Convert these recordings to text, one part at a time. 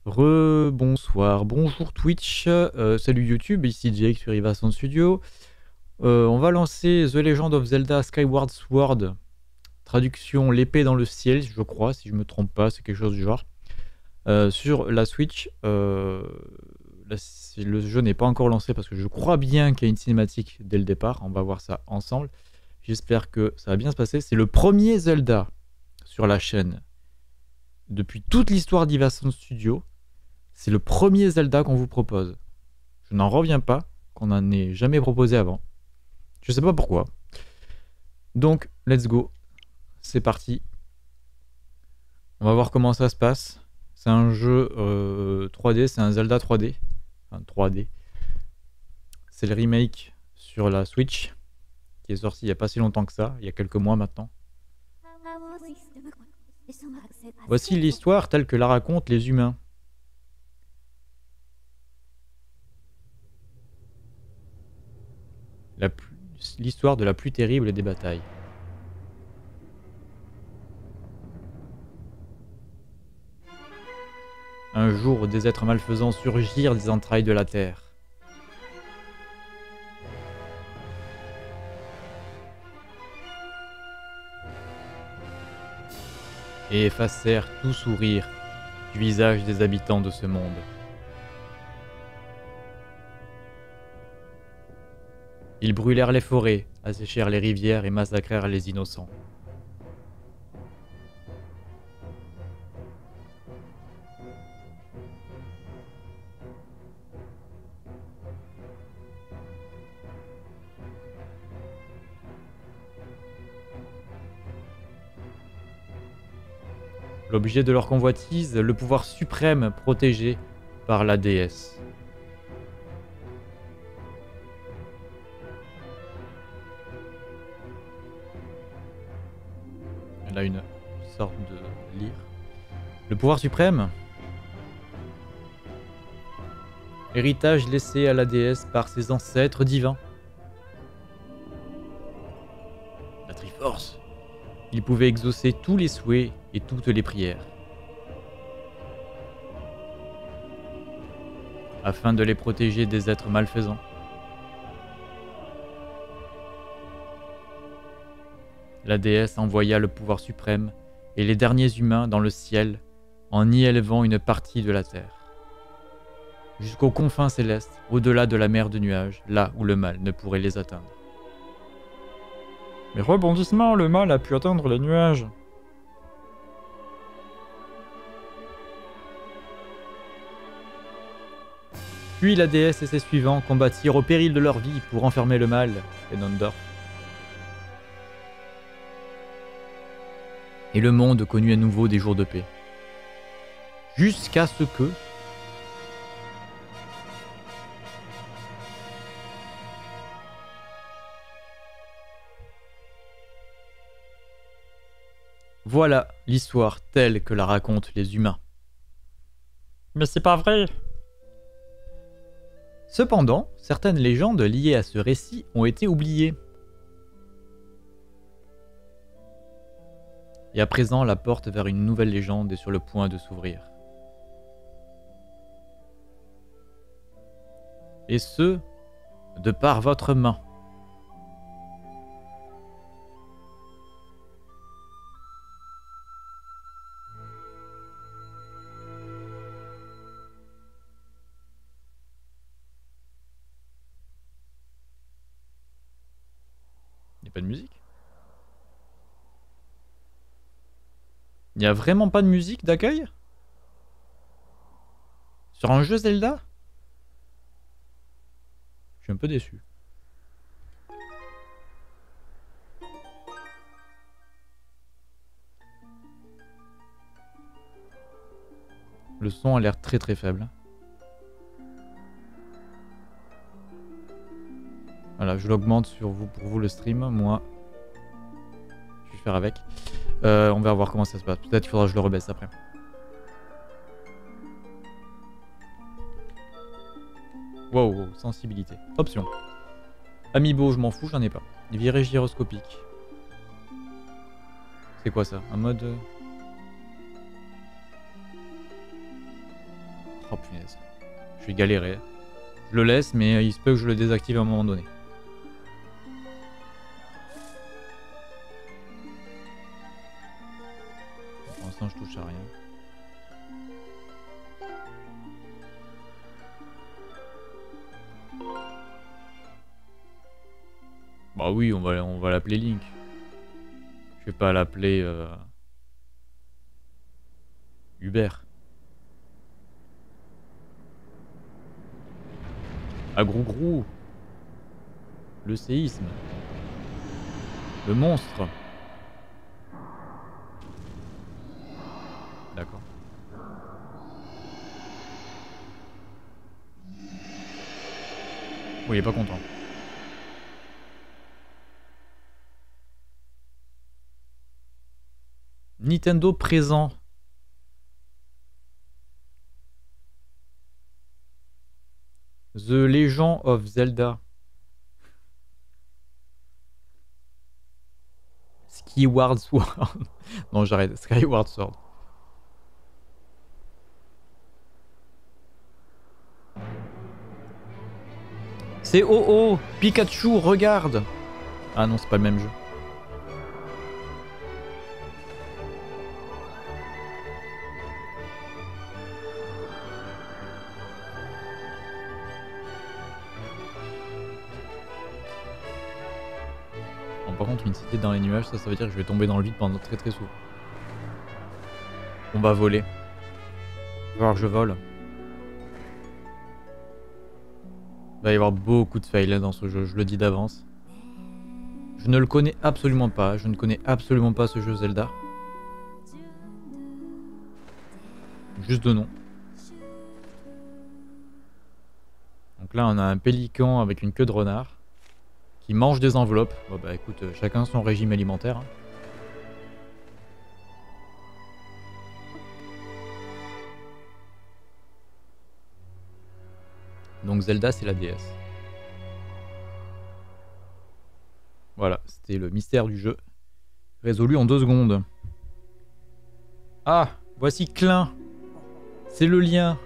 Bonsoir, bonjour Twitch, salut YouTube, ici Jake sur Ivason Studio. On va lancer The Legend of Zelda Skyward Sword, traduction l'épée dans le ciel, je crois, si je me trompe pas, c'est quelque chose du genre. Sur la Switch, le jeu n'est pas encore lancé parce que je crois bien qu'il y a une cinématique dès le départ, on va voir ça ensemble. J'espère que ça va bien se passer. C'est le premier Zelda sur la chaîne depuis toute l'histoire d'Ivason Studio. C'est le premier Zelda qu'on vous propose. Je n'en reviens pas qu'on n'en ait jamais proposé avant. Je sais pas pourquoi. Donc, let's go. C'est parti. On va voir comment ça se passe. C'est un jeu 3D, c'est un Zelda 3D. Enfin, 3D. C'est le remake sur la Switch, qui est sorti il n'y a pas si longtemps que ça, il y a quelques mois maintenant. Voici l'histoire telle que la racontent les humains. L'histoire de la plus terrible des batailles. Un jour, des êtres malfaisants surgirent des entrailles de la terre. Et effacèrent tout sourire du visage des habitants de ce monde. Ils brûlèrent les forêts, asséchèrent les rivières et massacrèrent les innocents. L'objet de leur convoitise, le pouvoir suprême protégé par la déesse. Elle a une sorte de lyre. Le pouvoir suprême, héritage laissé à la déesse par ses ancêtres divins. La Triforce. Il pouvait exaucer tous les souhaits et toutes les prières. Afin de les protéger des êtres malfaisants. La déesse envoya le pouvoir suprême et les derniers humains dans le ciel en y élevant une partie de la terre. Jusqu'aux confins célestes, au-delà de la mer de nuages, là où le mal ne pourrait les atteindre. Mais rebondissement, le mal a pu atteindre les nuages. Puis la déesse et ses suivants combattirent au péril de leur vie pour enfermer le mal, Ganondorf. Et le monde connut à nouveau des jours de paix. Jusqu'à ce que... Voilà l'histoire telle que la racontent les humains. Mais c'est pas vrai! Cependant, certaines légendes liées à ce récit ont été oubliées. Et à présent, la porte vers une nouvelle légende est sur le point de s'ouvrir. Et ce, de par votre main. Il n'y a pas de musique? Il n'y a vraiment pas de musique d'accueil? Sur un jeu Zelda? Je suis un peu déçu. Le son a l'air très très faible. Voilà, je l'augmente sur vous pour vous le stream. Moi, je vais faire avec. On va voir comment ça se passe. Peut-être qu'il faudra que je le rebaisse après. Wow, sensibilité. Option. Amiibo, je m'en fous, j'en ai pas. Virée gyroscopique. C'est quoi ça? Un mode... Oh punaise. Je vais galérer. Je le laisse, mais il se peut que je le désactive à un moment donné. Pour l'instant, je touche à rien. Bah oui, on va l'appeler Link. Je vais pas l'appeler Hubert. Ah Grou. Le séisme. Le monstre. D'accord. Oui, il est pas content. Nintendo présent. The Legend of Zelda. Skyward Sword. Non, j'arrête. Skyward Sword. C'est oh Pikachu, regarde. Ah non, c'est pas le même jeu. Bon, par contre, une cité dans les nuages, ça veut dire que je vais tomber dans le vide pendant très souvent. On va voler. Il va falloir que je vole. Il va y avoir beaucoup de fails dans ce jeu, je le dis d'avance. Je ne le connais absolument pas, je ne connais absolument pas ce jeu Zelda. Juste de nom. Donc là on a un pélican avec une queue de renard qui mange des enveloppes. Bon bah écoute, chacun son régime alimentaire. Hein. Donc Zelda c'est la déesse. Voilà, c'était le mystère du jeu. Résolu en 2 secondes. Ah, voici Klein. C'est le lien.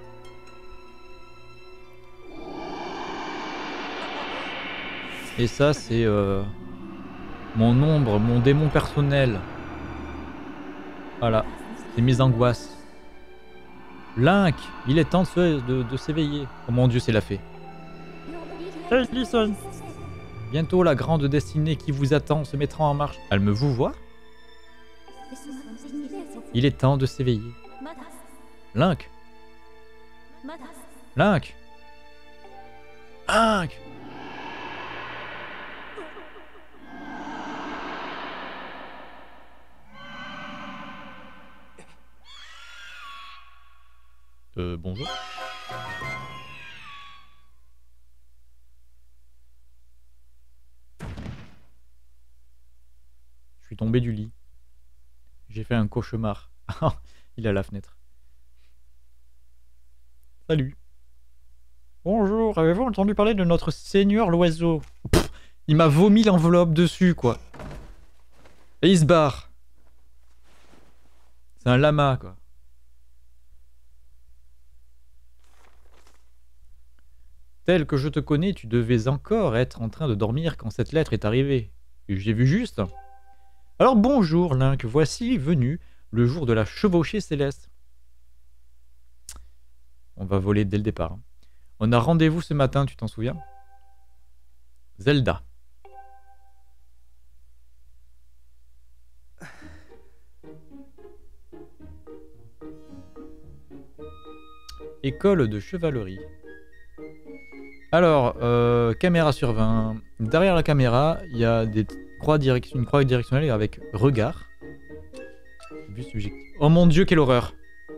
Et ça c'est mon ombre, mon démon personnel. Voilà, c'est mes angoisses. Link, il est temps de s'éveiller. Oh mon dieu, c'est la fée. Hey, listen. Bientôt la grande destinée qui vous attend se mettra en marche. Elle me vous voit? Il est temps de s'éveiller. Link. Link. Link. Bonjour. Je suis tombé du lit. J'ai fait un cauchemar. Il est à la fenêtre. Salut. Bonjour, avez-vous entendu parler de notre seigneur l'oiseau? Il m'a vomi l'enveloppe dessus, quoi. Et il se barre. C'est un lama, quoi. Tel que je te connais, tu devais encore être en train de dormir quand cette lettre est arrivée. J'ai vu juste. Alors bonjour Link, voici venu le jour de la chevauchée céleste. On va voler dès le départ. On a rendez-vous ce matin, tu t'en souviens? Zelda. École de chevalerie. Alors, caméra sur 20. Derrière la caméra, il y a une croix directionnelle avec regard. Vue subjective. Oh mon dieu, quelle horreur!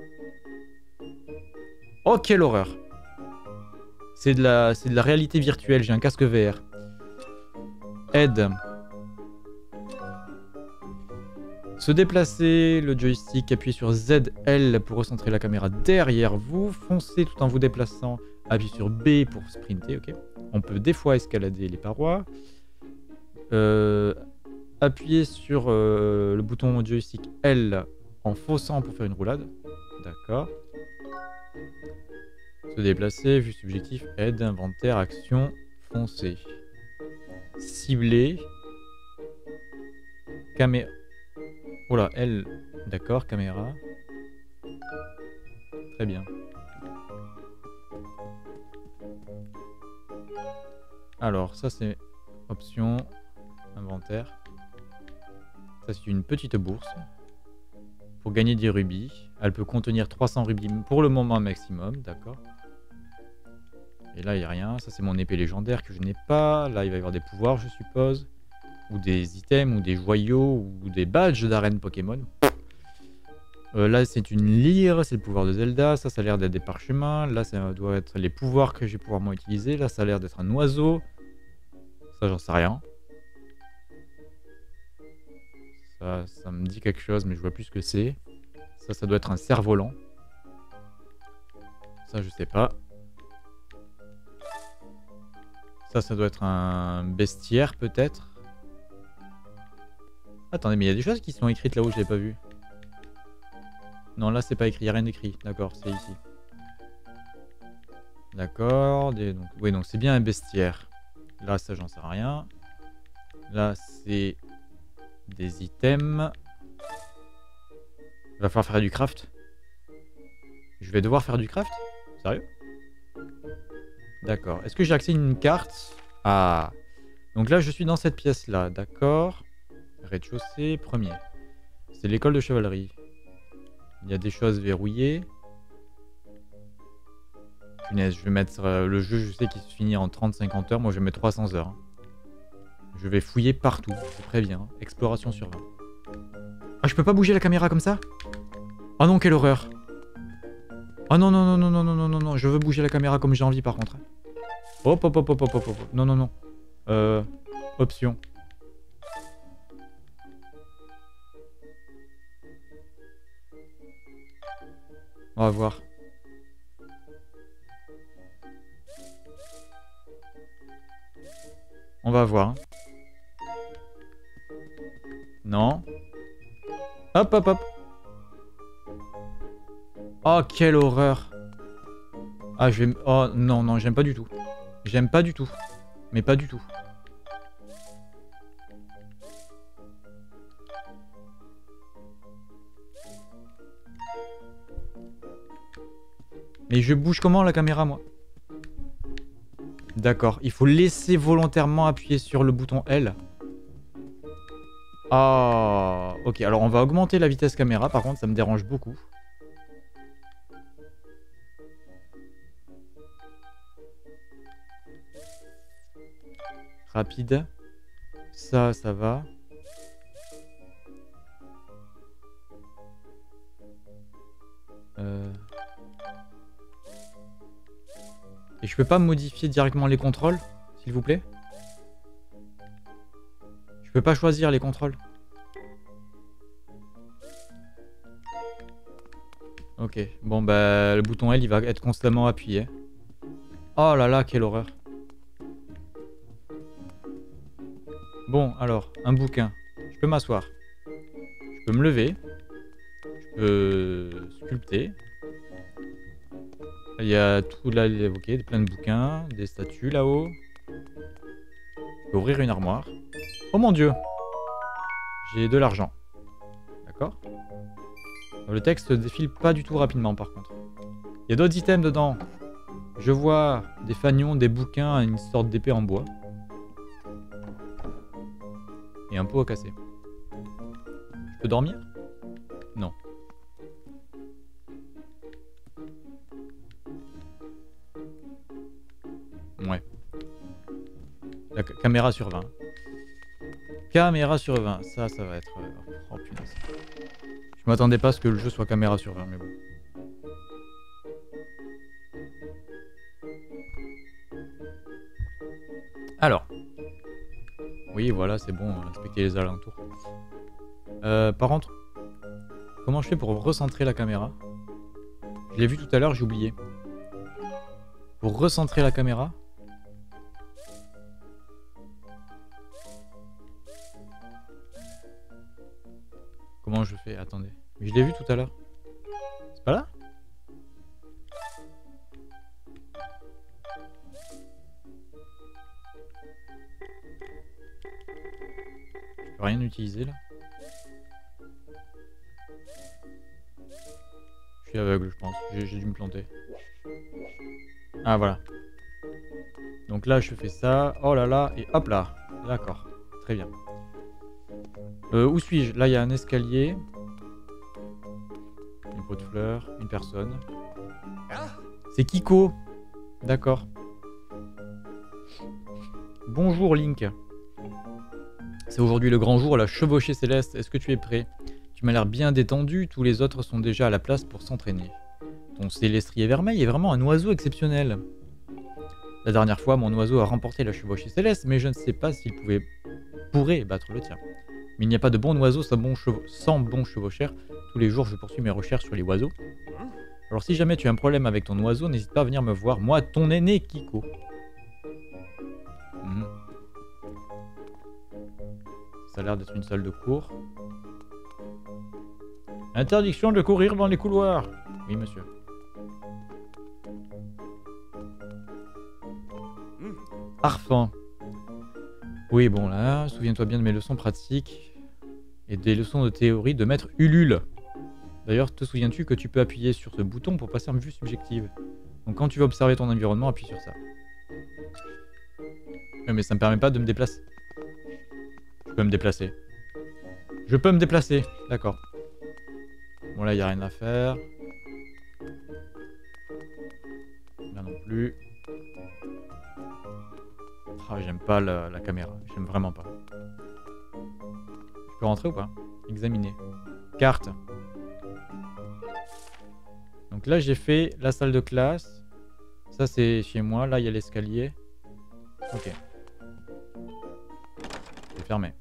Oh, quelle horreur! C'est de la réalité virtuelle, j'ai un casque VR. Aide. Se déplacer, le joystick, appuyez sur ZL pour recentrer la caméra derrière vous. Foncez tout en vous déplaçant. Appuyez sur B pour sprinter, ok. On peut des fois escalader les parois. Appuyez sur le bouton joystick L en faussant pour faire une roulade. D'accord. Se déplacer, vue subjectif, aide, inventaire, action, foncer. Cibler. Caméra. Oula, elle. D'accord, caméra. Très bien. Alors, ça c'est option, inventaire. Ça c'est une petite bourse. Pour gagner des rubis. Elle peut contenir 300 rubis pour le moment maximum, d'accord. Et là il n'y a rien. Ça c'est mon épée légendaire que je n'ai pas. Là il va y avoir des pouvoirs je suppose. Ou des items, ou des joyaux, ou des badges d'arène Pokémon. Là c'est une lyre, c'est le pouvoir de Zelda. Ça a l'air d'être des parchemins. Là ça doit être les pouvoirs que je vais pouvoir moi utiliser. Là ça a l'air d'être un oiseau. Ça j'en sais rien. Ça me dit quelque chose mais je vois plus ce que c'est. Ça doit être un cerf-volant. Ça je sais pas. Ça doit être un bestiaire peut-être. Attendez, mais il y a des choses qui sont écrites là-haut, je l'ai pas vu. Non, là c'est pas écrit, il n'y a rien d'écrit. D'accord, c'est ici. D'accord, oui, donc c'est bien un bestiaire. Là, ça j'en sais rien. Là, c'est des items. Il va falloir faire du craft. Je vais devoir faire du craft? Sérieux? D'accord. Est-ce que j'ai accès à une carte? Ah. Donc là, je suis dans cette pièce-là, d'accord. Rez-de-chaussée, premier. C'est l'école de chevalerie. Il y a des choses verrouillées. Punaise, je vais mettre le jeu, je sais qu'il se finit en 30-50 heures. Moi, je vais mettre 300 heures. Je vais fouiller partout, je préviens. Exploration sur 20. Ah, je peux pas bouger la caméra comme ça? Oh non, quelle horreur! Oh non, non, non, non, non, non, non, non, non. Je veux bouger la caméra comme j'ai envie par contre. Hop, hop, hop, hop, hop, hop, hop. Non, non, non. Option. On va voir. On va voir. Non. Hop, hop, hop. Oh, quelle horreur. Ah, je vais... Oh, non, non, j'aime pas du tout. J'aime pas du tout. Mais pas du tout. Mais je bouge comment la caméra, moi? D'accord, il faut laisser volontairement appuyer sur le bouton L. Ah, ok, alors on va augmenter la vitesse caméra, par contre ça me dérange beaucoup. Rapide. Ça va. Et je peux pas modifier directement les contrôles, s'il vous plaît? Je peux pas choisir les contrôles. Ok, bon bah le bouton L il va être constamment appuyé. Oh là là, quelle horreur. Bon, alors, un bouquin. Je peux m'asseoir. Je peux me lever. Je peux sculpter. Il y a tout là, ok, plein de bouquins, des statues là-haut. Je peux ouvrir une armoire. Oh mon dieu! J'ai de l'argent. D'accord? Le texte défile pas du tout rapidement par contre. Il y a d'autres items dedans. Je vois des fanions, des bouquins, une sorte d'épée en bois. Et un pot à casser. Je peux dormir? Non. Ouais. La caméra sur 20. Caméra sur 20. Ça va être... Oh punaise. Je m'attendais pas à ce que le jeu soit caméra sur 20, mais bon. Alors. Oui, voilà, c'est bon, respecter les alentours. Par contre, comment je fais pour recentrer la caméra? Je l'ai vu tout à l'heure, j'ai oublié. Pour recentrer la caméra. Comment je fais? Attendez. Mais je l'ai vu tout à l'heure. C'est pas là? peux rien utiliser là. Je suis aveugle, je pense. J'ai dû me planter. Ah, voilà. Donc là, je fais ça. Oh là là. Et hop là. D'accord. Très bien. Où suis-je? Là, il y a un escalier. Une pot de fleurs. Une personne. C'est Kiko. D'accord. Bonjour Link. C'est aujourd'hui le grand jour, la chevauchée céleste. Est-ce que tu es prêt? Tu m'as l'air bien détendu. Tous les autres sont déjà à la place pour s'entraîner. Ton célestrier vermeil est vraiment un oiseau exceptionnel. La dernière fois, mon oiseau a remporté la chevauchée céleste, mais je ne sais pas s'il pourrait battre le tien. Mais il n'y a pas de bon oiseau sans bon chevaucheur. Tous les jours, je poursuis mes recherches sur les oiseaux. Alors si jamais tu as un problème avec ton oiseau, n'hésite pas à venir me voir. Moi, ton aîné Kiko. Ça a l'air d'être une salle de cours. Interdiction de courir dans les couloirs. Oui, monsieur. Arfan. Oui, bon là, souviens-toi bien de mes leçons pratiques et des leçons de théorie de maître Ulule. D'ailleurs, te souviens-tu que tu peux appuyer sur ce bouton pour passer en vue subjective? Donc quand tu veux observer ton environnement, appuie sur ça. Mais ça me permet pas de me déplacer. Je peux me déplacer. Je peux me déplacer. D'accord. Bon là, il n'y a rien à faire. Là non plus. Ah, j'aime pas la caméra. J'aime vraiment pas. Je peux rentrer ou pas? Examiner. Carte. Donc là, j'ai fait la salle de classe. Ça, c'est chez moi. Là, il y a l'escalier. Ok. C'est fermé.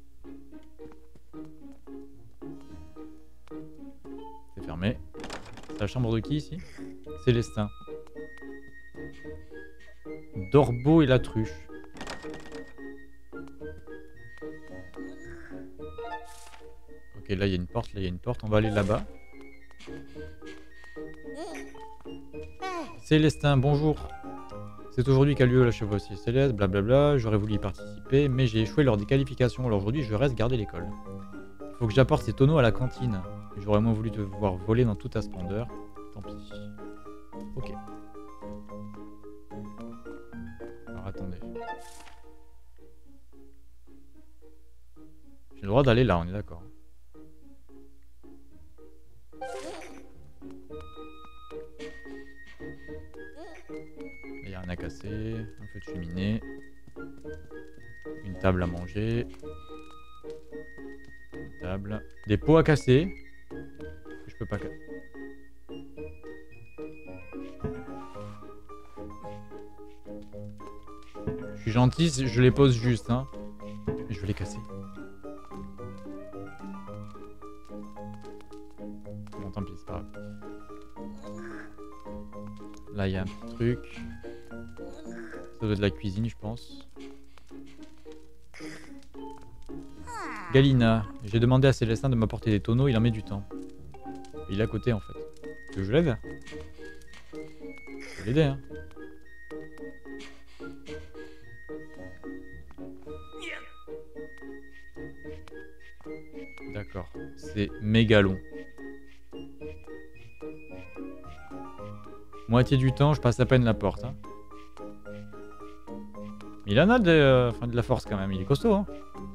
C'est fermé. C'est la chambre de qui, ici? Célestin. Dorbo et la truche. Ok, là, il y a une porte. Là, il y a une porte. On va aller là-bas. Célestin, bonjour. C'est aujourd'hui qu'a lieu la chevauchée céleste, blablabla. J'aurais voulu y participer, mais j'ai échoué lors des qualifications. Alors aujourd'hui, je reste garder l'école. Il faut que j'apporte ces tonneaux à la cantine. J'aurais moins voulu te voir voler dans toute ta splendeur. Tant pis. Ok. Alors attendez. J'ai le droit d'aller là, on est d'accord. Il y a rien à casser, un feu de cheminée, une table à manger, une table, des pots à casser. Je peux pas casser. Je suis gentil, je les pose juste, hein. Je vais les casser. Bon, tant pis, c'est pas grave. Là, il y a un petit truc. Ça doit être de la cuisine, je pense. Galina, j'ai demandé à Célestin de m'apporter des tonneaux, il en met du temps. Il est à côté, en fait. Tu veux que je l'aide? Je vais l'aider, hein. D'accord, c'est méga long. Moitié du temps, je passe à peine la porte. Hein. Il en a de la force quand même, il est costaud. Hein.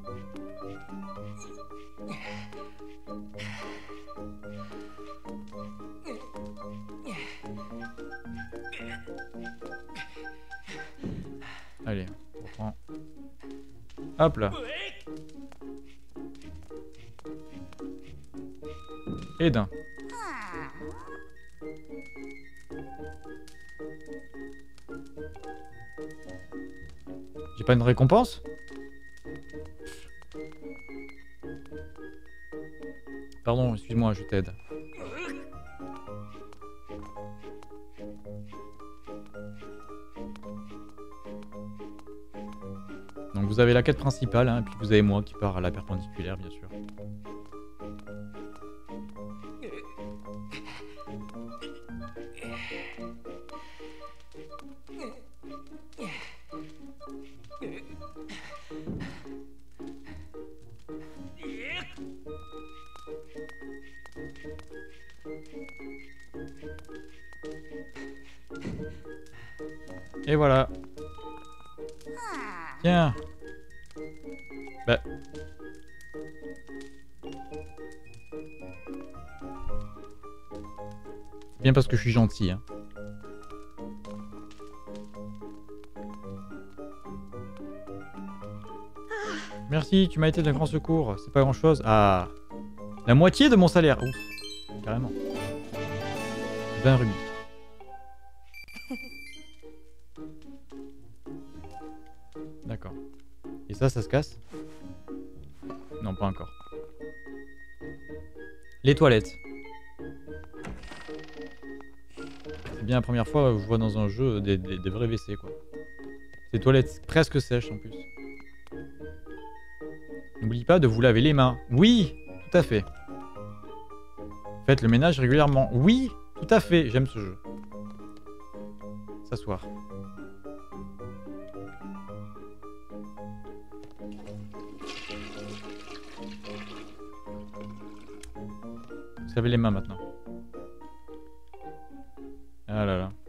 Allez, on prend. Hop là. Et d'un. J'ai pas une récompense? Pardon, excuse-moi, je t'aide. Donc vous avez la quête principale, hein, et puis vous avez moi qui part à la perpendiculaire, bien sûr. Et voilà. Tiens. Bah. C'est bien parce que je suis gentil, hein. Merci, tu m'as été d'un grand secours. C'est pas grand chose. Ah. La moitié de mon salaire. Ouf. Carrément. 20 rubis. D'accord. Et ça se casse? Non, pas encore. Les toilettes. C'est bien la première fois où je vois dans un jeu des vrais WC, quoi. Ces toilettes presque sèches en plus. N'oublie pas de vous laver les mains. Oui, tout à fait. Faites le ménage régulièrement. Oui, tout à fait. J'aime ce jeu. S'asseoir. Vous savez les mains maintenant. Ah là là.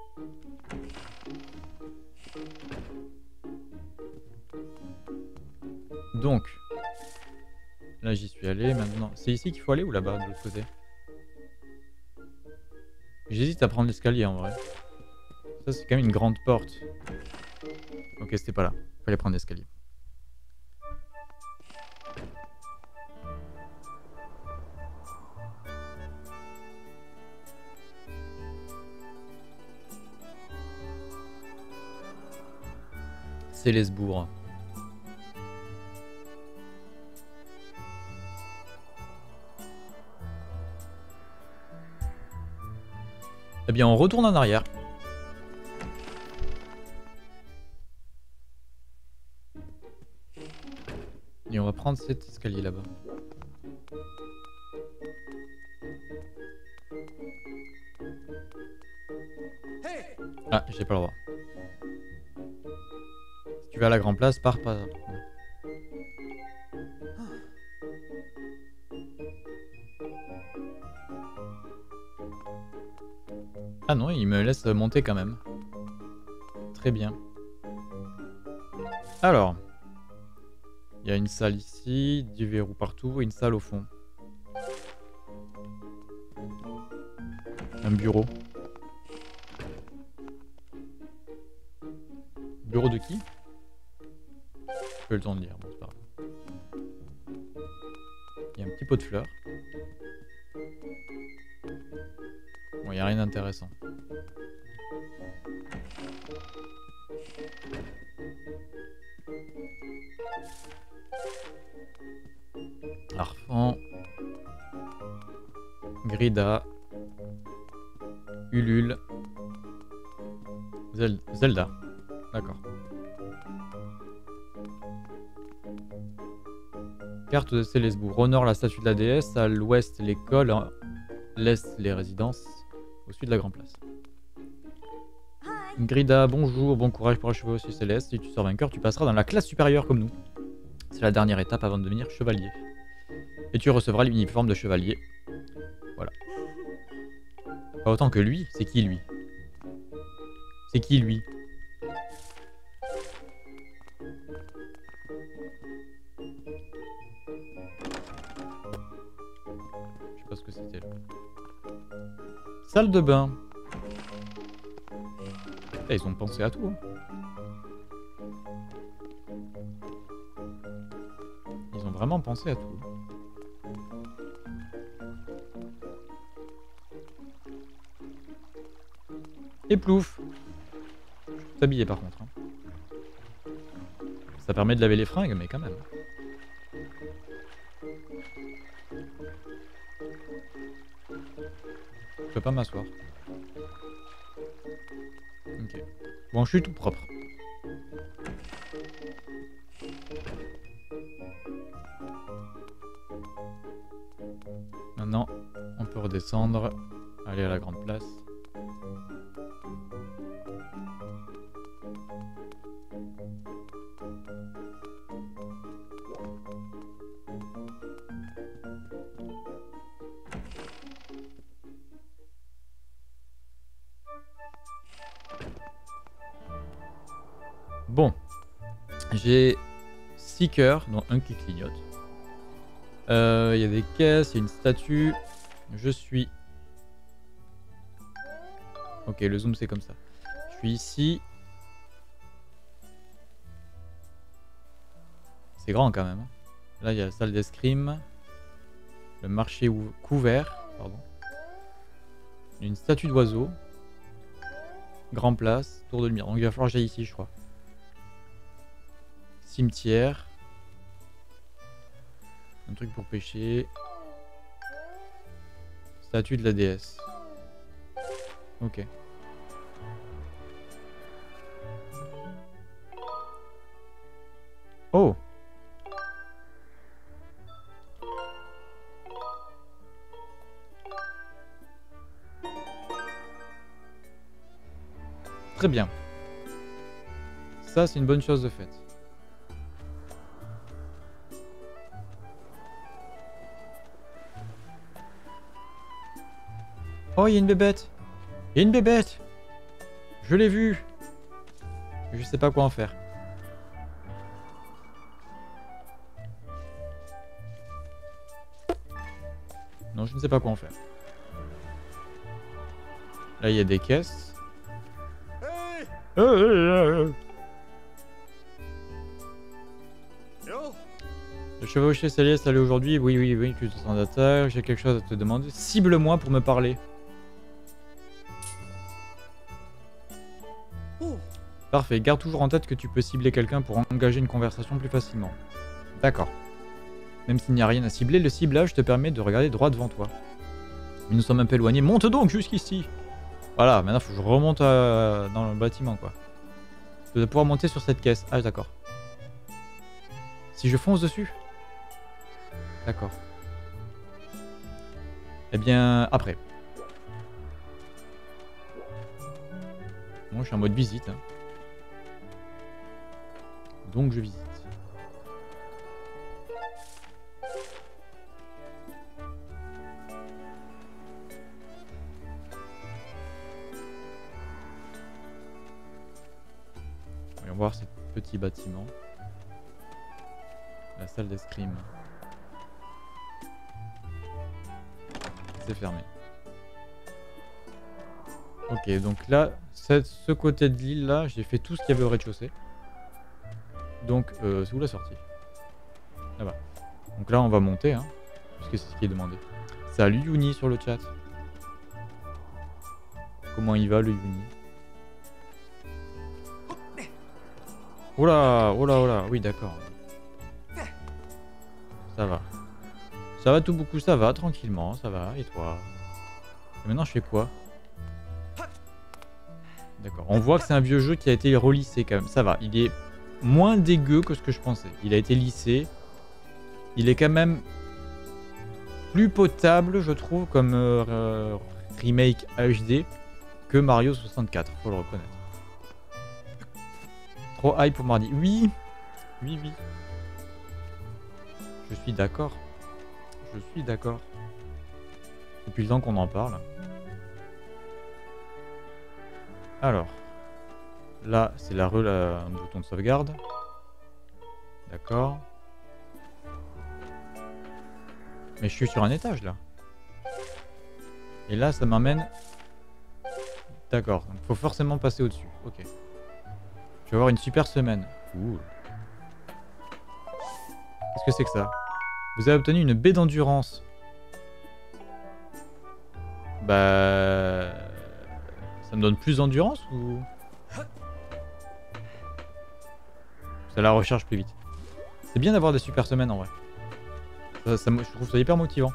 Donc. Là j'y suis allé maintenant. C'est ici qu'il faut aller ou là-bas de l'autre côté? J'hésite à prendre l'escalier en vrai. Ça c'est quand même une grande porte. Ok, c'était pas là. Fallait prendre l'escalier. C'est Lesbourg. Eh bien, on retourne en arrière. Et on va prendre cet escalier là-bas. Ah, j'ai pas le droit. Si tu vas à la grande place, pars pas. Ah non, il me laisse monter quand même. Très bien. Alors. Il y a une salle ici, du verrou partout et une salle au fond. Un bureau. Bureau de qui? J'ai pas eu le temps de lire, bon c'est pas grave. Il y a un petit pot de fleurs. Bon, il n'y a rien d'intéressant. Arfan. Grida. Ulule. Zelda. D'accord. Carte de Célesbourg. Au nord, la statue de la déesse. À l'ouest, l'école. À l'est, les résidences. Au sud, la grande place. Grida, bonjour. Bon courage pour achever aussi Céleste. Si tu sors vainqueur, tu passeras dans la classe supérieure comme nous. C'est la dernière étape avant de devenir chevalier. Et tu recevras l'uniforme de chevalier. Voilà. Pas autant que lui. C'est qui lui? C'est qui lui? Je sais pas ce que c'était là. Salle de bain. Eh, ils ont pensé à tout. Hein. Ils ont vraiment pensé à tout. Et plouf. S'habiller par contre. Hein. Ça permet de laver les fringues, mais quand même. Je peux pas m'asseoir. Ok. Bon, je suis tout propre. Maintenant, on peut redescendre, aller à la grande place. Bon. J'ai 6 cœurs, dont un qui clignote. Il y a des caisses, il y a une statue. Je suis... Ok, le zoom c'est comme ça. Je suis ici. C'est grand quand même. Là, il y a la salle d'escrime. Le marché couvert. Pardon. Une statue d'oiseau. Grand place. Tour de lumière. Donc il va falloir que j'aille ici, je crois. Cimetière. Un truc pour pêcher. Statue de la déesse. Ok. Oh! Très bien. Ça, c'est une bonne chose de faite. Oh, il y a une bébête. Il y a une bébête. Je l'ai vue. Je sais pas quoi en faire. Non, je ne sais pas quoi en faire. Là, il y a des caisses. Le chevauché Céleste, allez aujourd'hui. Oui, oui, oui, tu te sens d'attaque. J'ai quelque chose à te demander. Cible-moi pour me parler. Parfait. Garde toujours en tête que tu peux cibler quelqu'un pour engager une conversation plus facilement. D'accord. Même s'il n'y a rien à cibler, le ciblage te permet de regarder droit devant toi. Mais nous sommes un peu éloignés. Monte donc jusqu'ici. Voilà, maintenant il faut que je remonte dans le bâtiment, quoi. Je dois pouvoir monter sur cette caisse. Ah, d'accord. Si je fonce dessus? D'accord. Eh bien, après. Moi, je suis en mode visite. Hein. Donc, je visite. Voyons voir ce petit bâtiment. La salle d'escrime. C'est fermé. Ok, donc là, ce côté de l'île là, j'ai fait tout ce qu'il y avait au rez-de-chaussée. Donc, c'est où la sortie? Là-bas. Donc là, on va monter, hein, puisque c'est ce qui est demandé. Salut Yuni sur le chat. Comment il va le Yuni? Oh là, oh là, oh là, oui d'accord. Ça va. Ça va tout beaucoup, ça va, tranquillement, ça va, et toi? Et maintenant je fais quoi? D'accord, on voit que c'est un vieux jeu qui a été relissé quand même, ça va, il est moins dégueu que ce que je pensais. Il a été lissé, il est quand même plus potable, je trouve, comme remake HD que Mario 64, faut le reconnaître. Trop hype pour mardi. Oui, oui, oui. Je suis d'accord. Je suis d'accord. Depuis le temps qu'on en parle. Alors. Là, c'est un bouton de sauvegarde. D'accord. Mais je suis sur un étage, là. Et là, ça m'emmène... D'accord. Donc, faut forcément passer au-dessus. Ok. Je vais avoir une super semaine. Cool. Qu'est-ce que c'est que ça? Vous avez obtenu une baie d'endurance. Bah... Ça me donne plus d'endurance ou... Ça la recharge plus vite. C'est bien d'avoir des super semaines en vrai. Je trouve ça hyper motivant.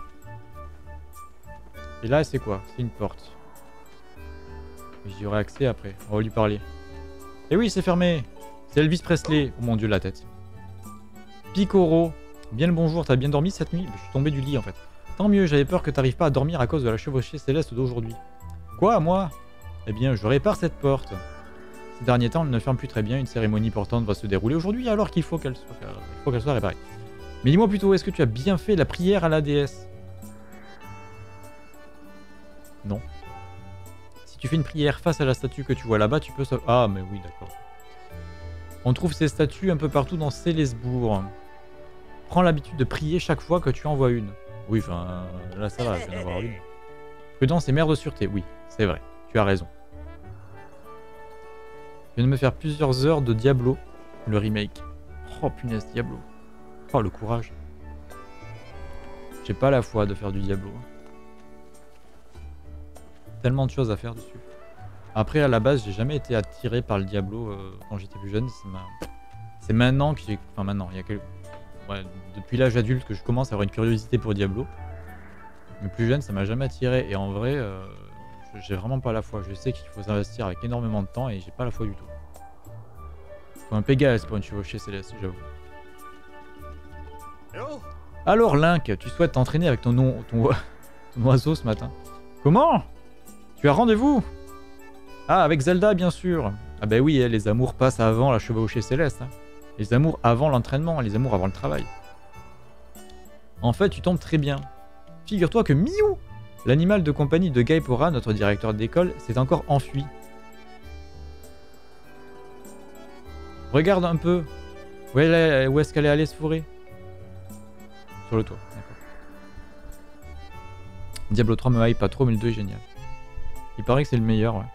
Et là, c'est quoi? C'est une porte. J'y aurai accès après. On va lui parler. Eh oui, c'est fermé. C'est Elvis Presley. Oh mon dieu, la tête. Picoro. Bien le bonjour, t'as bien dormi cette nuit? Je suis tombé du lit en fait. Tant mieux, j'avais peur que t'arrives pas à dormir à cause de la chevauchée céleste d'aujourd'hui. Quoi, moi? Eh bien, je répare cette porte. Ces derniers temps, elle ne ferme plus très bien. Une cérémonie importante va se dérouler aujourd'hui, alors qu'il faut qu'elle soit réparée. Mais dis-moi plutôt, est-ce que tu as bien fait la prière à la déesse? Non. Si tu fais une prière face à la statue que tu vois là-bas, tu peux... Ah, mais oui, d'accord. On trouve ces statues un peu partout dans Célesbourg. Prends l'habitude de prier chaque fois que tu en vois une. Oui, enfin, là ça va, je viens d'en voir une. Prudence et mère de sûreté, oui, c'est vrai, tu as raison. Je viens de me faire plusieurs heures de Diablo, le remake. Oh punaise, Diablo. Oh le courage. J'ai pas la foi de faire du Diablo. Tellement de choses à faire dessus. Après, à la base, j'ai jamais été attiré par le Diablo quand j'étais plus jeune. C'est maintenant que j'ai... Enfin maintenant, il y a quelques... Ouais, depuis l'âge adulte que je commence à avoir une curiosité pour Diablo. Mais plus jeune, ça m'a jamais attiré. Et en vrai, j'ai vraiment pas la foi. Je sais qu'il faut s'investir avec énormément de temps et j'ai pas la foi du tout. Faut un Pégase pour une chevauchée céleste, j'avoue. Alors Link, tu souhaites t'entraîner avec ton oiseau ce matin? Comment? Tu as rendez-vous? Ah, avec Zelda, bien sûr. Ah bah oui, les amours passent avant la chevauchée céleste. Hein. Les amours avant l'entraînement, les amours avant le travail. En fait, tu tombes très bien. Figure-toi que Miou, l'animal de compagnie de Gaipora, notre directeur d'école, s'est encore enfui. Regarde un peu. Où est-ce qu'elle est allée se fourrer? Sur le toit, d'accord. Diablo 3 me hype pas trop, mais le 2 est génial. Il paraît que c'est le meilleur, ouais.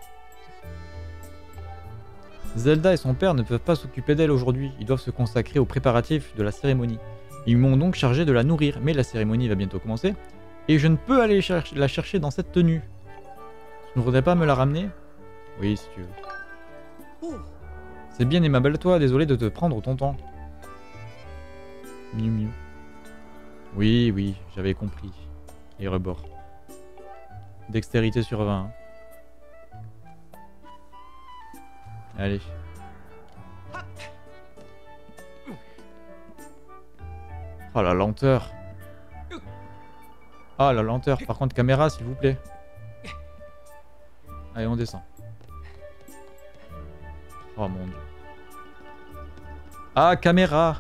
Zelda et son père ne peuvent pas s'occuper d'elle aujourd'hui. Ils doivent se consacrer aux préparatifs de la cérémonie. Ils m'ont donc chargé de la nourrir, mais la cérémonie va bientôt commencer. Et je ne peux aller la chercher dans cette tenue. Tu ne voudrais pas me la ramener? Oui, si tu veux. C'est bien aimable à toi, désolé de te prendre ton temps. Miu miu. Oui, oui, j'avais compris. Et rebord. Dextérité sur 20. Hein. Allez. Oh la lenteur. Ah la lenteur. Par contre, caméra s'il vous plaît. Allez, on descend. Oh mon dieu. Ah, caméra.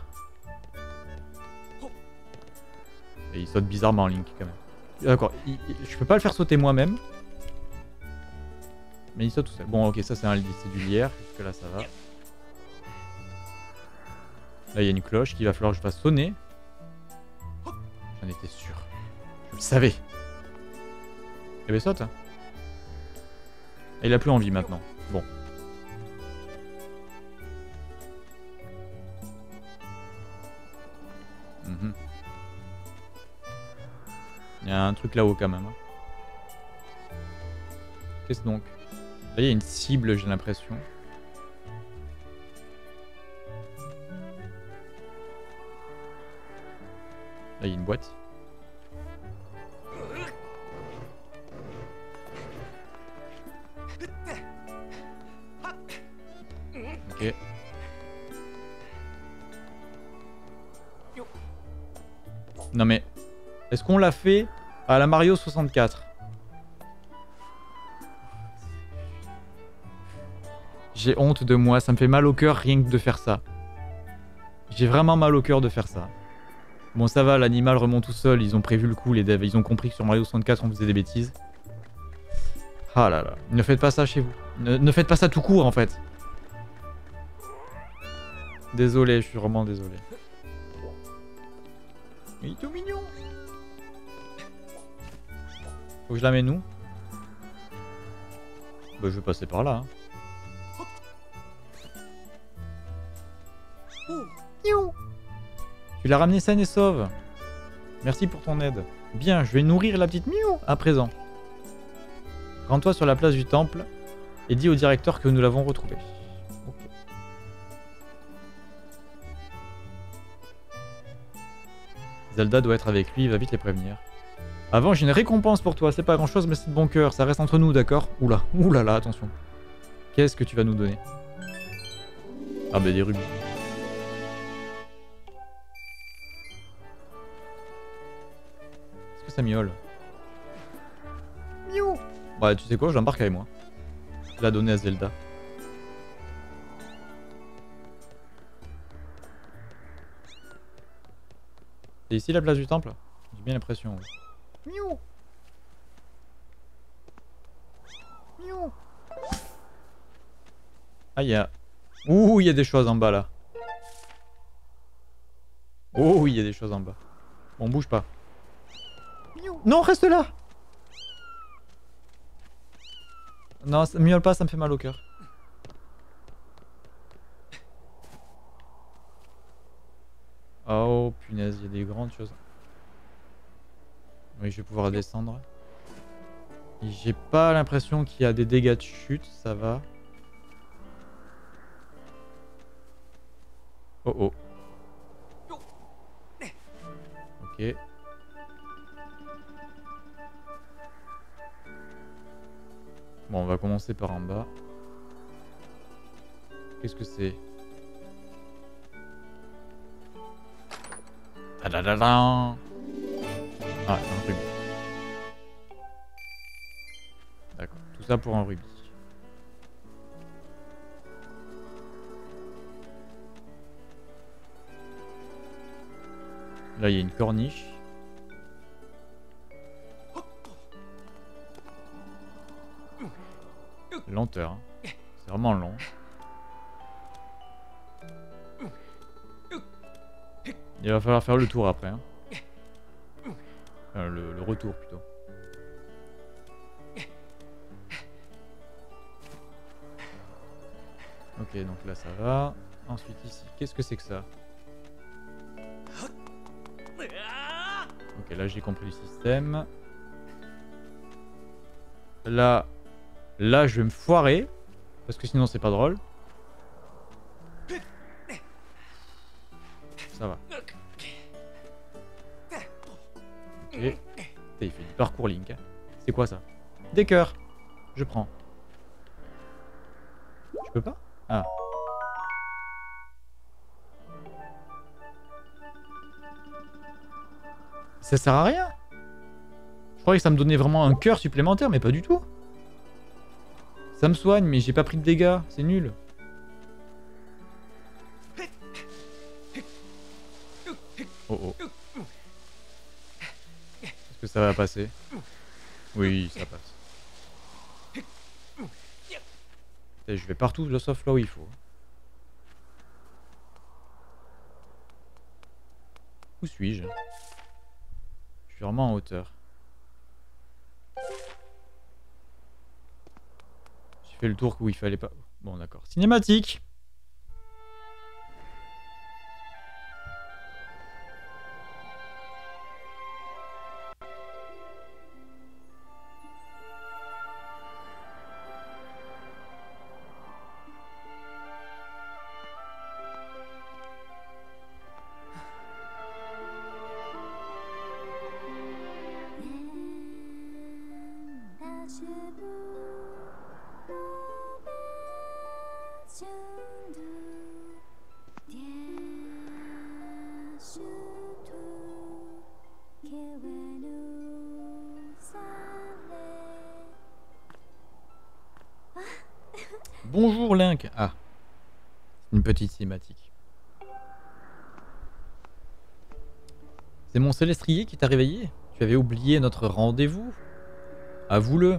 Et il saute bizarrement, Link, quand même. D'accord, je peux pas le faire sauter moi-même. Mais il saute tout seul. Bon, ok, ça c'est du lierre. Jusque là, ça va. Là, il y a une cloche qu'il va falloir que je fasse sonner. J'en étais sûr. Je le savais. Eh ben, saute. Hein. Et il a plus envie maintenant. Bon. Il y a un truc là-haut quand même. Hein. Qu'est-ce donc? Là, il y a une cible, j'ai l'impression. Là, il y a une boîte. Ok. Non mais... Est-ce qu'on l'a fait à la Mario 64? J'ai honte de moi, ça me fait mal au cœur rien que de faire ça. J'ai vraiment mal au cœur de faire ça. Bon ça va, l'animal remonte tout seul, ils ont prévu le coup les devs, ils ont compris que sur Mario 64 on faisait des bêtises. Ah là là, ne faites pas ça chez vous. Ne faites pas ça tout court en fait. Désolé, je suis vraiment désolé. Il est tout mignon. Faut que je l'amène où? Bah je vais passer par là. Hein. Tu l'as ramené saine et sauve. Merci pour ton aide. Bien, je vais nourrir la petite Miou à présent. Rends-toi sur la place du temple et dis au directeur que nous l'avons retrouvé. Okay. Zelda doit être avec lui, il va vite les prévenir. Avant, j'ai une récompense pour toi. C'est pas grand chose, mais c'est de bon cœur. Ça reste entre nous, d'accord? Oula, oulala, attention. Qu'est-ce que tu vas nous donner? Ah, bah des rubis. Est-ce que ça miaule? Miaou. Bah, tu sais quoi, je l'embarque avec moi. Je l'ai donné à Zelda. C'est ici la place du temple? J'ai bien l'impression. Oui. Miou. Miou. Ah, il y a Ouh, il y a des choses en bas là. Oh oui, il y a des choses en bas. Bon, bouge pas. Non, reste là. Non, miaule pas, ça me fait mal au cœur. Oh punaise, il y a des grandes choses. Oui, je vais pouvoir descendre. J'ai pas l'impression qu'il y a des dégâts de chute, ça va. Oh oh. Ok. Bon, on va commencer par en bas. Qu'est-ce que c'est? Ah, un rubis. D'accord, tout ça pour un rubis. Là, il y a une corniche. Lenteur, hein. C'est vraiment long. Il va falloir faire le tour après. Hein. Enfin, le retour plutôt. Ok, donc là ça va. Ensuite ici, qu'est-ce que c'est que ça? Ok, là j'ai compris le système. Là je vais me foirer. Parce que sinon c'est pas drôle. Ça va. Ok. Il fait du parcours Link. Hein. C'est quoi ça? Des cœurs. Je prends. Je peux pas? Ah. Ça sert à rien. Je croyais que ça me donnait vraiment un cœur supplémentaire, mais pas du tout. Ça me soigne, mais j'ai pas pris de dégâts. C'est nul. Oh oh. Est-ce que ça va passer? Oui, ça passe. Et je vais partout, sauf là où il faut. Où suis-je? Je suis vraiment en hauteur. J'ai fait le tour où il fallait pas... Bon d'accord. Cinématique! Bonjour Link. Ah, une petite cinématique. C'est mon Célestrier qui t'a réveillé? Tu avais oublié notre rendez-vous? Avoue-le.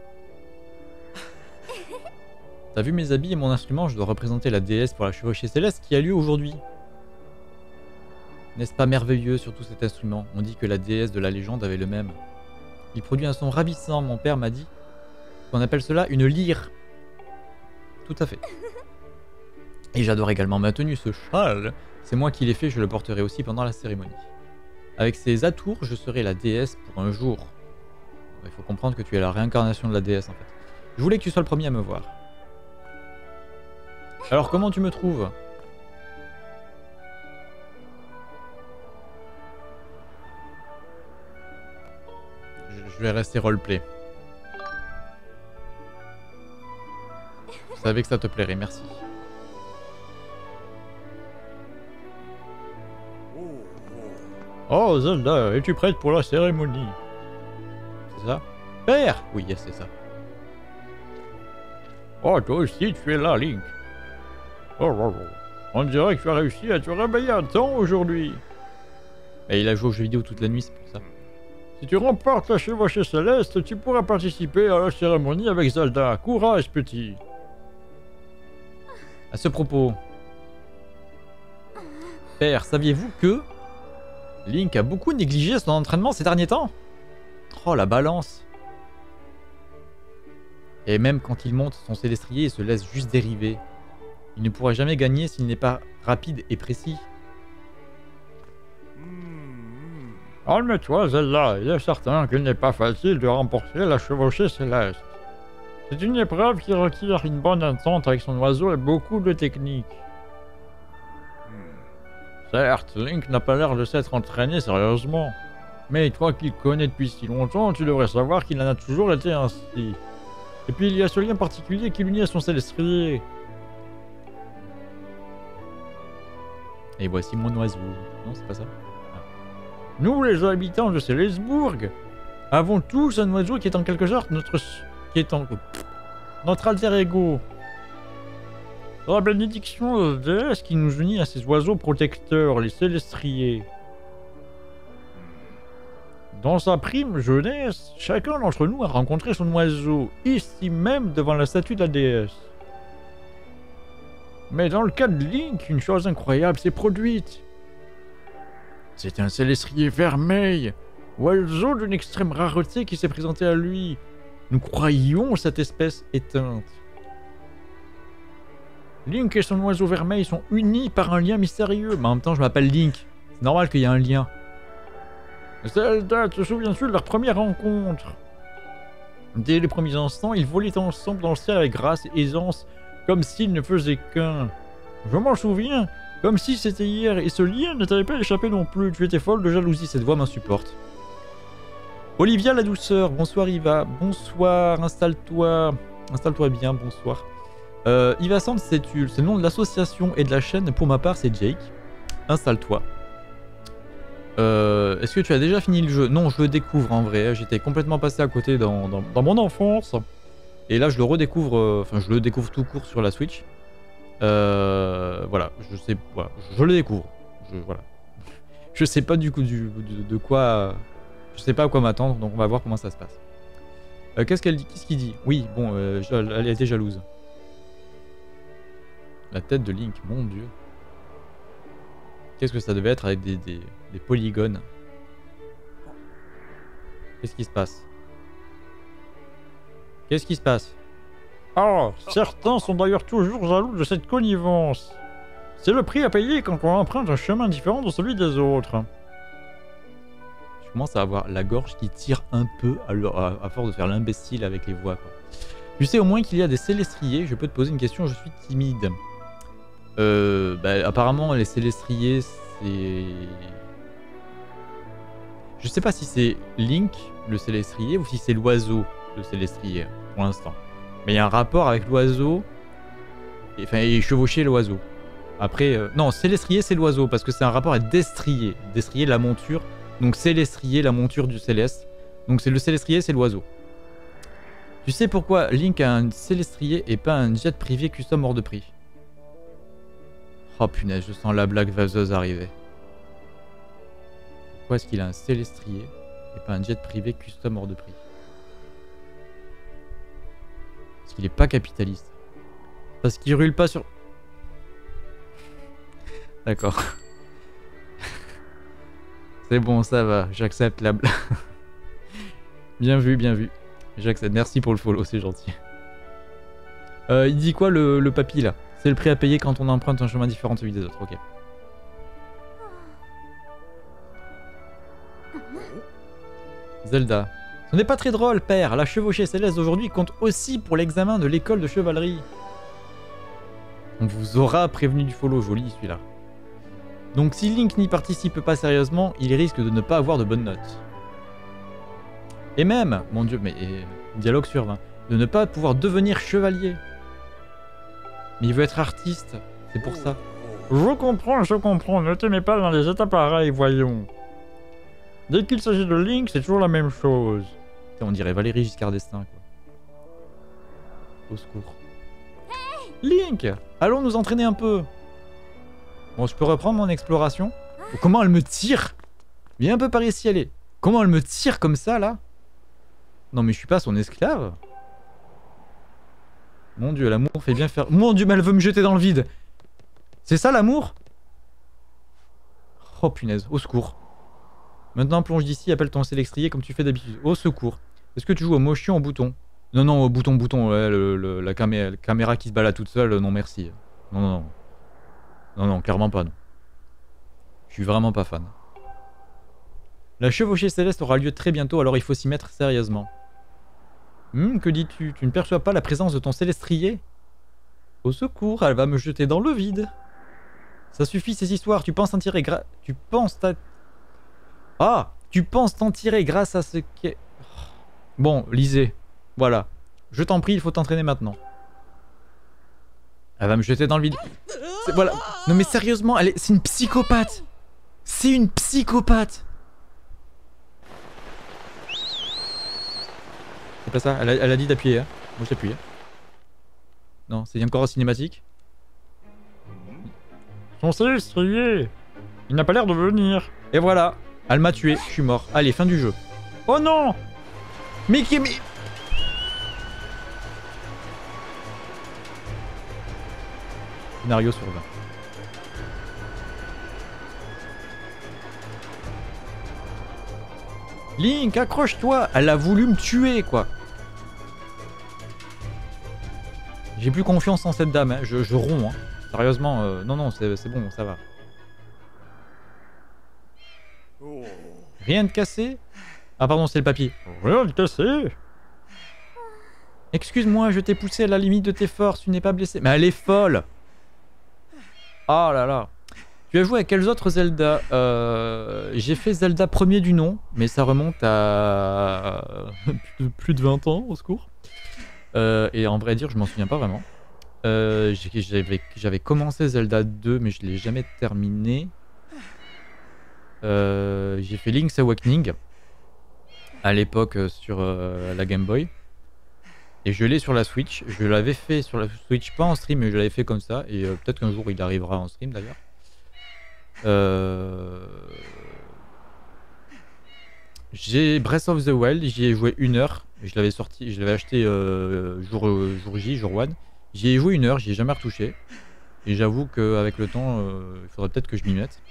T'as vu mes habits et mon instrument? Je dois représenter la déesse pour la chevauchée céleste qui a lieu aujourd'hui. N'est-ce pas merveilleux, surtout cet instrument? On dit que la déesse de la légende avait le même. Il produit un son ravissant, mon père m'a dit. On appelle cela une lyre. Tout à fait. Et j'adore également ma tenue, ce châle. C'est moi qui l'ai fait, je le porterai aussi pendant la cérémonie. Avec ces atours, je serai la déesse pour un jour. Il faut comprendre que tu es la réincarnation de la déesse en fait. Je voulais que tu sois le premier à me voir. Alors comment tu me trouves? Je vais rester roleplay. Je savais que ça te plairait, merci. Oh Zelda, es-tu prête pour la cérémonie? C'est ça? Père! Oui, yes, c'est ça. Oh, toi aussi, tu es là, Link. Oh. On dirait que tu as réussi à te réveiller à temps aujourd'hui. Et il a joué aux jeux vidéo toute la nuit, c'est pour ça. Si tu remportes la chevauchée céleste, tu pourras participer à la cérémonie avec Zelda. Courage, petit. À ce propos, père, saviez-vous que Link a beaucoup négligé son entraînement ces derniers temps? Oh, la balance. Et même quand il monte son célestrier et se laisse juste dériver, il ne pourra jamais gagner s'il n'est pas rapide et précis. Calme-toi, Zelda, il est certain qu'il n'est pas facile de remporter la chevauchée céleste. C'est une épreuve qui requiert une bonne entente avec son oiseau et beaucoup de technique. Certes, Link n'a pas l'air de s'être entraîné sérieusement. Mais toi qui le connais depuis si longtemps, tu devrais savoir qu'il en a toujours été ainsi. Et puis il y a ce lien particulier qui l'unit à son célestrier. Et voici mon oiseau. Non, c'est pas ça. Nous, les habitants de Célesbourg, avons tous un oiseau qui est en quelque sorte notre alter ego. La bénédiction de la déesse qui nous unit à ces oiseaux protecteurs, les célestriers. Dans sa prime jeunesse, chacun d'entre nous a rencontré son oiseau, ici même devant la statue de la déesse. Mais dans le cas de Link, une chose incroyable s'est produite. C'est un célestrier vermeil, oiseau d'une extrême rareté qui s'est présenté à lui. Nous croyions cette espèce éteinte. Link et son oiseau vermeil sont unis par un lien mystérieux. Mais en même temps, je m'appelle Link. C'est normal qu'il y ait un lien. Zelda, te souviens-tu de leur première rencontre? Dès les premiers instants, ils volaient ensemble dans le ciel avec grâce et aisance, comme s'ils ne faisaient qu'un. Je m'en souviens, comme si c'était hier, et ce lien ne t'avait pas échappé non plus. Tu étais folle de jalousie, cette voix m'insupporte. Olivia la douceur, bonsoir Iva, bonsoir, installe-toi bien, bonsoir. Iva Sand, c'est le nom de l'association et de la chaîne, pour ma part c'est Jake. Installe-toi. Est-ce que tu as déjà fini le jeu? Non, je le découvre en vrai, j'étais complètement passé à côté dans mon enfance. Et là je le redécouvre, enfin je le découvre tout court sur la Switch. Voilà, je le découvre. Voilà. Je sais pas du coup de quoi... Je sais pas à quoi m'attendre, donc on va voir comment ça se passe. Qu'est-ce qu'elle dit? Qu'est-ce qu'il dit? Oui, bon, elle a été jalouse. La tête de Link, mon dieu. Qu'est-ce que ça devait être avec des polygones? Qu'est-ce qui se passe? Qu'est-ce qui se passe? Oh, certains sont d'ailleurs toujours jaloux de cette connivence. C'est le prix à payer quand on emprunte un chemin différent de celui des autres. Je commence à avoir la gorge qui tire un peu à force de faire l'imbécile avec les voix, quoi. Tu sais au moins qu'il y a des célestriers. Je peux te poser une question, je suis timide. Apparemment les célestriers c'est... Je sais pas si c'est Link le célestrier ou si c'est l'oiseau le célestrier pour l'instant. Mais il y a un rapport avec l'oiseau et chevaucher l'oiseau. Après, non, célestrier c'est l'oiseau parce que c'est un rapport avec destrier. Destrier la monture. Donc célestrier la monture du céleste. Donc c'est le célestrier c'est l'oiseau. Tu sais pourquoi Link a un célestrier et pas un jet privé custom hors de prix? Oh punaise, je sens la blague vaseuse arriver. Pourquoi est-ce qu'il a un célestrier et pas un jet privé custom hors de prix? Parce qu'il est pas capitaliste. Parce qu'il rule pas sur... D'accord. C'est bon, ça va, j'accepte la blague. Bien vu, bien vu. J'accepte, merci pour le follow, c'est gentil. Il dit quoi le papy là? C'est le prix à payer quand on emprunte un chemin différent de celui des autres, ok. Zelda. Ce n'est pas très drôle, père. La chevauchée céleste d'aujourd'hui compte aussi pour l'examen de l'école de chevalerie. On vous aura prévenu du follow, joli celui-là. Donc si Link n'y participe pas sérieusement, il risque de ne pas avoir de bonnes notes. Et même, mon dieu, mais dialogue sur 20, de ne pas pouvoir devenir chevalier. Mais il veut être artiste, c'est pour ça. Je comprends, ne t'aimez pas dans les états pareils, voyons. Dès qu'il s'agit de Link, c'est toujours la même chose. On dirait Valérie Giscard d'Estaing, quoi. Au secours. Link, allons nous entraîner un peu. Bon, je peux reprendre mon exploration. Oh, comment elle me tire? Viens un peu par ici, allez. Comment elle me tire comme ça, là? Non, mais je suis pas son esclave. Mon dieu, l'amour fait bien faire... Mon dieu, mais elle veut me jeter dans le vide. C'est ça l'amour? Oh punaise, au secours. Maintenant plonge d'ici, appelle ton sélectrier comme tu fais d'habitude. Au secours. Est-ce que tu joues au motion au bouton? Non, non, au bouton, ouais, la caméra qui se balade toute seule, non merci. Non, non, non. Non, non, clairement pas, non. Je suis vraiment pas fan. La chevauchée céleste aura lieu très bientôt, alors il faut s'y mettre sérieusement. Que dis-tu? Tu ne perçois pas la présence de ton sélestrier? Au secours, elle va me jeter dans le vide. Ça suffit ces histoires, tu penses t'en tirer Tu penses t'en tirer grâce à ce qu'est... Bon, lisez. Voilà. Je t'en prie, il faut t'entraîner maintenant. Elle va me jeter dans le vide. Voilà. Non mais sérieusement, c'est une psychopathe. C'est une psychopathe. C'est pas ça, elle a dit d'appuyer. Hein. Moi j'appuie. Hein. Non, c'est encore en cinématique. Son sélestrier. Il n'a pas l'air de venir. Et voilà. Elle m'a tué, je suis mort. Allez, fin du jeu. Oh non! Mais qui... Scénario sur 20. Link, accroche-toi! Elle a voulu me tuer, quoi. J'ai plus confiance en cette dame, hein. Je romps. Hein. Sérieusement, non, non, c'est bon, ça va. Rien de cassé? Ah pardon, c'est le papier. Rien de cassé? Excuse-moi, je t'ai poussé à la limite de tes forces, tu n'es pas blessé. Mais elle est folle! Oh là là. Tu as joué à quels autres Zelda? J'ai fait Zelda premier du nom, mais ça remonte à plus de 20 ans, au secours. Et en vrai dire, je m'en souviens pas vraiment. J'avais commencé Zelda 2, mais je l'ai jamais terminé. J'ai fait Link's Awakening à l'époque sur la Game Boy. Et je l'ai sur la Switch. Je l'avais fait sur la Switch, pas en stream, mais je l'avais fait comme ça. Et peut-être qu'un jour il arrivera en stream d'ailleurs. J'ai Breath of the Wild, j'y ai joué 1 heure. Je l'avais sorti, je l'avais acheté jour J, jour 1. J'y ai joué 1 heure, j'y ai jamais retouché. Et j'avoue qu'avec le temps, il faudrait peut-être que je m'y mette.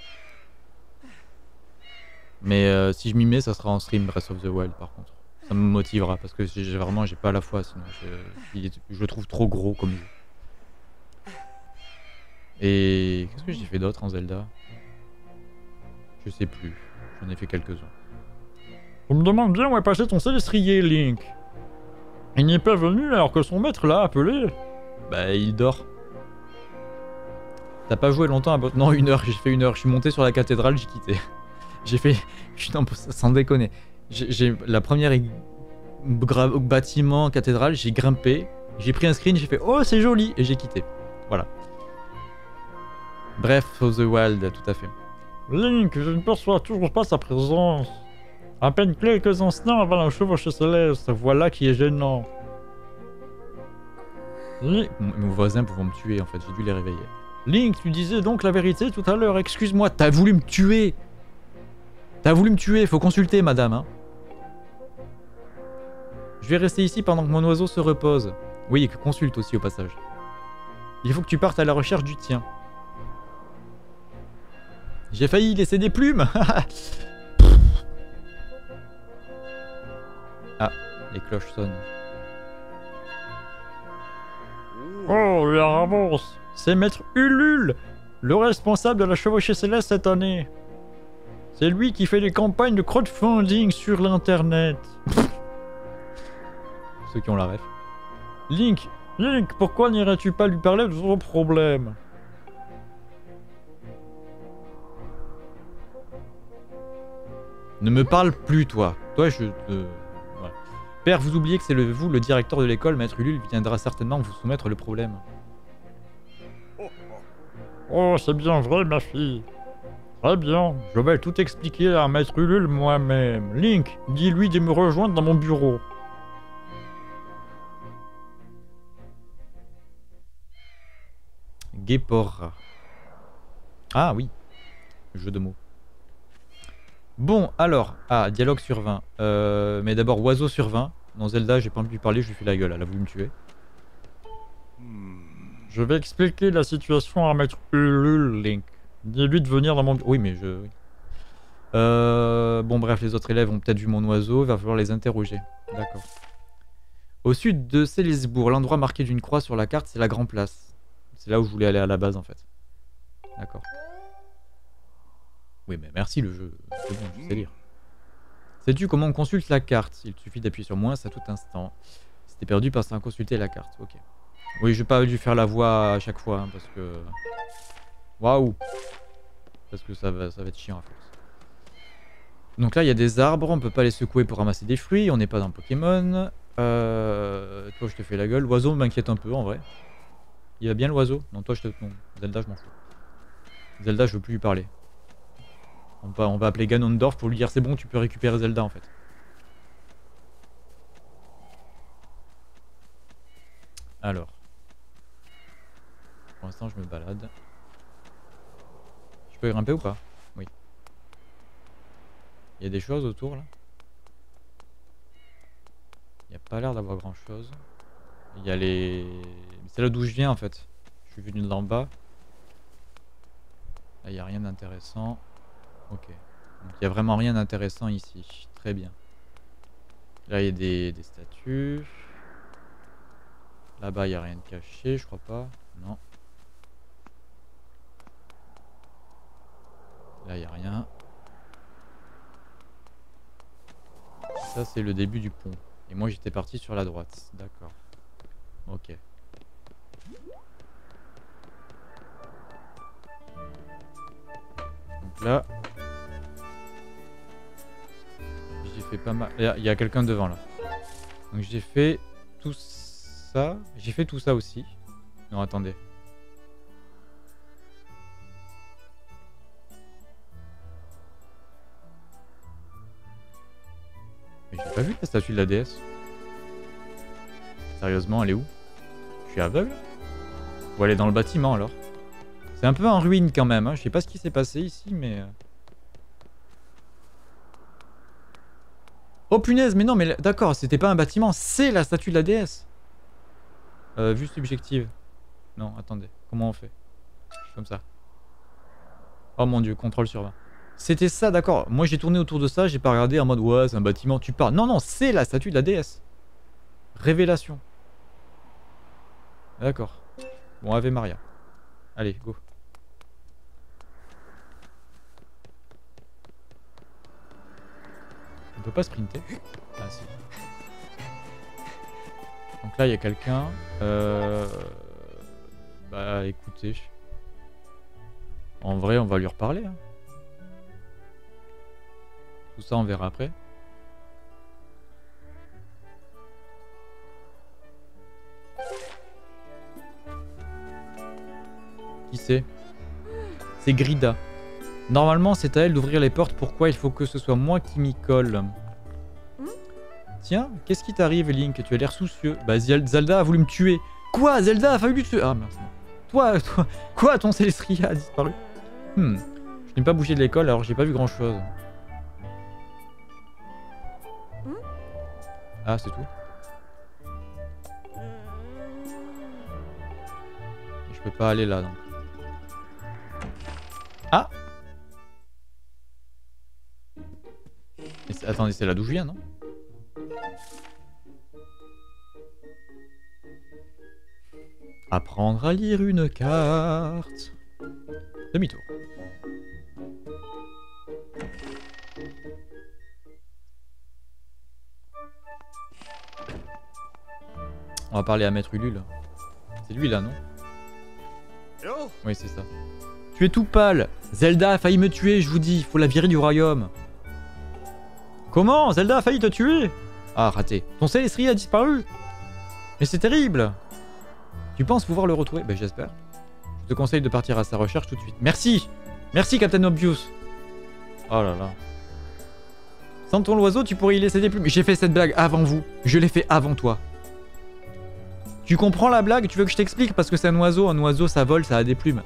Mais si je m'y mets, ça sera en stream Breath of the Wild par contre. Ça me motivera parce que vraiment j'ai pas la foi, sinon je le trouve trop gros comme jeu. Et qu'est-ce que j'ai fait d'autre en Zelda? Je sais plus, j'en ai fait quelques-uns. On me demande bien où est passé ton sélestrier, Link. Il n'y est pas venu alors que son maître l'a appelé. Bah il dort. T'as pas joué longtemps à Non, 1 heure, j'ai fait 1 heure. Je suis monté sur la cathédrale, j'ai quitté. J'ai fait... Non, sans déconner. J'ai la première bâtiment, cathédrale, j'ai grimpé. J'ai pris un screen, j'ai fait oh c'est joli et j'ai quitté. Voilà. Breath of the Wild, tout à fait. Link, je ne perçois toujours pas sa présence. À peine quelques instants avant la chevauchée céleste, voilà qui est gênant. Link... Mes voisins pouvaient me tuer en fait, j'ai dû les réveiller. Link, tu disais donc la vérité tout à l'heure, excuse-moi, t'as voulu me tuer. T'as voulu me tuer, faut consulter madame. Hein. Je vais rester ici pendant que mon oiseau se repose. Oui, et que consulte aussi au passage. Il faut que tu partes à la recherche du tien. J'ai failli laisser des plumes. Ah, les cloches sonnent. Oh, il avance. C'est Maître Ulule, le responsable de la chevauchée céleste cette année. C'est lui qui fait les campagnes de crowdfunding sur l'internet. Ceux qui ont la ref. Link, pourquoi n'irais-tu pas lui parler de son problème? Ne me parle plus, toi. Toi, voilà. Père, vous oubliez que c'est vous, le directeur de l'école, Maître Ulule viendra certainement vous soumettre le problème. Oh, c'est bien vrai, ma fille. Très bien, je vais tout expliquer à Maître Ulule moi-même. Link, dis-lui de me rejoindre dans mon bureau. Guépora. Ah oui, jeu de mots. Bon, alors, dialogue sur 20. Mais d'abord, oiseau sur 20. Dans Zelda, j'ai pas envie de lui parler, je lui fais la gueule, elle a voulu me tuer. Je vais expliquer la situation à Maître Ulule, Link. Dis-lui de venir dans mon... Oui, mais je... Bon, bref, les autres élèves ont peut-être vu mon oiseau. Il va falloir les interroger. D'accord. Au sud de Célisbourg, l'endroit marqué d'une croix sur la carte, c'est la Grand Place. C'est là où je voulais aller à la base, en fait. D'accord. Oui, mais merci le jeu. C'est bon, je sais lire. Sais-tu comment on consulte la carte? Il suffit d'appuyer sur moins à tout instant. Si t'es perdu, passe à consulter la carte. Ok. Oui, je vais pas dû faire la voix à chaque fois, hein, parce que... Waouh! Parce que ça va être chiant à force. Donc là, il y a des arbres, on peut pas les secouer pour ramasser des fruits, on n'est pas dans Pokémon. Toi, je te fais la gueule. L'oiseau m'inquiète un peu, en vrai. Il va bien l'oiseau? Non, toi, je te... Non, Zelda, je m'en fous. Zelda, je veux plus lui parler. On va appeler Ganondorf pour lui dire c'est bon, tu peux récupérer Zelda, en fait. Alors. Pour l'instant, je me balade. Je peux grimper ou pas? Oui. Il y a des choses autour, là? Il n'y a pas l'air d'avoir grand chose. Il y a les... C'est là d'où je viens, en fait. Je suis venu d'en bas. Là, il n'y a rien d'intéressant. Ok. Donc, il n'y a vraiment rien d'intéressant ici. Très bien. Là, il y a des statues. Là-bas, il n'y a rien de caché, je crois pas. Non. Là, il n'y a rien. Ça, c'est le début du pont. Et moi, j'étais parti sur la droite. D'accord. Ok. Donc là... J'ai fait pas mal... Il y a quelqu'un devant, là. Donc j'ai fait tout ça. J'ai fait tout ça aussi. Non, attendez. Mais j'ai pas vu la statue de la déesse. Sérieusement, elle est où? Je suis aveugle? Ou elle est dans le bâtiment alors? C'est un peu en ruine quand même, hein. Je sais pas ce qui s'est passé ici, mais... Oh punaise, mais non, mais d'accord, c'était pas un bâtiment, c'est la statue de la déesse. Vue subjective. Non, attendez, comment on fait? Comme ça. Oh mon dieu, contrôle sur 20. C'était ça, d'accord. Moi j'ai tourné autour de ça, j'ai pas regardé en mode ouais, c'est un bâtiment, tu parles. Non, non, c'est la statue de la déesse. Révélation. D'accord. Bon, Ave Maria. Allez, go. On peut pas sprinter? Ah si. Donc là il y a quelqu'un. Bah écoutez. En vrai on va lui reparler. Hein. Tout ça on verra après. Qui c'est? C'est Grida. Normalement c'est à elle d'ouvrir les portes, pourquoi il faut que ce soit moi qui m'y colle? Tiens, qu'est-ce qui t'arrive Link? Tu as l'air soucieux. Bah Zelda a voulu me tuer. Quoi? Zelda a failli me tuer? Ah mince. Toi, quoi? Ton Célestria a disparu. Je n'ai pas bougé de l'école alors j'ai pas vu grand chose. Ah c'est tout. Je peux pas aller là donc. Ah! Attendez, c'est là d'où je viens, non? Apprendre à lire une carte. Demi-tour. On va parler à Maître Ulule. C'est lui là, non? Oui, c'est ça. Tu es tout pâle. Zelda a failli me tuer, je vous dis. Il faut la virer du royaume. Comment? Zelda a failli te tuer? Ah, raté. Ton Célestria a disparu. Mais c'est terrible. Tu penses pouvoir le retrouver? Ben j'espère. Je te conseille de partir à sa recherche tout de suite. Merci. Merci Captain Obvious. Oh là là. Sans ton oiseau, tu pourrais y laisser des plumes. J'ai fait cette blague avant vous. Je l'ai fait avant toi. Tu comprends la blague? Tu veux que je t'explique? Parce que c'est un oiseau ça vole, ça a des plumes.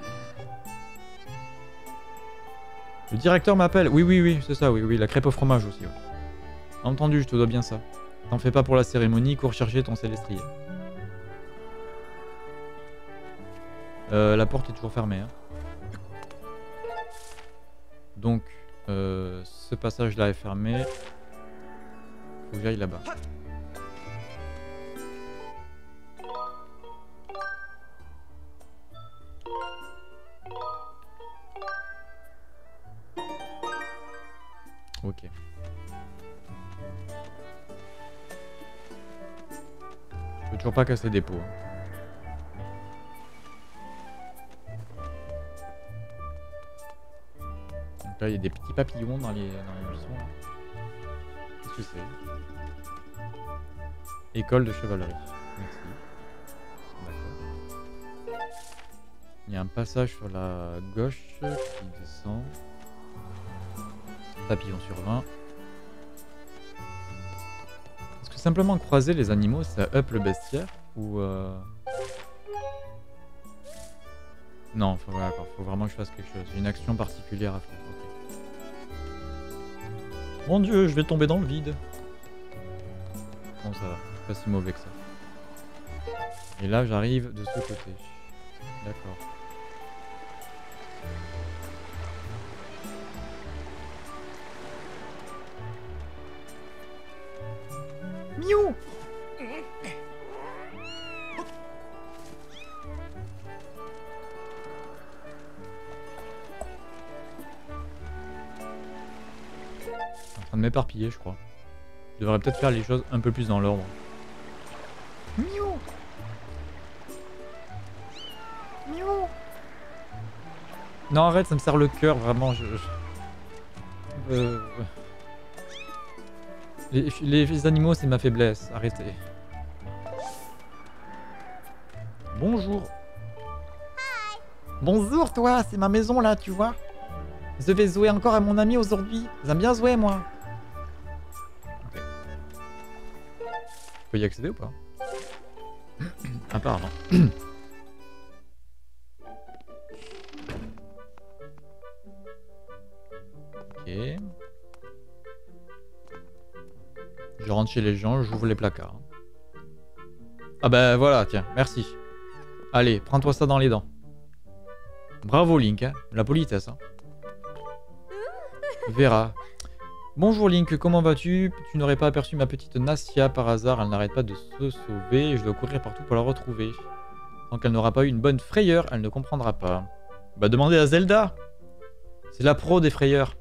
Le directeur m'appelle. Oui, c'est ça, oui, la crêpe au fromage aussi. Ouais. Entendu, je te dois bien ça. T'en fais pas pour la cérémonie, cours chercher ton Célestria. La porte est toujours fermée. Hein. Donc, ce passage-là est fermé. Faut que j'aille là-bas. Ok. Je peux toujours pas casser des pots. Hein. Donc là, il y a des petits papillons dans les buissons. Qu'est-ce que c'est? École de chevalerie. Merci. D'accord. Il y a un passage sur la gauche qui descend. Papillon sur 20. Est-ce que simplement croiser les animaux, ça up le bestiaire? Ou Non, faut vraiment que je fasse quelque chose. J'ai une action particulière à faire. Okay. Mon dieu, je vais tomber dans le vide. Bon, ça va. Pas si mauvais que ça. Et là, j'arrive de ce côté. D'accord. Miou! En train de m'éparpiller, je crois. Je devrais peut-être faire les choses un peu plus dans l'ordre. Miou! Miou! Non, arrête, ça me serre le cœur, vraiment. Les animaux, c'est ma faiblesse. Arrêtez. Bonjour. Bonjour, toi. C'est ma maison, là, tu vois. Je vais jouer encore à mon ami aujourd'hui. J'aime bien jouer, moi. Ok. Je peux y accéder ou pas? Ah, pardon. Ok. Je rentre chez les gens, j'ouvre les placards. Ah bah voilà, tiens, merci. Allez, prends-toi ça dans les dents. Bravo Link, hein. La politesse. Hein. Vera. Bonjour Link, comment vas-tu? Tu n'aurais pas aperçu ma petite Nassia par hasard? Elle n'arrête pas de se sauver et je dois courir partout pour la retrouver. Tant qu'elle n'aura pas eu une bonne frayeur, elle ne comprendra pas. Bah demandez à Zelda. C'est la pro des frayeurs.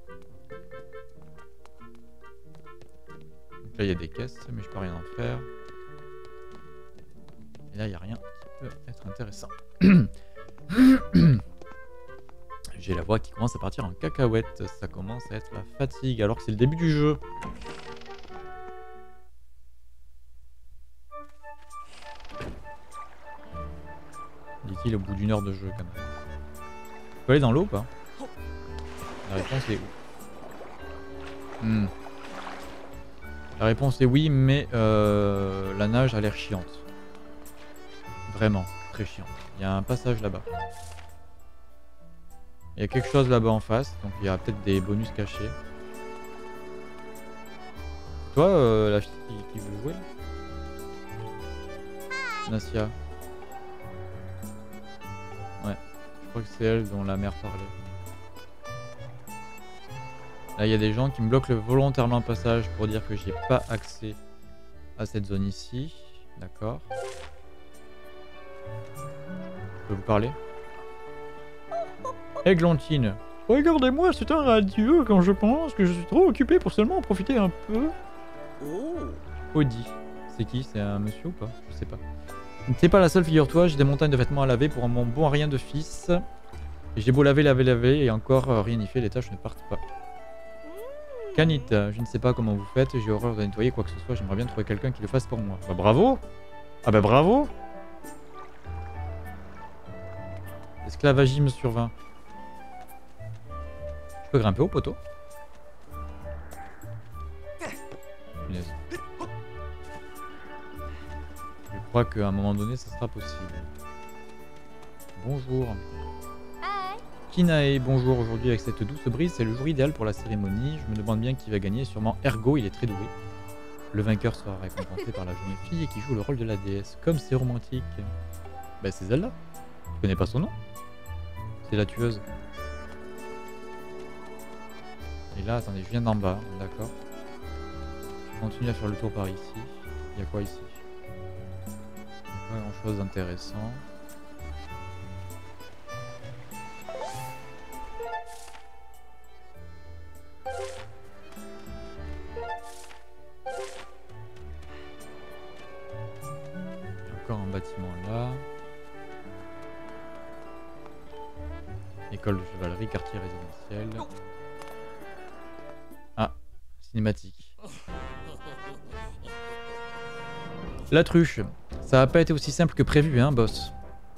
Là, il y a des caisses, mais je peux rien en faire. Et là, il n'y a rien qui peut être intéressant. J'ai la voix qui commence à partir en cacahuète. Ça commence à être la fatigue, alors que c'est le début du jeu. Dit-il au bout d'une heure de jeu, quand même. Tu peux aller dans l'eau ou pas? La réponse est oui. La réponse est oui, mais la nage a l'air chiante. Vraiment, très chiante. Il y a un passage là-bas. Il y a quelque chose là-bas en face, donc il y a peut-être des bonus cachés. Toi, la fille qui veut jouer là? Nassia. Ouais, je crois que c'est elle dont la mère parlait. Là, il y a des gens qui me bloquent volontairement le passage pour dire que j'ai pas accès à cette zone ici. D'accord. Je peux vous parler? Églantine. Regardez-moi, c'est un radieux quand je pense que je suis trop occupé pour seulement en profiter un peu. Audi. C'est qui? C'est un monsieur ou pas? Je sais pas. T'es pas la seule, figure-toi, j'ai des montagnes de vêtements à laver pour mon bon rien de fils. Et j'ai beau laver et encore rien n'y fait, les tâches ne partent pas. Canit, je ne sais pas comment vous faites, j'ai horreur de nettoyer quoi que ce soit, j'aimerais bien trouver quelqu'un qui le fasse pour moi. Bah bravo! Ah bah bravo! Esclavagisme sur 20. Je peux grimper au poteau? Punaise. Je crois qu'à un moment donné, ça sera possible. Bonjour. Kinae, bonjour. Aujourd'hui, avec cette douce brise, c'est le jour idéal pour la cérémonie. Je me demande bien qui va gagner. Sûrement Ergo, il est très doué. Le vainqueur sera récompensé par la jeune fille qui joue le rôle de la déesse. Comme c'est romantique. Bah, c'est Zelda. Je connais pas son nom. C'est la tueuse. Et là, attendez, je viens d'en bas, d'accord. Je continue à faire le tour par ici. Il y a quoi ici? Pas grand chose d'intéressant. Encore un bâtiment là. École de chevalerie, quartier résidentiel. Ah, cinématique. La truche. Ça a pas été aussi simple que prévu, hein, boss.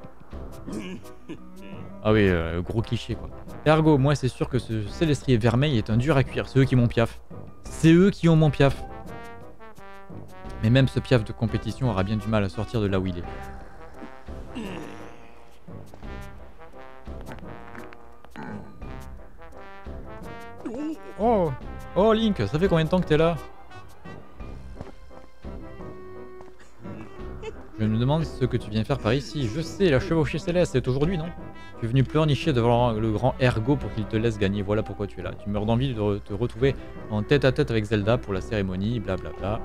Ah oui, gros cliché, quoi. Ergo, moi, c'est sûr que ce Célestrier vermeil est un dur à cuire. C'est eux qui m'ont piaf. C'est eux qui ont mon piaf. Mais même ce piaf de compétition aura bien du mal à sortir de là où il est. Oh! Oh, Link, ça fait combien de temps que t'es là? Je me demande ce que tu viens faire par ici. Je sais, la chevauchée céleste, c'est aujourd'hui, non? Tu es venu pleurnicher devant le grand Ergo pour qu'il te laisse gagner. Voilà pourquoi tu es là. Tu meurs d'envie de te retrouver en tête à tête avec Zelda pour la cérémonie, blablabla.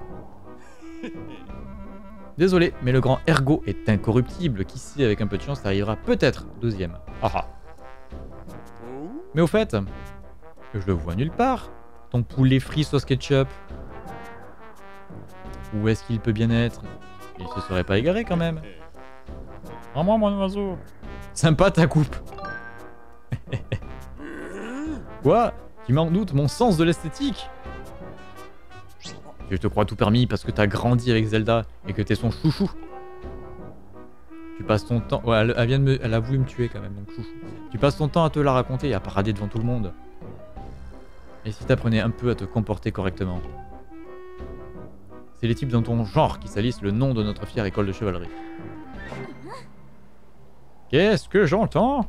Désolé, mais le grand Ergo est incorruptible. Qui sait, avec un peu de chance, ça arrivera peut-être 12e. Ah ah. Mais au fait, je le vois nulle part. Ton poulet frit sauce ketchup. Où est-ce qu'il peut bien être? Il se serait pas égaré quand même. Rends-moi mon oiseau. Sympa ta coupe. Quoi? Tu m'en doutes mon sens de l'esthétique? Je te crois tout permis parce que t'as grandi avec Zelda et que t'es son chouchou. Tu passes ton temps... Ouais, elle a voulu me tuer quand même, donc chouchou. Tu passes ton temps à te la raconter et à parader devant tout le monde. Et si t'apprenais un peu à te comporter correctement? C'est les types dans ton genre qui salissent le nom de notre fière école de chevalerie. Qu'est-ce que j'entends?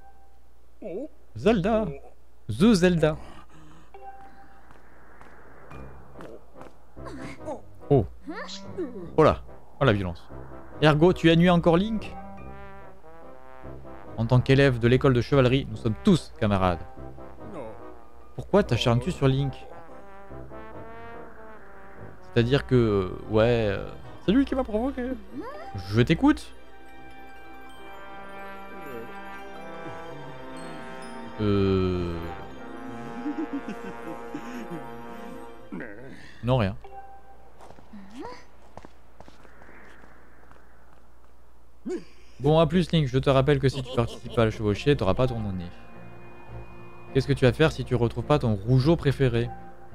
Zelda. The Zelda. Oh. Oh là. Oh la violence. Ergo, tu as nuit encore Link? En tant qu'élève de l'école de chevalerie, nous sommes tous camarades. Pourquoi t'acharnes-tu sur Link? C'est-à-dire que... Ouais... c'est lui qui m'a provoqué. Je t'écoute. Non, rien. Bon, à plus Link, je te rappelle que si tu participes à la chevauchée, t'auras pas ton nez. Qu'est-ce que tu vas faire si tu retrouves pas ton rougeau préféré?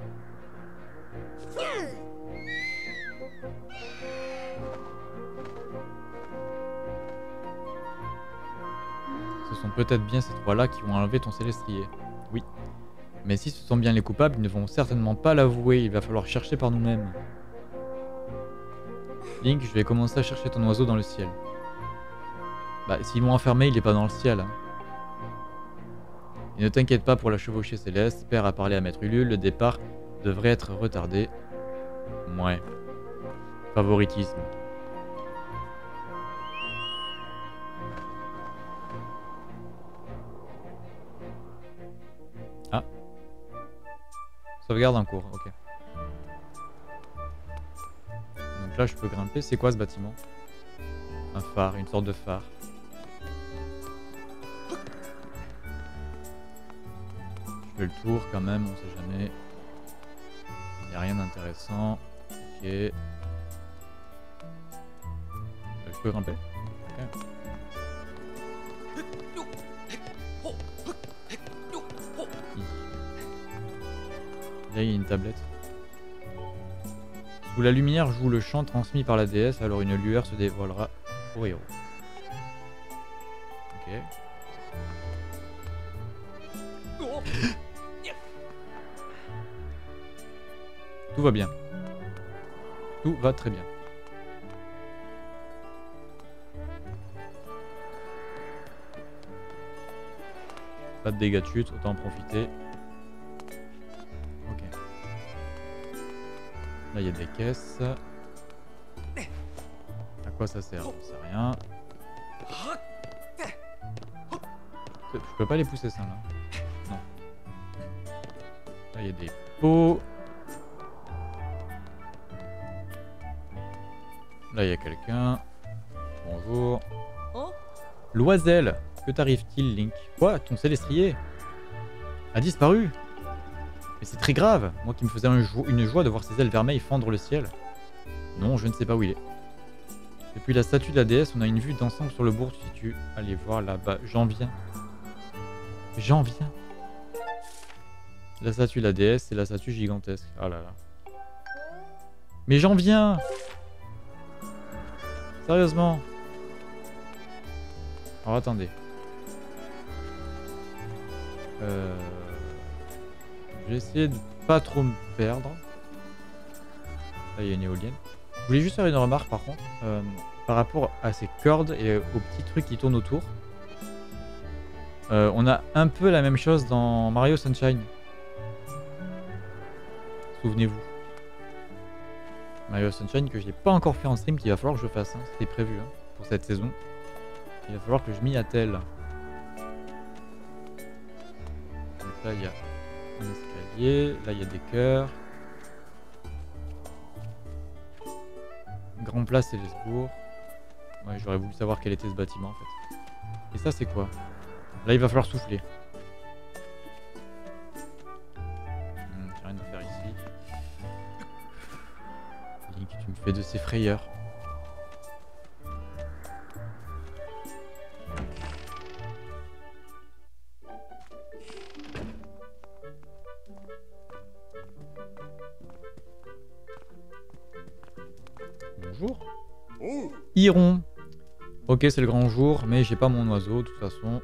Ce sont peut-être bien ces trois-là qui ont enlevé ton Célestrier. Oui. Mais si ce sont bien les coupables, ils ne vont certainement pas l'avouer, il va falloir chercher par nous-mêmes. Link, je vais commencer à chercher ton oiseau dans le ciel. Bah, s'ils l'ont enfermé, il est pas dans le ciel. Hein. Et ne t'inquiète pas pour la chevauchée céleste, Père a parlé à Maître Ulule, le départ devrait être retardé. Ouais. Favoritisme. Ah. Sauvegarde en cours, ok. Donc là je peux grimper, c'est quoi ce bâtiment? Un phare, une sorte de phare. Je fais le tour quand même, on sait jamais. Il n'y a rien d'intéressant. Ok. Je peux grimper? Ok. Là il y a une tablette. Sous la lumière joue le chant transmis par la déesse, alors une lueur se dévoilera au héros. Ok. Tout va bien. Tout va très bien. Pas de dégâts de chute, autant en profiter. Ok. Là il y a des caisses. À quoi ça sert? Ça sert à rien. Je peux pas les pousser ça là. Non. Là il y a des pots. Là il y a quelqu'un. Bonjour. Oh, Loisel, que t'arrive-t-il, Link? Quoi? Ton célestrier a disparu? Mais c'est très grave, moi qui me faisais une joie de voir ses ailes vermeilles fendre le ciel. Non, je ne sais pas où il est. Depuis la statue de la déesse, on a une vue d'ensemble sur le bourg si tu allez voir là-bas. J'en viens. J'en viens. La statue de la déesse, c'est la statue gigantesque. Oh là là. Mais j'en viens. Sérieusement. Alors attendez. Je vais essayer de pas trop me perdre. Là il y a une éolienne. Je voulais juste faire une remarque par contre. Par rapport à ces cordes et aux petits trucs qui tournent autour. On a un peu la même chose dans Mario Sunshine. Souvenez-vous. Mario Sunshine que je n'ai pas encore fait en stream, qu'il va falloir que je fasse. Hein. C'était prévu hein, pour cette saison. Il va falloir que je m'y attelle. Donc là il y a un escalier, là il y a des cœurs. Grand Place et Lesbourg. Ouais, j'aurais voulu savoir quel était ce bâtiment en fait. Et ça c'est quoi? Là il va falloir souffler. J'ai rien à faire ici. Link, tu me fais de ces frayeurs. Bonjour. Iron. Ok, c'est le grand jour, mais j'ai pas mon oiseau de toute façon.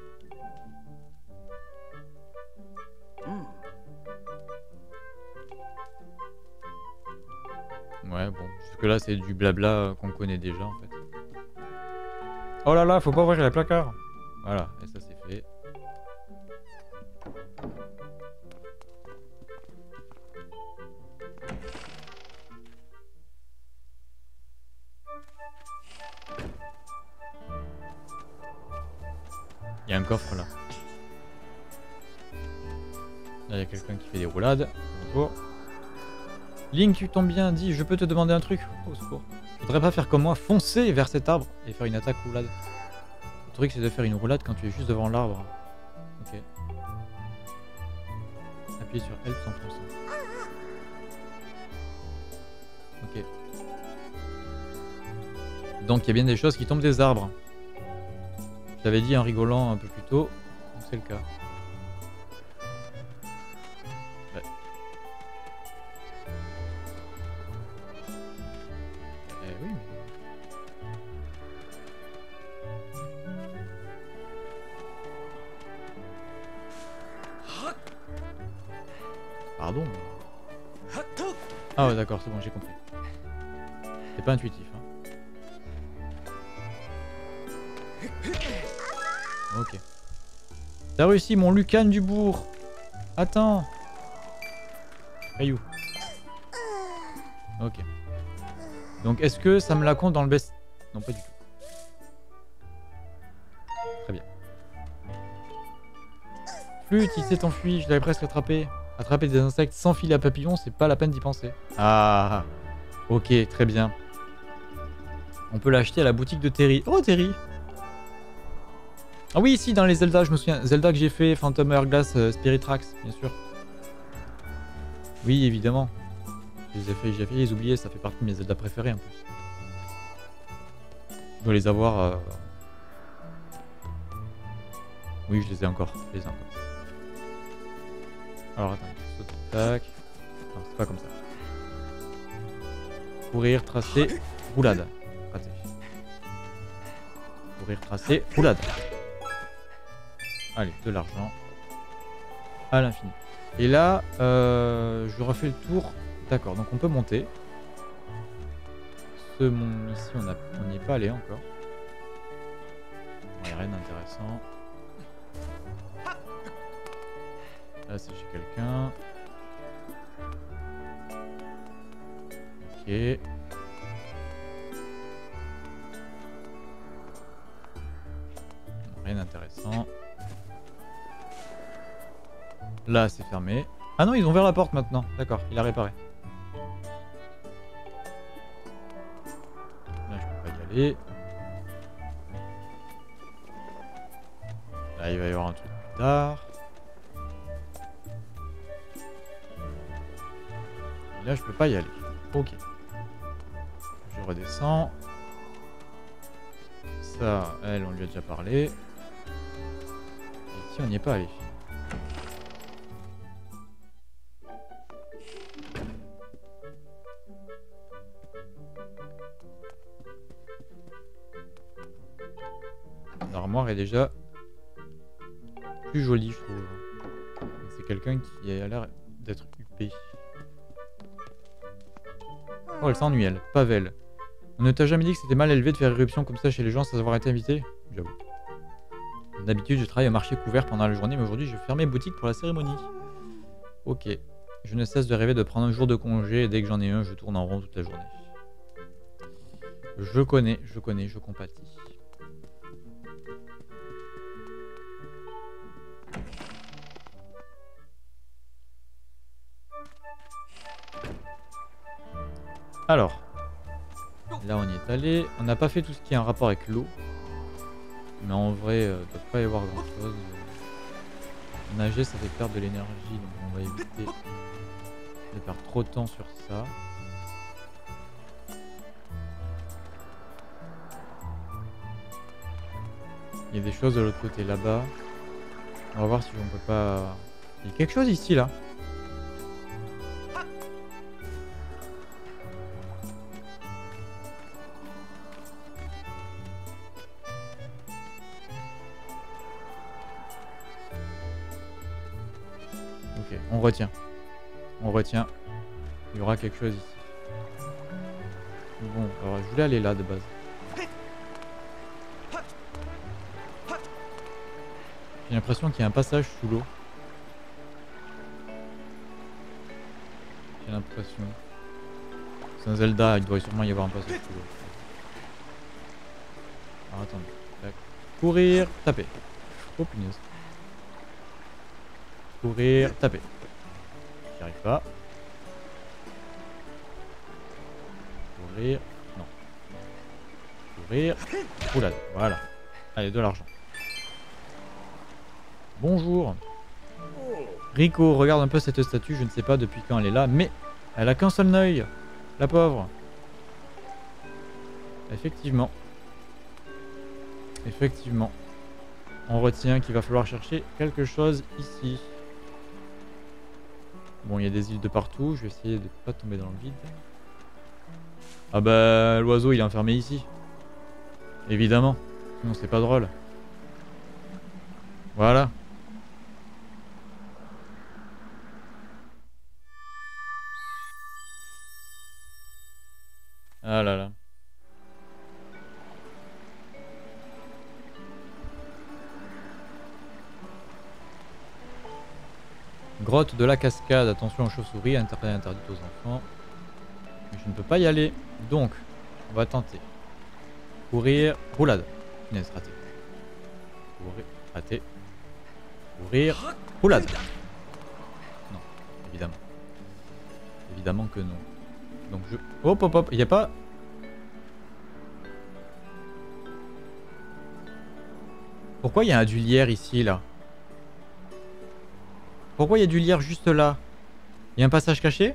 Ouais, bon, jusque là c'est du blabla qu'on connaît déjà en fait. Oh là là, faut pas ouvrir les placards. Voilà, et ça c'est fait. Il y a un coffre là. Là il y a quelqu'un qui fait des roulades. Bonjour. Link, tu tombes bien, dis, je peux te demander un truc? Au secours. Je voudrais pas faire comme moi, foncer vers cet arbre et faire une attaque roulade. Le truc c'est de faire une roulade quand tu es juste devant l'arbre. Ok. Appuyez sur Help sans foncer. Ok. Donc il y a bien des choses qui tombent des arbres. Je l'avais dit en rigolant un peu plus tôt, donc c'est le cas. Ouais. Oui, mais... Pardon. Ah ouais d'accord, c'est bon, j'ai compris. C'est pas intuitif. Hein. Ok. T'as réussi mon Lucan du bourg. Attends. Caillou. Ok. Donc est-ce que ça me la compte dans le best... Non pas du tout. Très bien. Flûte, il s'est enfui, je l'avais presque attrapé. Attraper des insectes sans filet à papillon, c'est pas la peine d'y penser. Ah. Ok, très bien. On peut l'acheter à la boutique de Terry. Oh Terry. Ah oui, ici dans les Zelda, je me souviens. Zelda que j'ai fait, Phantom Hourglass, Spirit Tracks, bien sûr. Oui, évidemment. J'ai failli les oublier, ça fait partie de mes Zelda préférés en plus. Je dois les avoir... Oui, je les ai encore. Alors attends, saute, tac. Non, c'est pas comme ça. Courir, tracer, roulade. Raté. Courir, tracer, roulade. Allez, de l'argent. À l'infini. Et là, je refais le tour. D'accord, donc on peut monter. Ici, on n'y est pas allé encore. Il n'y a rien d'intéressant. Là, c'est chez quelqu'un. Ok. Rien d'intéressant. Là, c'est fermé. Ah non, ils ont ouvert la porte maintenant. D'accord, il a réparé. Là, je peux pas y aller. Là, il va y avoir un truc plus tard. Et là, je peux pas y aller. Ok. Je redescends. Ça, elle, on lui a déjà parlé. Et ici, on n'y est pas allé. L'armoire est déjà plus jolie, je trouve. C'est quelqu'un qui a l'air d'être huppé. Oh, elle s'ennuie, elle. Pavel. On ne t'a jamais dit que c'était mal élevé de faire éruption comme ça chez les gens sans avoir été invité? J'avoue. D'habitude, je travaille au marché couvert pendant la journée, mais aujourd'hui, je ferme mes boutiques pour la cérémonie. Ok. Je ne cesse de rêver de prendre un jour de congé et dès que j'en ai un, je tourne en rond toute la journée. Je connais, je compatis. Alors, là on y est allé. On n'a pas fait tout ce qui est en rapport avec l'eau. Mais en vrai, il ne doit pas y avoir grand chose. Nager, ça fait perdre de l'énergie, donc on va éviter de perdre trop de temps sur ça. Il y a des choses de l'autre côté là-bas. On va voir si on peut pas... Il y a quelque chose ici là. Ok, on retient. On retient. Il y aura quelque chose ici. Bon, alors je voulais aller là de base. J'ai l'impression qu'il y a un passage sous l'eau. J'ai l'impression. C'est un Zelda, il doit sûrement y avoir un passage sous l'eau. Alors attendez. Tac. Courir, taper. Oh punaise. Courir, taper. J'y arrive pas. Courir. Non. Courir. Roulade. Voilà. Allez, de l'argent. Bonjour. Rico, regarde un peu cette statue. Je ne sais pas depuis quand elle est là, mais elle a qu'un seul œil. La pauvre. Effectivement. Effectivement. On retient qu'il va falloir chercher quelque chose ici. Bon, il y a des îles de partout. Je vais essayer de pas tomber dans le vide. Ah bah, l'oiseau, il est enfermé ici. Évidemment. Sinon, c'est pas drôle. Voilà. Ah là là. Grotte de la cascade, attention aux chauves-souris, interdite aux enfants. Mais je ne peux pas y aller, donc on va tenter. Courir, roulade. Punaise, raté. Courir, raté. Courir, roulade. Non, évidemment. Évidemment que non. Donc je... Hop hop hop, il n'y a pas... Pourquoi il y a un du lierre ici, là? Pourquoi il y a du lierre juste là? Il y a un passage caché?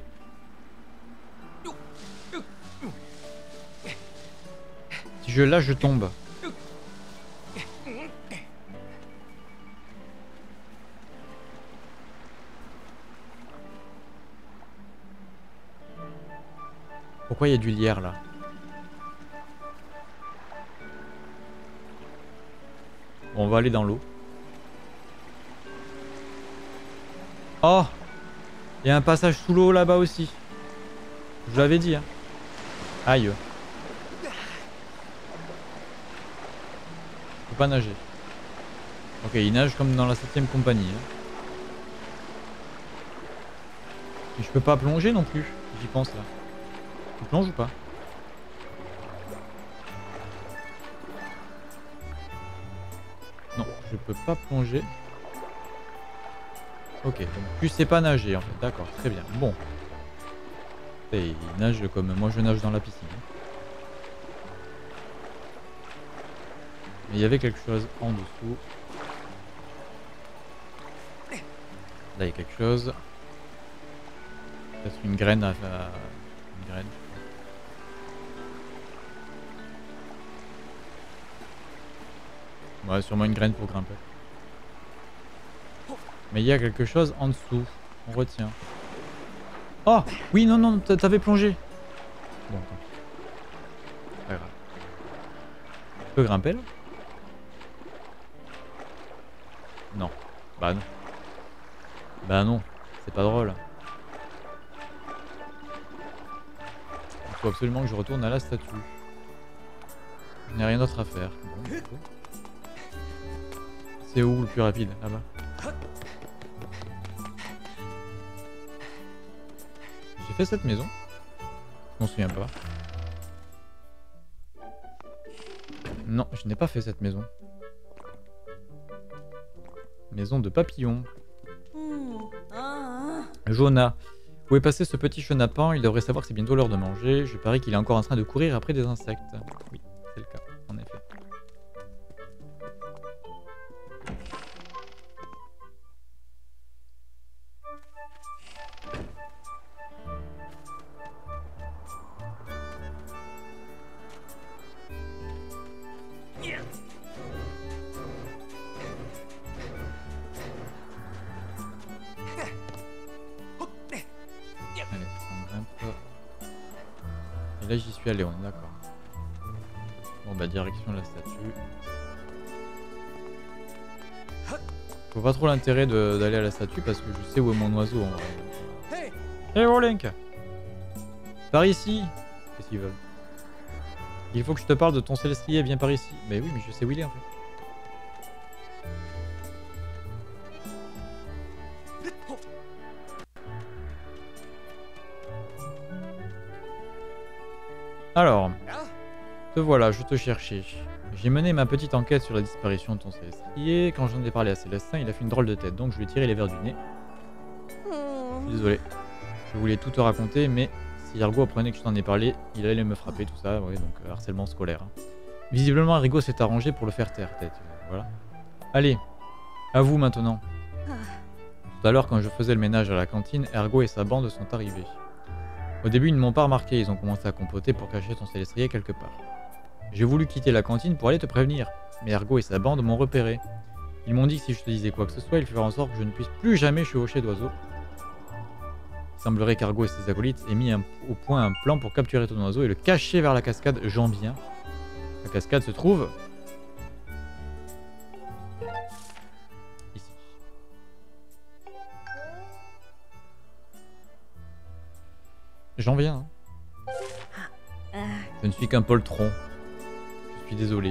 Si je lâche, je tombe. Pourquoi il y a du lierre là? Bon, on va aller dans l'eau. Oh! Il y a un passage sous l'eau là-bas aussi. Je l'avais dit, hein. Aïe. Faut pas nager. Ok, il nage comme dans la 7ème compagnie. Hein. Et je peux pas plonger non plus. J'y pense là. Tu plonges ou pas? Non, je peux pas plonger. Ok, donc tu sais pas nager en fait, d'accord, très bien. Bon. Et il nage comme moi je nage dans la piscine. Mais il y avait quelque chose en dessous. Là il y a quelque chose. Peut-être une graine à... Une graine. Ouais, sûrement une graine pour grimper. Mais il y a quelque chose en dessous. On retient. Oh oui, non, non, t'avais plongé. Bon, tant pis. Pas grave. Tu peux grimper là? Non. Bah non. Bah non. C'est pas drôle. Il faut absolument que je retourne à la statue. Je n'ai rien d'autre à faire. Bon, okay. C'est où le plus rapide? Là-bas. J'ai fait cette maison? Je m'en souviens pas. Non, je n'ai pas fait cette maison. Maison de papillon. Jonah. Où est passé ce petit chenapan? Il devrait savoir que c'est bientôt l'heure de manger. Je parie qu'il est encore en train de courir après des insectes. Oui, c'est le cas, en effet. Et là j'y suis allé, on est d'accord. Bon bah direction la statue. Faut pas trop l'intérêt d'aller à la statue parce que je sais où est mon oiseau en vrai. Hey Link, par ici. Qu'est-ce qu'ils veulent? Il faut que je te parle de ton célestrier, viens par ici. Mais oui, mais je sais où il est en fait. Alors, te voilà, je te cherchais. J'ai mené ma petite enquête sur la disparition de ton célestrier. Quand j'en ai parlé à Célestin, il a fait une drôle de tête, donc je lui ai tiré les verres du nez. Je suis désolé. Je voulais tout te raconter, mais si Ergo apprenait que je t'en ai parlé, il allait me frapper, tout ça, ouais, donc harcèlement scolaire. Hein. Visiblement, Ergo s'est arrangé pour le faire taire, tête. Voilà. Allez, à vous maintenant. Tout à l'heure, quand je faisais le ménage à la cantine, Ergo et sa bande sont arrivés. Au début, ils ne m'ont pas remarqué, ils ont commencé à comploter pour cacher ton célestrier quelque part. J'ai voulu quitter la cantine pour aller te prévenir, mais Ergo et sa bande m'ont repéré. Ils m'ont dit que si je te disais quoi que ce soit, ils feraient en sorte que je ne puisse plus jamais chevaucher d'oiseaux. Il semblerait qu'Ergo et ses acolytes aient mis au point un plan pour capturer ton oiseau et le cacher vers la cascade Jambien. La cascade se trouve... ici. J'en viens. Hein. Je ne suis qu'un poltron. Je suis désolé.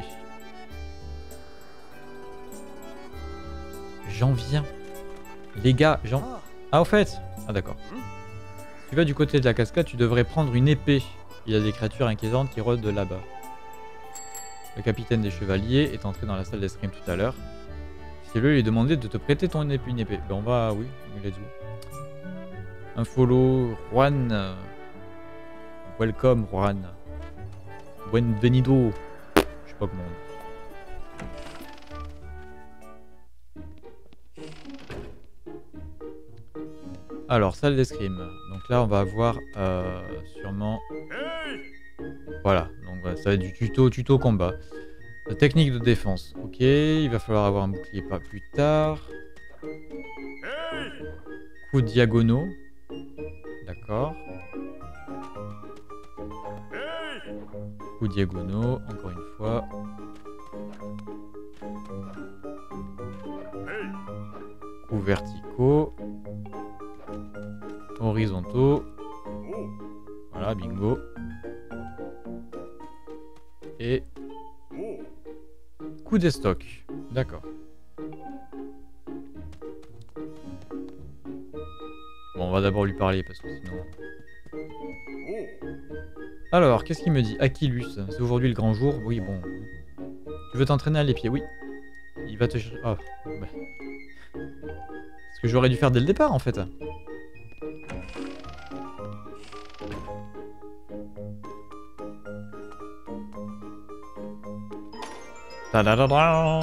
J'en viens. Les gars, Ah, au fait. Ah, d'accord. Si tu vas du côté de la cascade, tu devrais prendre une épée. Il y a des créatures inquiétantes qui rôdent de là-bas. Le capitaine des chevaliers est entré dans la salle d'escrime tout à l'heure. C'est lui demander de te prêter une épée. Ben on va, oui, let's go. Un follow, Juan. Welcome, Juan. Bienvenido. Je sais pas comment on dit. Alors, salle d'escrime. Donc là, on va avoir sûrement... Voilà, donc voilà, ça va être du tuto combat. La technique de défense. Ok, il va falloir avoir un bouclier pas plus tard. Coups diagonaux. D'accord. Coups diagonaux, encore une fois. Coups verticaux. Horizontaux. Voilà, bingo. Et coup d'estoc. D'accord. Bon, on va d'abord lui parler parce que sinon... Alors, qu'est-ce qu'il me dit? Aquilus, c'est aujourd'hui le grand jour. Oui, bon. Tu veux t'entraîner à l'épied? Oui. Il va te... Oh, bah. que j'aurais dû faire dès le départ en fait. Ta-da-da-da.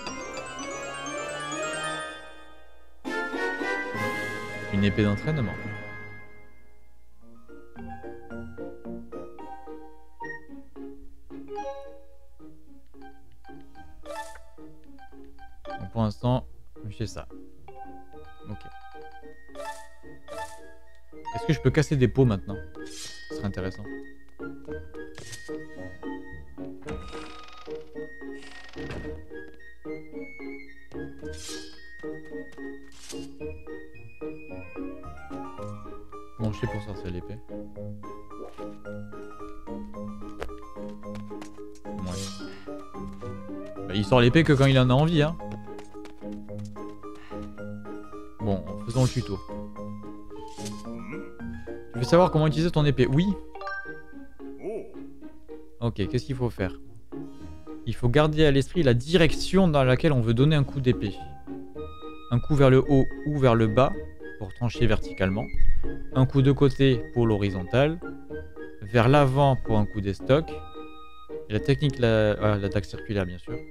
Une épée d'entraînement. Donc pour l'instant, j'ai ça. Ok. Est-ce que je peux casser des pots maintenant? Ce serait intéressant. Comment je fais pour sortir l'épée? Ouais. Bah, il sort l'épée que quand il en a envie, hein. Bon, faisons le tuto. Tu veux savoir comment utiliser ton épée? Oui. Ok, qu'est-ce qu'il faut faire? Il faut garder à l'esprit la direction dans laquelle on veut donner un coup d'épée. Un coup vers le haut ou vers le bas pour trancher verticalement. Un coup de côté pour l'horizontale. Vers l'avant pour un coup d'estoc. Et la technique, l'attaque circulaire bien sûr.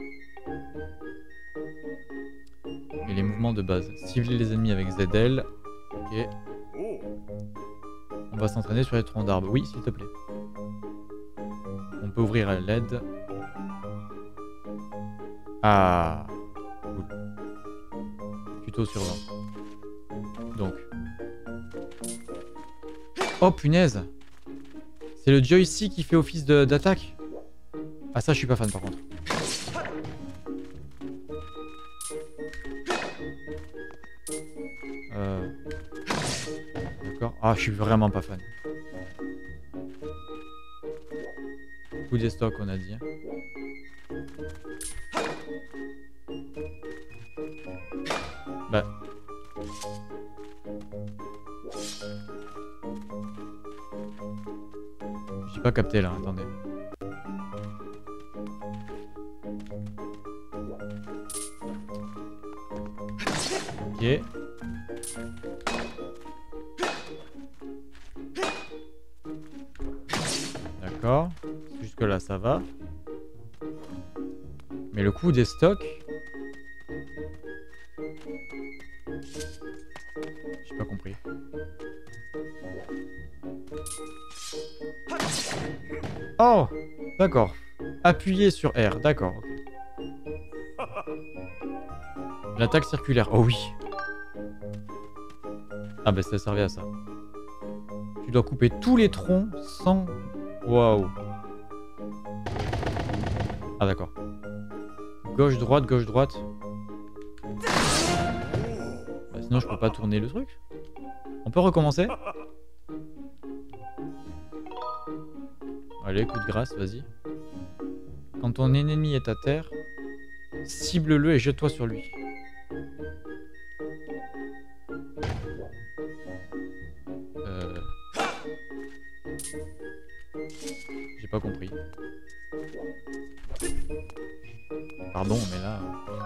Et les mouvements de base. Cibler les ennemis avec ZL. Ok. On va s'entraîner sur les troncs d'arbres. Oui, s'il te plaît. On peut ouvrir à l'aide. Ah. Cool. Tuto suivant. Donc. Oh punaise. C'est le joystick qui fait office d'attaque. Ah ça je suis pas fan par contre. D'accord. Ah je suis vraiment pas fan. Coup d'estoc on a dit. Bah. J'ai pas capté là, attendez. Ok. D'accord. Jusque là ça va. Mais le coup des stocks. J'ai pas compris. Oh! D'accord. Appuyez sur R, d'accord. Okay. L'attaque circulaire, oh oui. Ah bah ça servait à ça. Tu dois couper tous les troncs sans... Waouh. Ah d'accord. Gauche, droite, gauche, droite. Bah, sinon je peux pas tourner le truc. On peut recommencer? Allez, coup de grâce, vas-y. Quand ton ennemi est à terre, cible-le et jette-toi sur lui. J'ai pas compris. Pardon, mais là...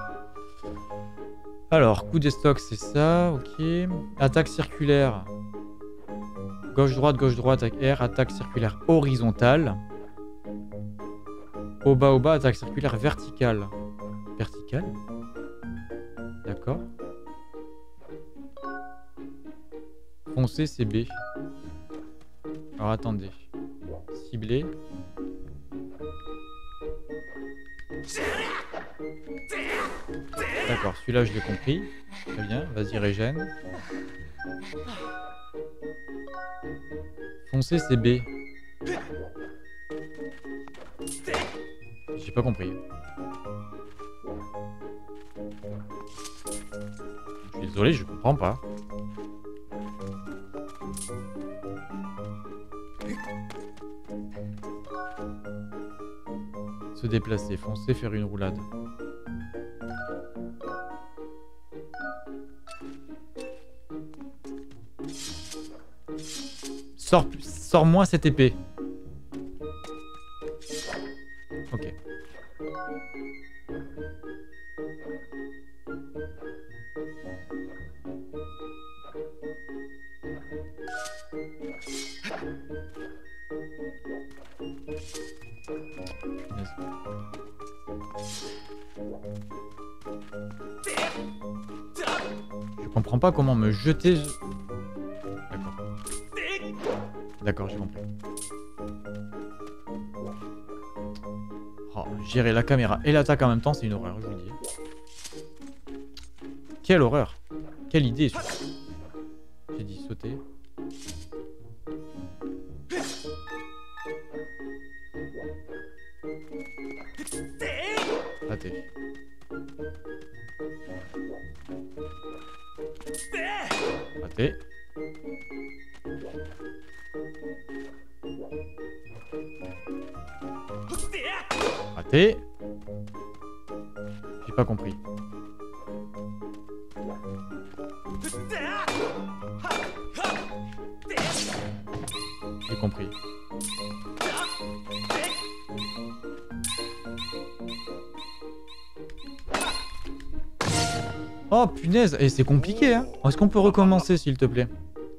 Alors, coup des stocks, c'est ça, ok. Attaque circulaire. Gauche-droite, avec R. Attaque circulaire horizontale. Au bas, attaque circulaire verticale. Verticale? D'accord. Foncer, c'est B. Alors, attendez. Cibler. D'accord, celui-là, je l'ai compris. Très bien, vas-y, régène. Foncer, c'est B. J'ai pas compris. Je suis désolé, je comprends pas. Se déplacer, foncer, faire une roulade. Sors-moi cette épée. Ok. Je comprends pas comment me jeter... D'accord. D'accord, j'ai compris. Oh, gérer la caméra et l'attaque en même temps, c'est une horreur, je vous le dis. Quelle horreur. Quelle idée. J'ai dit sauter. Raté. Raté. Raté. J'ai pas compris. J'ai compris. Oh punaise, et c'est compliqué hein. Est-ce qu'on peut recommencer s'il te plaît?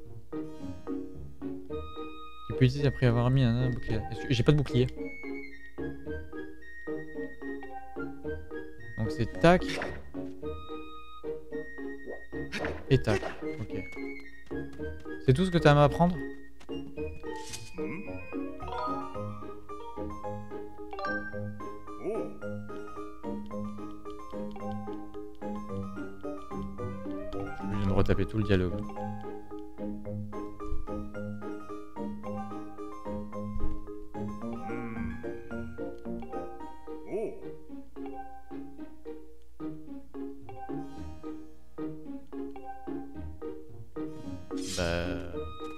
Tu peux utiliser après avoir mis un bouclier. J'ai pas de bouclier. Donc c'est tac. Et tac. Ok. C'est tout ce que t'as à m'apprendre? Je viens de retaper tout le dialogue. Bah...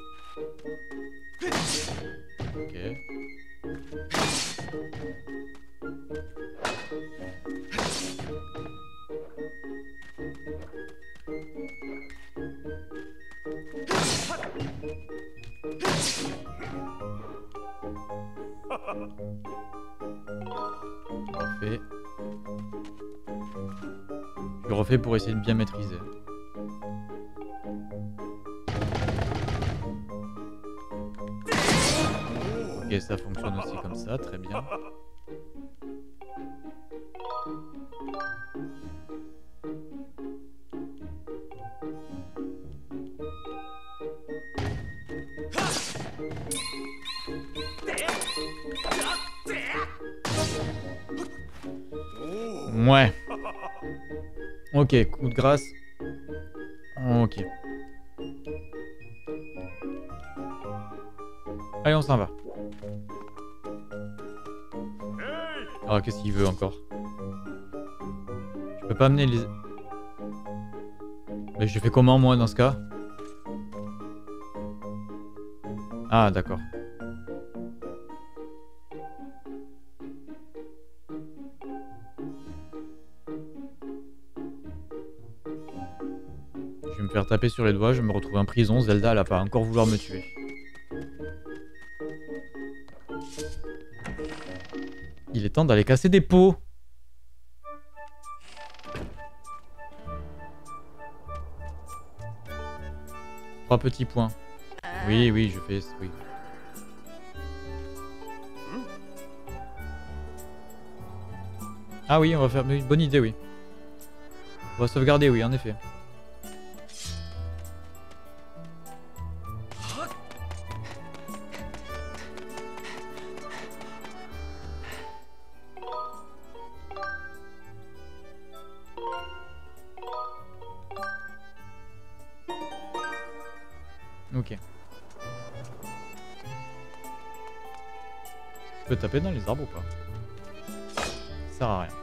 Ok. Refait. Je refais pour essayer de bien maîtriser. Ok, ça fonctionne aussi comme ça, très bien. Ouais. Ok, coup de grâce. Ok. Allez, on s'en va. Ah, qu'est-ce qu'il veut encore? Je peux pas amener les... Mais je fais comment moi dans ce cas? Ah, d'accord. Je vais me faire taper sur les doigts, je vais me retrouver en prison. Zelda, elle a pas encore vouloir me tuer. Il est temps d'aller casser des pots. Trois petits points. Oui, oui, je fais... Oui. Ah oui, on va faire... Une bonne idée, oui. On va sauvegarder, oui, en effet. Ok. Je peux taper dans les arbres ou pas? Ça sert à rien.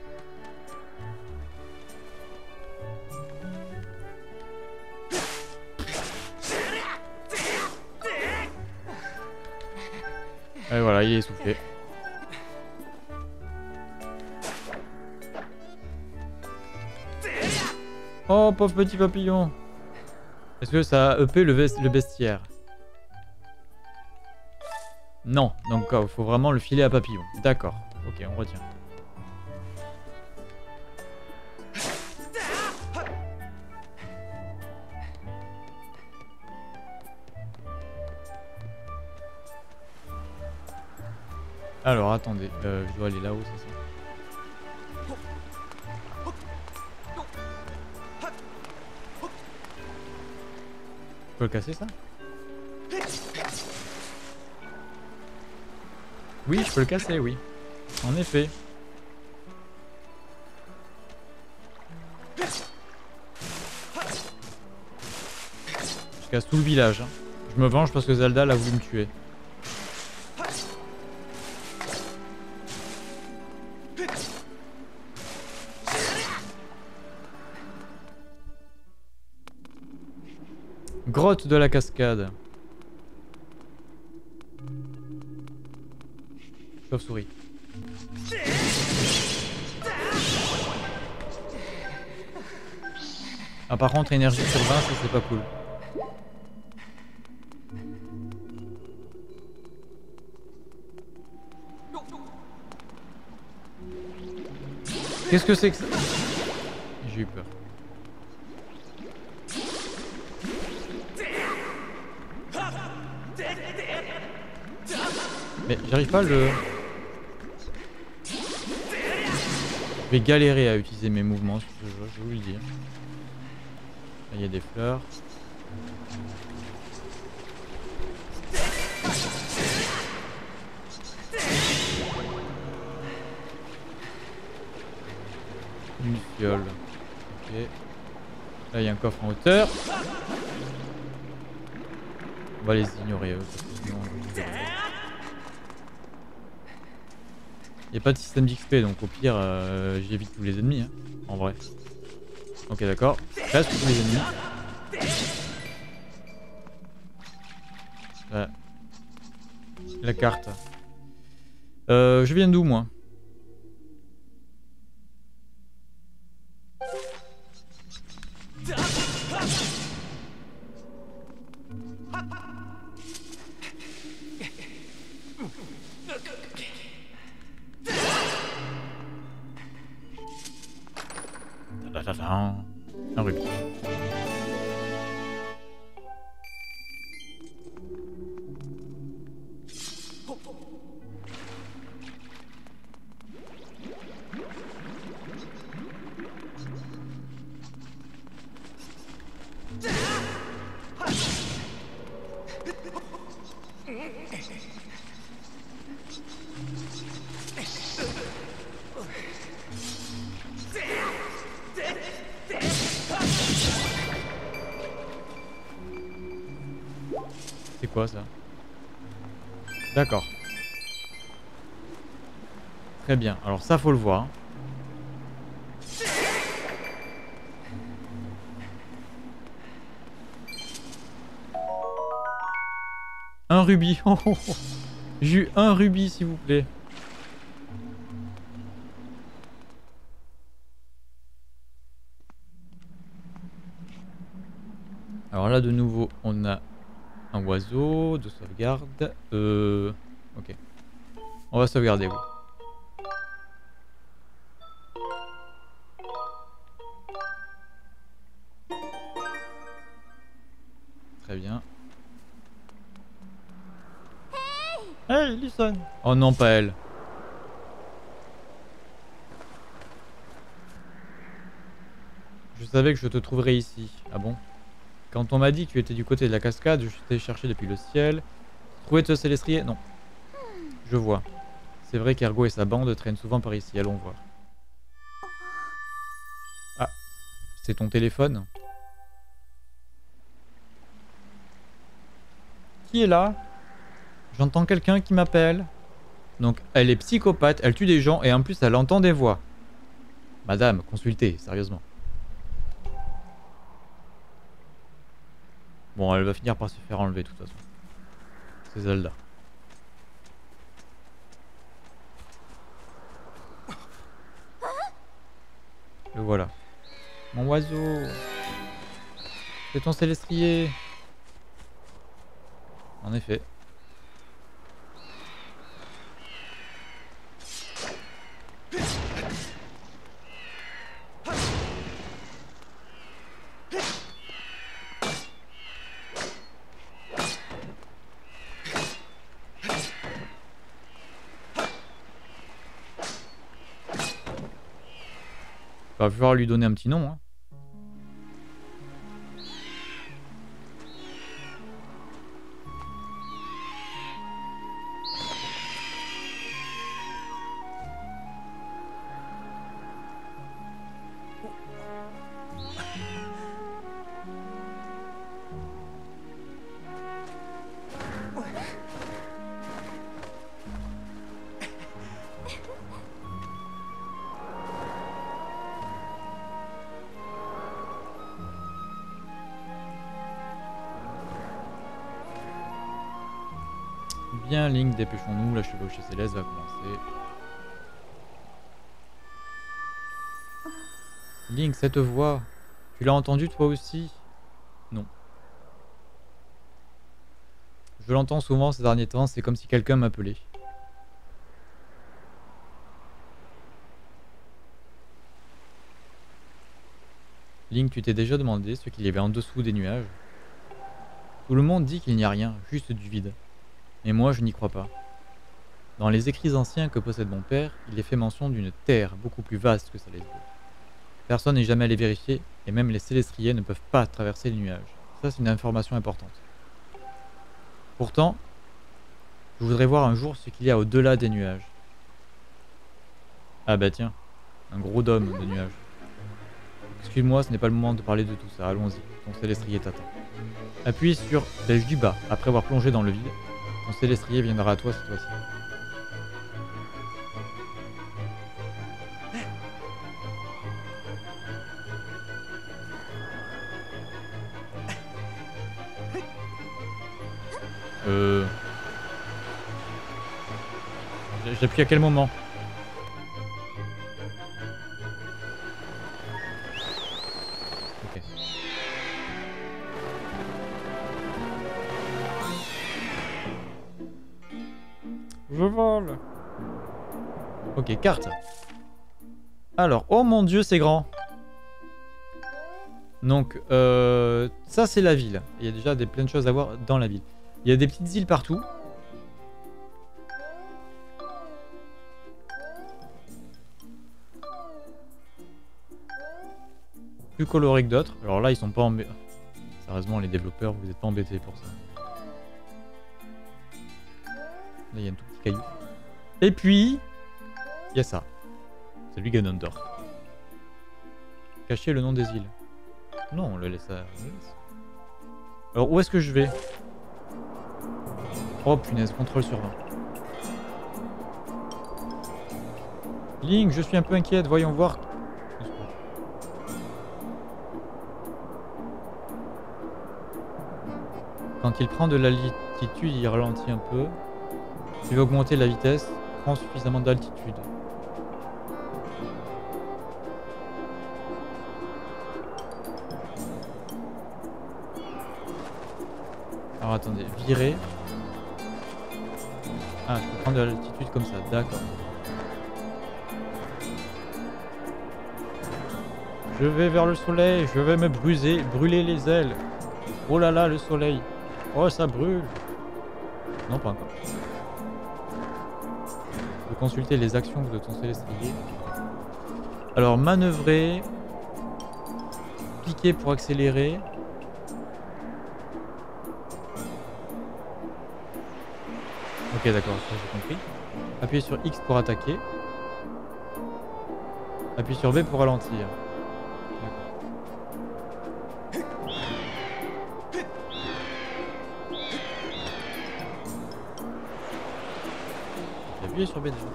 Et voilà, il est essoufflé. Oh, pauvre petit papillon. Est-ce que ça a EP le bestiaire? Non, donc il faut vraiment le filer à papillon. D'accord, ok, on retient. Alors attendez, je dois aller là-haut, c'est ça. Je peux le casser ça? Oui, je peux le casser, oui. En effet. Je casse tout le village. Hein. Je me venge parce que Zelda l'a voulu me tuer. Grotte de la cascade. Chauve-souris. Ah par contre énergie sur 20 ça c'est pas cool. Qu'est-ce que c'est que ça? J'ai eu peur. Mais j'arrive pas à le... Je vais galérer à utiliser mes mouvements sur ce jeu, je vous le dis. Là, il y a des fleurs. Une fiole. Ok. Là, il y a un coffre en hauteur. On va les ignorer eux, parce que sinon... Il n'y a pas de système d'XP, donc au pire, j'évite tous les ennemis, hein, en vrai. Ok, d'accord. Presque tous les ennemis. La carte. Je viens d'où, moi? Un rubis. C'est quoi ça? D'accord. Très bien. Alors ça faut le voir. Un rubis. Oh, oh, oh. J'ai eu un rubis s'il vous plaît. Alors là de nouveau on a un oiseau de sauvegarde. Ok. On va sauvegarder, oui. Très bien. Hey, listen. Oh non, pas elle. Je savais que je te trouverais ici. Ah bon? Quand on m'a dit que tu étais du côté de la cascade, je t'ai cherché depuis le ciel. Trouver ce célestrier? Non. Je vois. C'est vrai qu'Ergo et sa bande traînent souvent par ici. Allons voir. Ah. C'est ton téléphone? Qui est là? J'entends quelqu'un qui m'appelle. Donc elle est psychopathe, elle tue des gens et en plus elle entend des voix. Madame, consultez, sérieusement. Bon, elle va finir par se faire enlever de toute façon. C'est Zelda. Le voilà. Mon oiseau. C'est ton célestrier. En effet. Il va falloir lui donner un petit nom. Hein. Bien, Link, dépêchons-nous, la chevauchée céleste va commencer. Link, cette voix, tu l'as entendue toi aussi? Non. Je l'entends souvent ces derniers temps, c'est comme si quelqu'un m'appelait. Link, tu t'es déjà demandé ce qu'il y avait en dessous des nuages? Tout le monde dit qu'il n'y a rien, juste du vide. Mais moi, je n'y crois pas. Dans les écrits anciens que possède mon père, il est fait mention d'une terre beaucoup plus vaste que Salesbourg. Personne n'est jamais allé vérifier, et même les Célestriers ne peuvent pas traverser les nuages. Ça, c'est une information importante. Pourtant, je voudrais voir un jour ce qu'il y a au-delà des nuages. Ah bah tiens, un gros dôme de nuages. Excuse-moi, ce n'est pas le moment de parler de tout ça, allons-y, ton Célestrier t'attend. Appuie sur flèche du bas, après avoir plongé dans le vide. Ton Célestrier viendra à toi cette fois-ci. J'appuie à quel moment? Ok. Je vole. Ok, carte. Alors, oh mon dieu, c'est grand. Donc, ça c'est la ville. Il y a déjà plein de choses à voir dans la ville. Il y a des petites îles partout. Plus colorés que d'autres. Alors là, ils sont pas embêtés. Sérieusement, les développeurs, vous n'êtes pas embêtés pour ça. Là, il y a un tout petit caillou. Et puis, il y a ça. C'est lui Ganondorf. Cacher le nom des îles. Non, on le laisse à... Alors, où est-ce que je vais? Oh punaise, contrôle sur 20. Link, je suis un peu inquiète, voyons voir. Quand il prend de l'altitude, il ralentit un peu. Il veut augmenter la vitesse, prend suffisamment d'altitude. Alors attendez, virer. Ah, je peux prendre de l'altitude comme ça, d'accord. Je vais vers le soleil, je vais me brûler les ailes. Oh là là, le soleil. Oh, ça brûle. Non, pas encore. Je peux consulter les actions de ton Célestrier. Alors, manœuvrer. Cliquer pour accélérer. Ok, d'accord, ça j'ai compris. Appuyez sur X pour attaquer. Appuyez sur B pour ralentir. J'ai appuyé sur B déjà.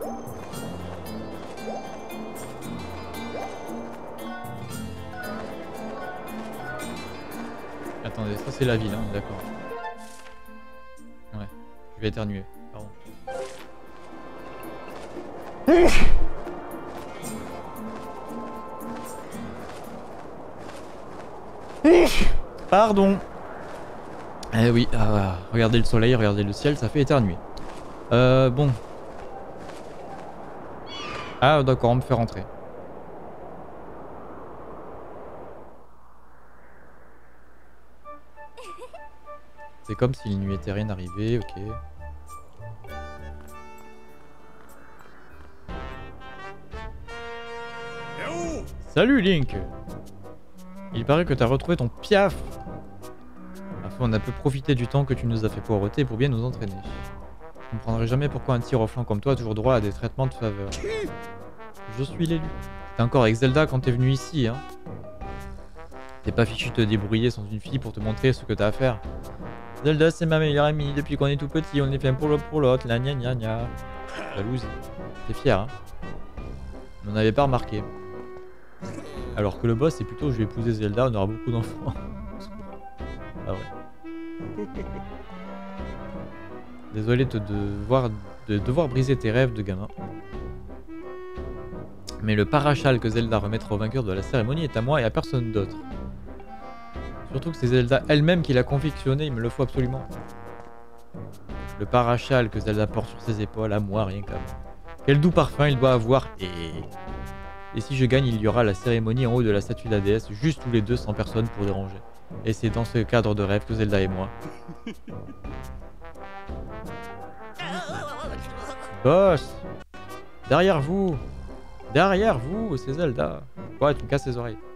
Attendez, ça c'est la ville, hein, d'accord. Ouais, je vais éternuer, pardon. Pardon. Eh oui, regardez le soleil, regardez le ciel, ça fait éternuer. Bon. Ah d'accord, on me fait rentrer. C'est comme s'il ne lui était rien arrivé, ok. Salut Link. Il paraît que t'as retrouvé ton piaf. Enfin, on a pu profiter du temps que tu nous as fait poireauter pour bien nous entraîner. Je ne comprendrai jamais pourquoi un tir au flanc comme toi a toujours droit à des traitements de faveur. Je suis l'élu. T'es encore avec Zelda quand t'es venu ici, hein. T'es pas fichu de te débrouiller sans une fille pour te montrer ce que t'as à faire. Zelda, c'est ma meilleure amie. Depuis qu'on est tout petit, on est fait pour l'autre. La gna gna gna. Jalousie. T'es fier, hein. On n'en avait pas remarqué. Alors que le boss, c'est plutôt je vais épouser Zelda, on aura beaucoup d'enfants. Ah ouais. Désolé de devoir briser tes rêves de gamin. Mais le parachal que Zelda remettra au vainqueur de la cérémonie est à moi et à personne d'autre. Surtout que c'est Zelda elle-même qui l'a confectionné, il me le faut absolument. Le parachal que Zelda porte sur ses épaules, à moi, rien qu'à moi. Quel doux parfum il doit avoir. Et si je gagne, il y aura la cérémonie en haut de la statue de la déesse, juste tous les deux sans personne pour déranger. Et c'est dans ce cadre de rêve que Zelda et moi. Boss! Derrière vous! Derrière vous, c'est Zelda! Ouais, tu me casses les oreilles.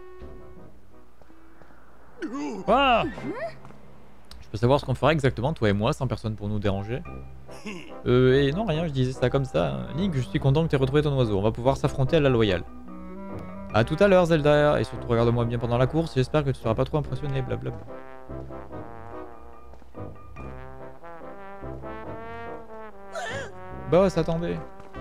Ah! Je peux savoir ce qu'on fera exactement, toi et moi, sans personne pour nous déranger? Et non, rien, je disais ça comme ça. Link, je suis content que tu aies retrouvé ton oiseau. On va pouvoir s'affronter à la loyale. A tout à l'heure, Zelda. Et surtout, regarde-moi bien pendant la course. J'espère que tu seras pas trop impressionné, blablabla. Boss, attendez.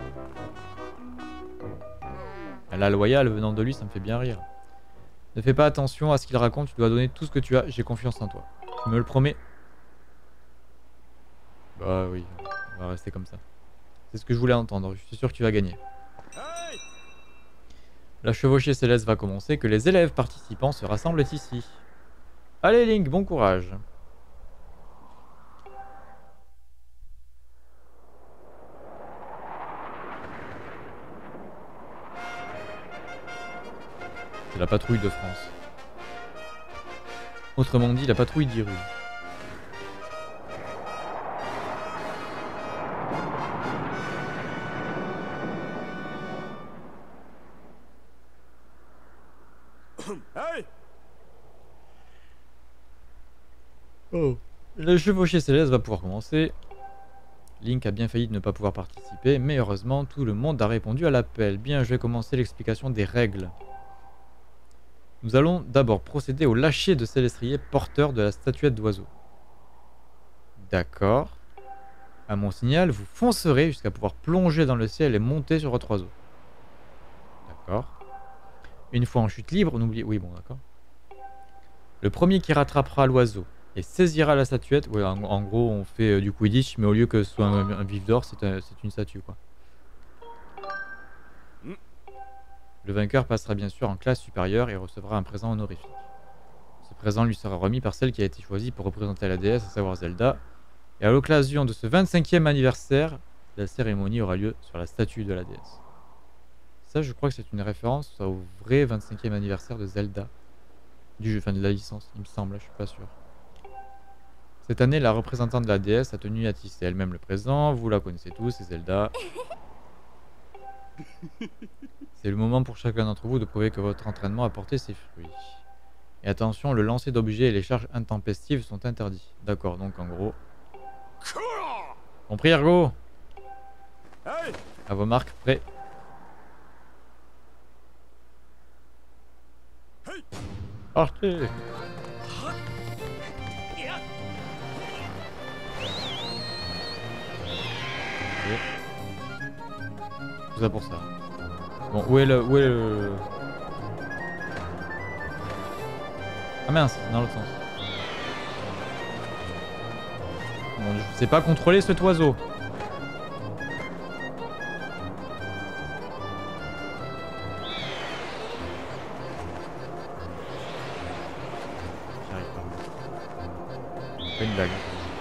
La loyale venant de lui, ça me fait bien rire. Ne fais pas attention à ce qu'il raconte, tu dois donner tout ce que tu as. J'ai confiance en toi. Tu me le promets? Bah oui, on va rester comme ça. C'est ce que je voulais entendre, je suis sûr que tu vas gagner. La chevauchée céleste va commencer, que les élèves participants se rassemblent ici. Allez Link, bon courage. C'est la patrouille de France. Autrement dit, la patrouille d'Hyrule. Oh. Le chevauchée céleste va pouvoir commencer. Link a bien failli de ne pas pouvoir participer, mais heureusement, tout le monde a répondu à l'appel. Bien, je vais commencer l'explication des règles. Nous allons d'abord procéder au lâcher de Célestrier, porteur de la statuette d'oiseau. D'accord. À mon signal, vous foncerez jusqu'à pouvoir plonger dans le ciel et monter sur votre oiseau. D'accord. Une fois en chute libre, n'oubliez... Oui, bon, d'accord. Le premier qui rattrapera l'oiseau et saisira la statuette... Ouais, en gros, on fait du Quidditch, mais au lieu que ce soit un vif d'or, c'est une statue, quoi. Le vainqueur passera bien sûr en classe supérieure et recevra un présent honorifique. Ce présent lui sera remis par celle qui a été choisie pour représenter la déesse, à savoir Zelda. Et à l'occasion de ce 25e anniversaire, la cérémonie aura lieu sur la statue de la déesse. Ça, je crois que c'est une référence au vrai 25e anniversaire de Zelda. Du jeu, enfin de la licence, il me semble, je suis pas sûr. Cette année, la représentante de la déesse a tenu à tisser elle-même le présent. Vous la connaissez tous, c'est Zelda. C'est le moment pour chacun d'entre vous de prouver que votre entraînement a porté ses fruits. Et attention, le lancer d'objets et les charges intempestives sont interdits. D'accord, donc en gros... Compris, Ergo? À vos marques, prêts. Partez! Tout ça pour ça. Bon, où est le... Ah mince, c'est dans l'autre sens. Bon, je sais pas contrôler cet oiseau. J'y arrive pas. C'est pas une blague.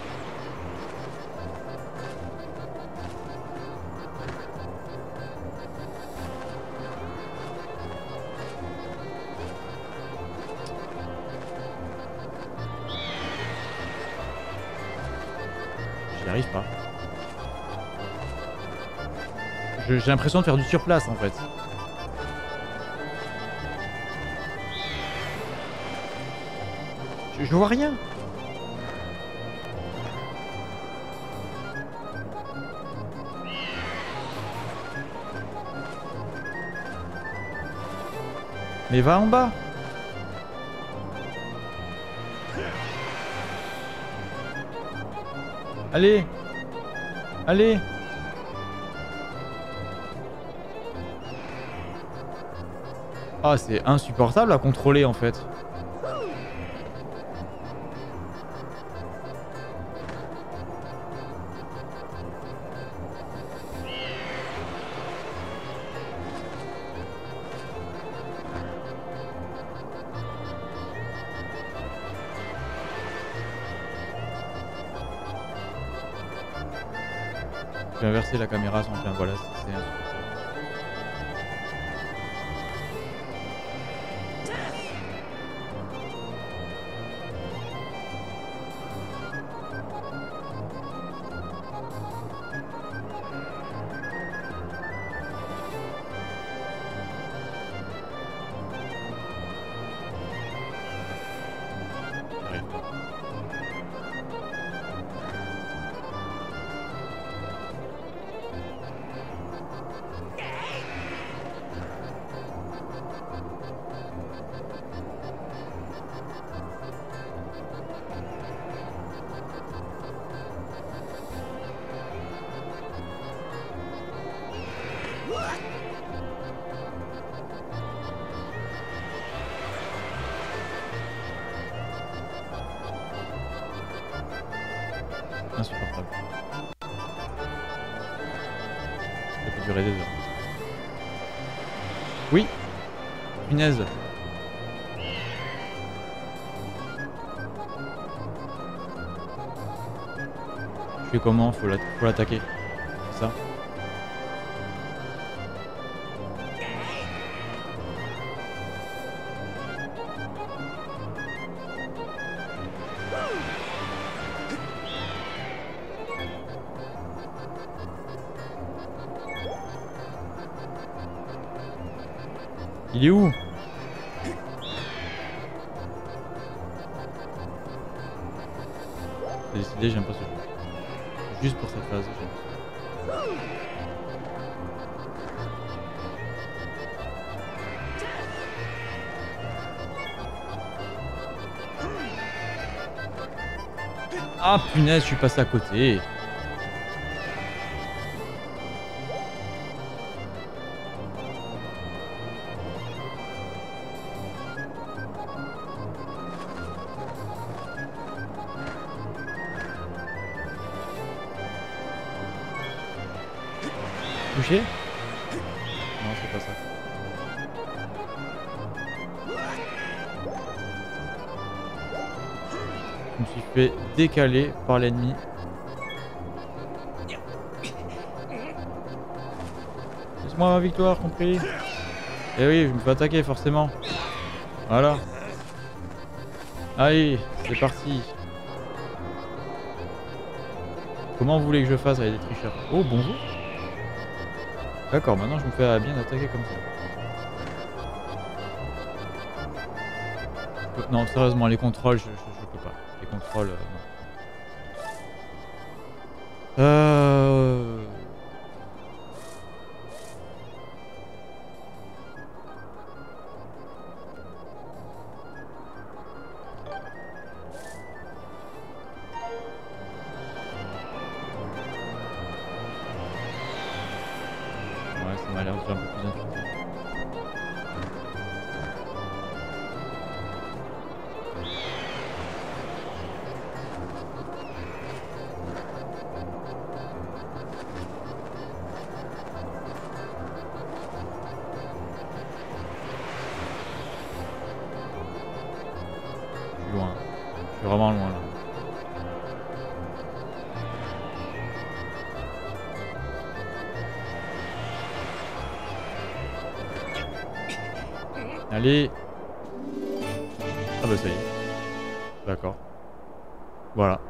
J'y arrive pas. J'ai l'impression de faire du surplace en fait. Je vois rien. Mais va en bas. Allez. Allez. Ah, c'est insupportable à contrôler en fait. Je vais inverser la caméra sans plein. Voilà, c'est insupportable. J'arrive pas. Insupportable. Ça peut durer des heures. Oui. Punaise. Je fais comment? Faut l'attaquer. C'est ça? Il est où? J'ai décidé, j'aime pas ce jeu. Juste pour cette phase, j'aime pas. Ah punaise, je suis passé à côté. Touché? Non, c'est pas ça. Je me suis fait décaler par l'ennemi. Laisse-moi ma victoire, compris? Eh oui, je me fais attaquer forcément. Voilà. Allez, c'est parti. Comment vous voulez que je fasse avec des tricheurs? Oh, bonjour. D'accord, maintenant je me fais bien attaquer comme ça. Non, sérieusement, les contrôles, je peux pas. Les contrôles, non. Ouais, ça m'a l'air déjà un peu plus intuitif. Je suis loin. Je suis vraiment loin là. Allez. Ah bah ça y est. D'accord. Voilà.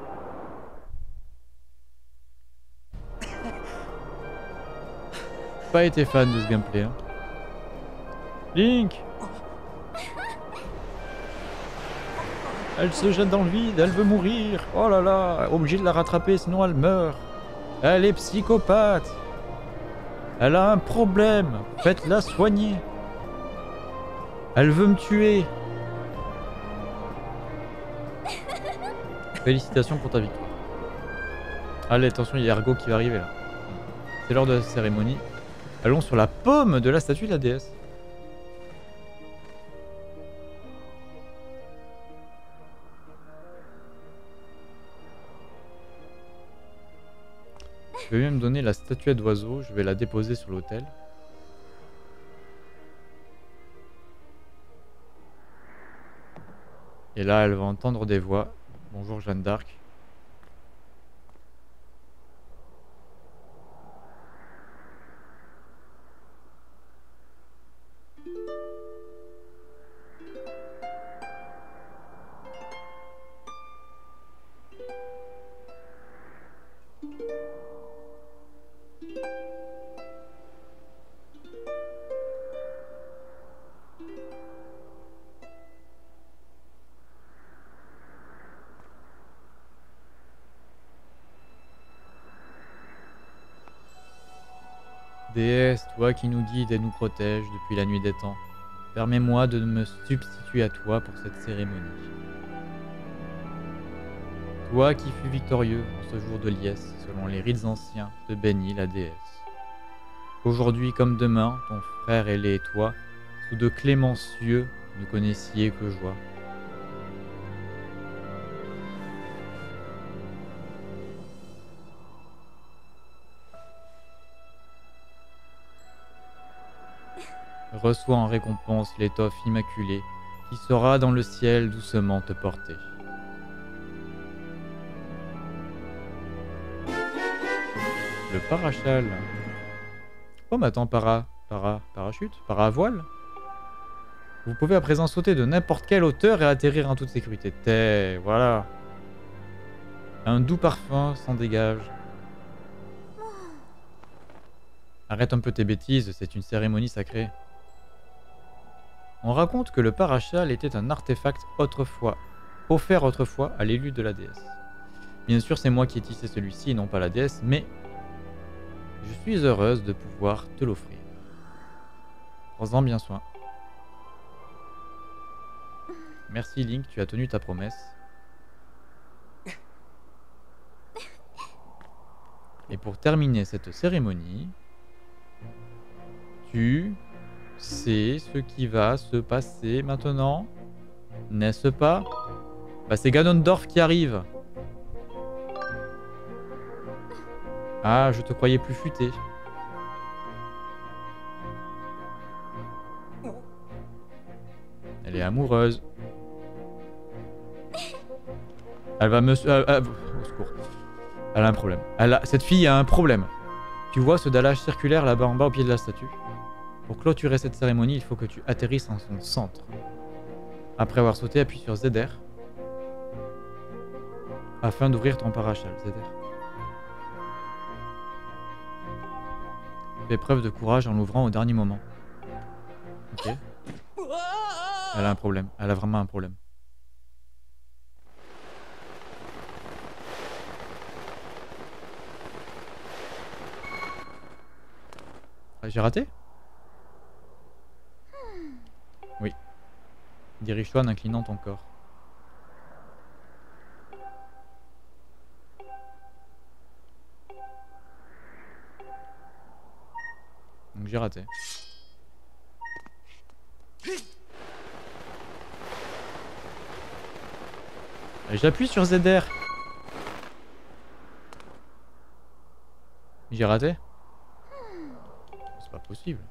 Pas été fan de ce gameplay. Hein. Link. Elle se jette dans le vide, elle veut mourir. Oh là là, obligé de la rattraper, sinon elle meurt. Elle est psychopathe. Elle a un problème. Faites-la soigner. Elle veut me tuer. Félicitations pour ta victoire. Allez, attention, il y a Ergo qui va arriver là. C'est l'heure de la cérémonie. Allons sur la paume de la statue de la déesse. Je vais même donner la statuette d'oiseau, je vais la déposer sur l'autel. Et là, elle va entendre des voix. Bonjour Jeanne d'Arc. Déesse, toi qui nous guides et nous protèges depuis la nuit des temps, permets-moi de me substituer à toi pour cette cérémonie. Toi qui fus victorieux en ce jour de liesse, selon les rites anciens, te bénis la déesse. Aujourd'hui comme demain, ton frère ailé et toi, sous de cléments cieux, ne connaissiez que joie. Reçois en récompense l'étoffe immaculée qui saura dans le ciel doucement te porter. Le parachal. Oh mais attends, parachute, para-voile. Vous pouvez à présent sauter de n'importe quelle hauteur et atterrir en toute sécurité. Voilà. Un doux parfum s'en dégage. Arrête un peu tes bêtises, c'est une cérémonie sacrée. On raconte que le parachal était un artefact offert autrefois à l'élu de la déesse. Bien sûr, c'est moi qui ai tissé celui-ci et non pas la déesse, mais je suis heureuse de pouvoir te l'offrir. Prends-en bien soin. Merci Link, tu as tenu ta promesse. Et pour terminer cette cérémonie, tu sais ce qui va se passer maintenant, n'est-ce pas? Bah c'est Ganondorf qui arrive. Ah, je te croyais plus futé. Elle est amoureuse. Elle va me... au secours. Elle a un problème. Cette fille a un problème. Tu vois ce dallage circulaire là-bas en bas au pied de la statue? Pour clôturer cette cérémonie, il faut que tu atterrisses en son centre. Après avoir sauté, appuie sur ZR afin d'ouvrir ton parachal. ZR. Fais preuve de courage en l'ouvrant au dernier moment. Ok. Elle a un problème. Elle a vraiment un problème. J'ai raté? Oui. Dirige-toi en inclinant ton corps. Donc j'ai raté. J'appuie sur ZR. J'ai raté? C'est pas possible.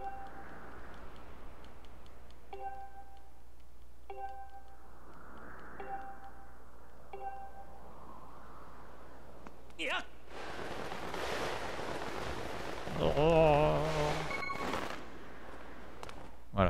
Oh. Voilà.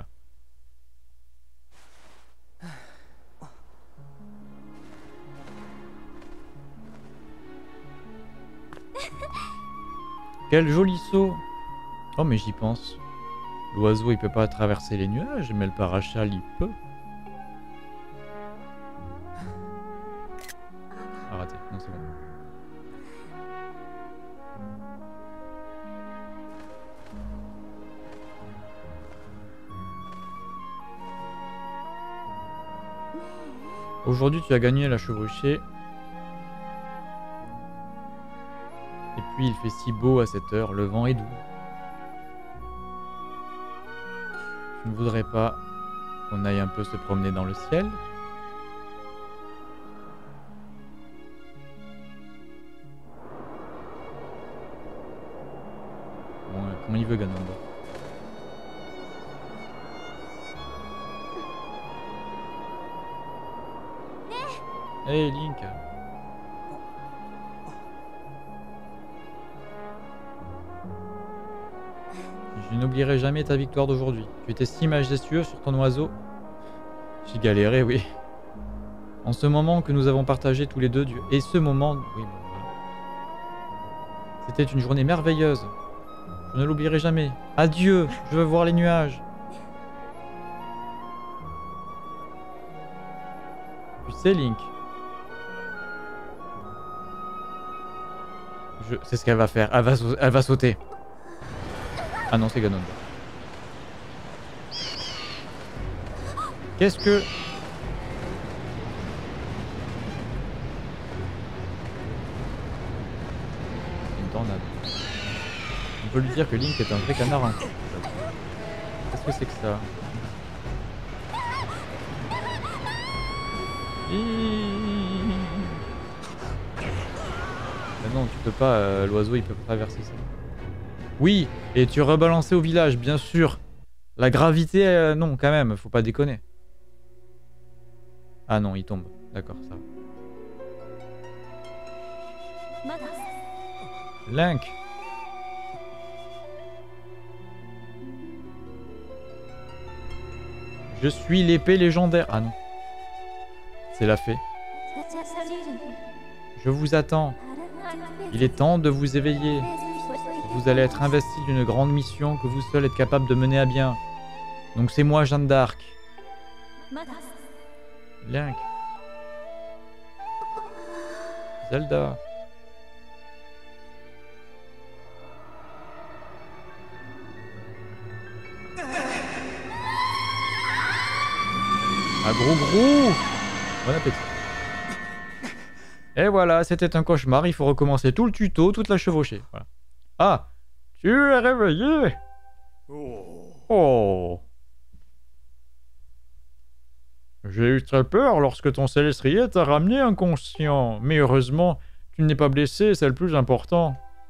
Quel joli saut. Oh mais j'y pense. L'oiseau il peut pas traverser les nuages, mais le parachal il peut. Non, c'est bon. Aujourd'hui, tu as gagné la chevauchée. Et puis, il fait si beau à cette heure. Le vent est doux. Tu ne voudrais pas qu'on aille un peu se promener dans le ciel? Bon, comment il veut, Ganondorf? Hey Link! Je n'oublierai jamais ta victoire d'aujourd'hui. Tu étais si majestueux sur ton oiseau. J'ai galéré, oui. En ce moment que nous avons partagé tous les deux, et ce moment... Oui, bon, voilà. C'était une journée merveilleuse. Je ne l'oublierai jamais. Adieu, je veux voir les nuages. Tu sais, Link. C'est ce qu'elle va faire. Elle va sauter. Ah non, c'est Ganondorf. Qu'est-ce que... Une tornade. On peut lui dire que Link est un vrai canard. Hein. Qu'est-ce que c'est que ça? Ah non, tu peux pas, l'oiseau il peut pas traverser ça. Oui, et tu rebalancé au village, bien sûr. La gravité, non, quand même, faut pas déconner. Ah non, il tombe. D'accord, ça va. Link. Je suis l'épée légendaire. Ah non. C'est la fée. Je vous attends. Il est temps de vous éveiller. Vous allez être investi d'une grande mission que vous seul êtes capable de mener à bien. Donc c'est moi, Jeanne d'Arc. Link. Zelda. Ah gros gros. Bon appétit. Et voilà, c'était un cauchemar, il faut recommencer tout le tuto, toute la chevauchée. Voilà. Ah, tu es réveillé? Oh. J'ai eu très peur lorsque ton célestrier t'a ramené inconscient. Mais heureusement, tu n'es pas blessé, c'est le plus important.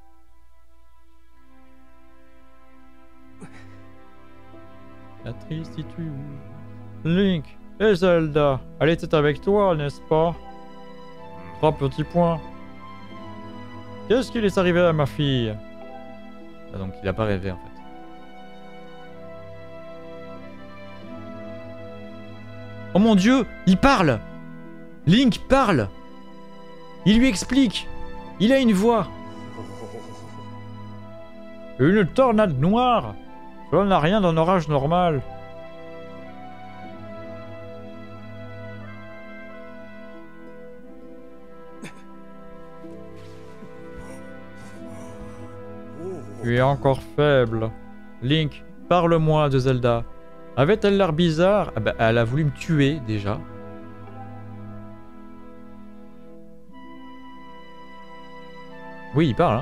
La tristitude. Link et Zelda, elle était avec toi, n'est-ce pas? 3 petits points. Qu'est-ce qu'il est arrivé à ma fille? Ah donc il a pas rêvé en fait. Oh mon dieu, il parle! Link parle! Il lui explique! Il a une voix! Une tornade noire! Cela n'a rien d'un orage normal. Tu es encore faible. Link, parle-moi de Zelda. Avait-elle l'air bizarre? Ah bah, elle a voulu me tuer, déjà. Oui, il parle,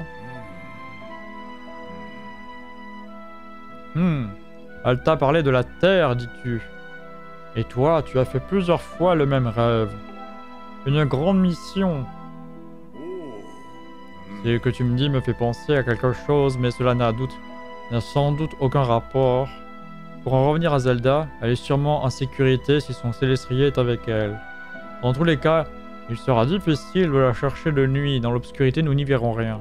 hein. Elle t'a parlé de la Terre, dis-tu. Et toi, tu as fait plusieurs fois le même rêve. Une grande mission. Ce que tu me dis me fait penser à quelque chose, mais cela n'a sans doute aucun rapport. Pour en revenir à Zelda, elle est sûrement en sécurité si son célestrier est avec elle. Dans tous les cas, il sera difficile de la chercher de nuit. Dans l'obscurité, nous n'y verrons rien.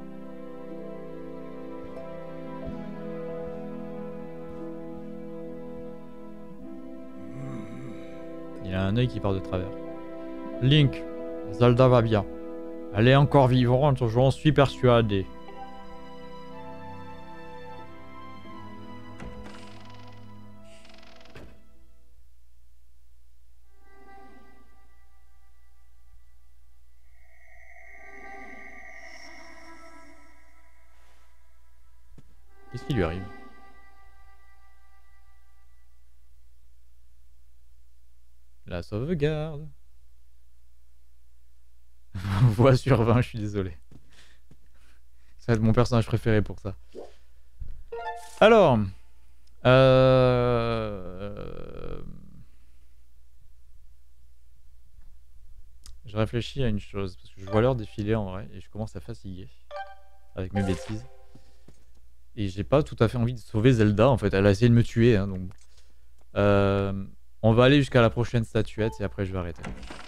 Il a un œil qui part de travers. Link, Zelda va bien. Elle est encore vivante, j'en suis persuadé. Qu'est-ce qui lui arrive? La sauvegarde. Voix sur 20, je suis désolé. Ça va être mon personnage préféré pour ça. Alors... Je réfléchis à une chose, parce que je vois l'heure défiler en vrai, et je commence à fatiguer avec mes bêtises. Et j'ai pas tout à fait envie de sauver Zelda en fait, elle a essayé de me tuer, hein, donc... on va aller jusqu'à la prochaine statuette et après je vais arrêter.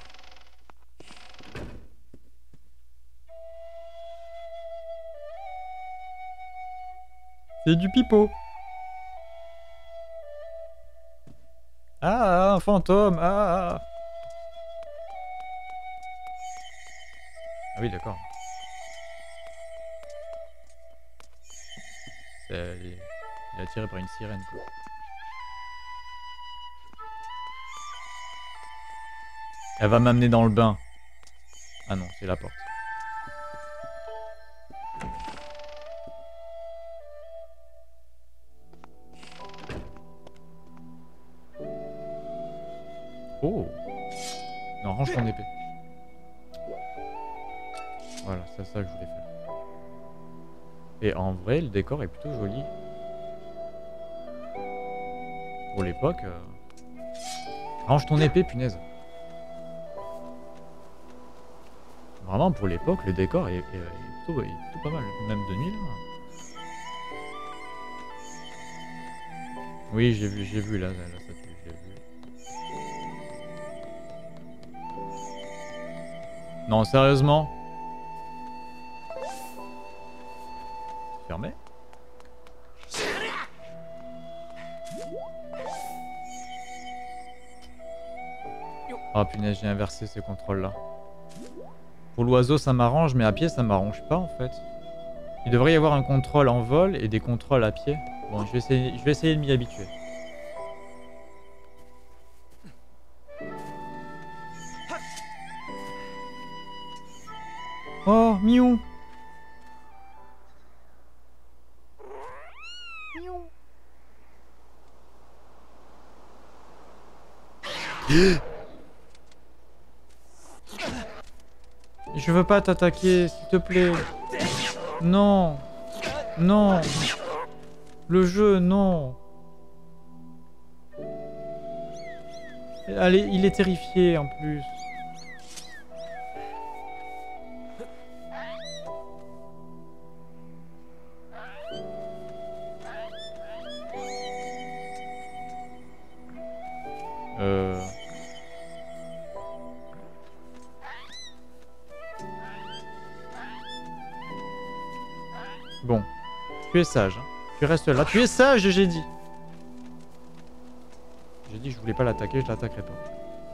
C'est du pipeau. Ah, un fantôme. Ah. Ah oui, d'accord. Il est attiré par une sirène, quoi. Elle va m'amener dans le bain. Ah non, c'est la porte. Oh. Non, range ton épée. Voilà, c'est ça que je voulais faire. Et en vrai, le décor est plutôt joli. Pour l'époque... Range ton épée, punaise. Vraiment, pour l'époque, le décor est plutôt pas mal. Même de nuit, là. Oui, j'ai vu là, la statue, j'ai vu. Non, sérieusement? Fermé? Ah punaise, j'ai inversé ces contrôles-là. Pour l'oiseau, ça m'arrange, mais à pied, ça m'arrange pas en fait. Il devrait y avoir un contrôle en vol et des contrôles à pied. Bon, je vais essayer de m'y habituer. Oh, Miou! Miou! Je veux pas t'attaquer, s'il te plaît. Non. Non. Le jeu, non. Allez, il est terrifié en plus. Bon, tu es sage, hein. Tu restes là. Tu es sage, j'ai dit. J'ai dit que je voulais pas l'attaquer, je l'attaquerai pas.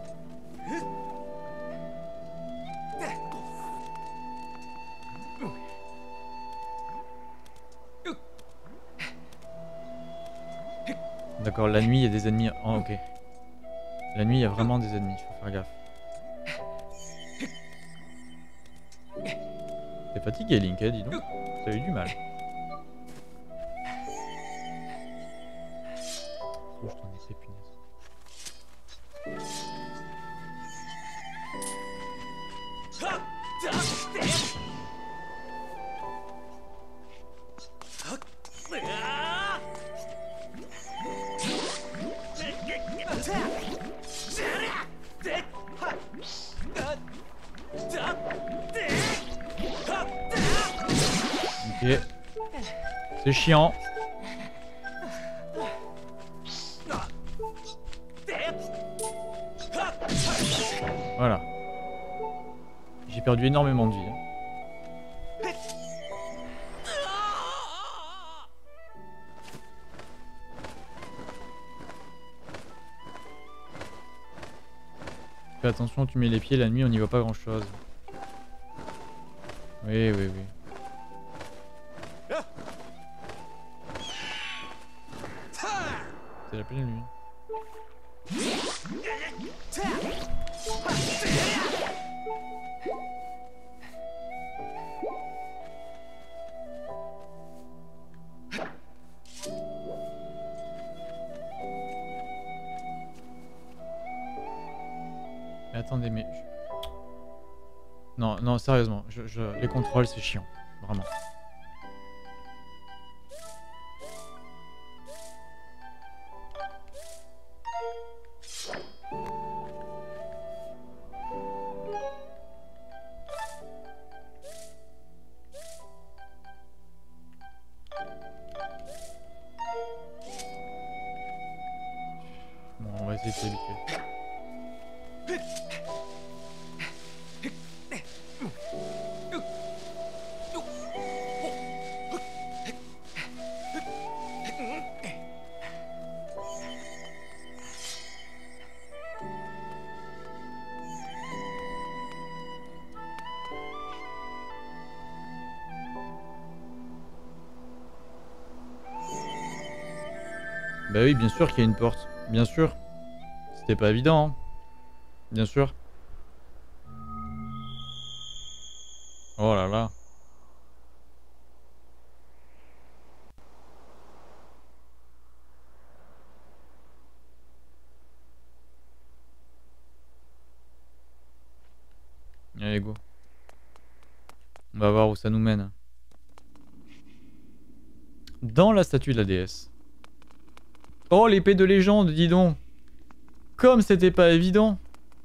D'accord, la nuit il y a des ennemis. Oh, ok. La nuit il y a vraiment des ennemis, faut faire gaffe. T'es fatigué, Link, dis donc. T'as eu du mal. Rouge ton épée, punaise. Ok. C'est chiant. Voilà. J'ai perdu énormément de vie. Hein. Fais attention, tu mets les pieds la nuit, on n'y voit pas grand chose. Oui, oui, oui. C'est la pleine nuit. Attendez, mais... Non, non, sérieusement, les contrôles, c'est chiant. Vraiment. Bon, on va essayer de s'habituer. Bah oui, bien sûr qu'il y a une porte. Bien sûr. C'était pas évident, hein. Bien sûr. Oh là là. Allez, go. On va voir où ça nous mène. Dans la statue de la déesse. Oh, l'épée de légende, dis donc. Comme c'était pas évident.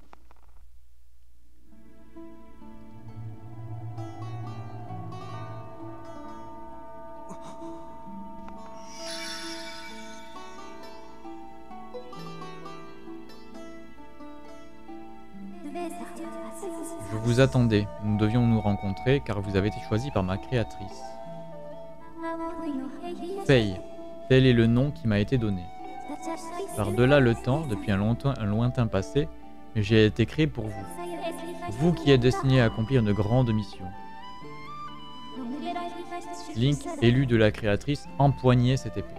Je vous attendais. Nous devions nous rencontrer car vous avez été choisi par ma créatrice. Faye. Tel est le nom qui m'a été donné. Par-delà le temps, depuis un lointain passé, j'ai été créé pour vous. Vous qui êtes destiné à accomplir une grande mission. Link, élu de la créatrice, empoignait cette épée.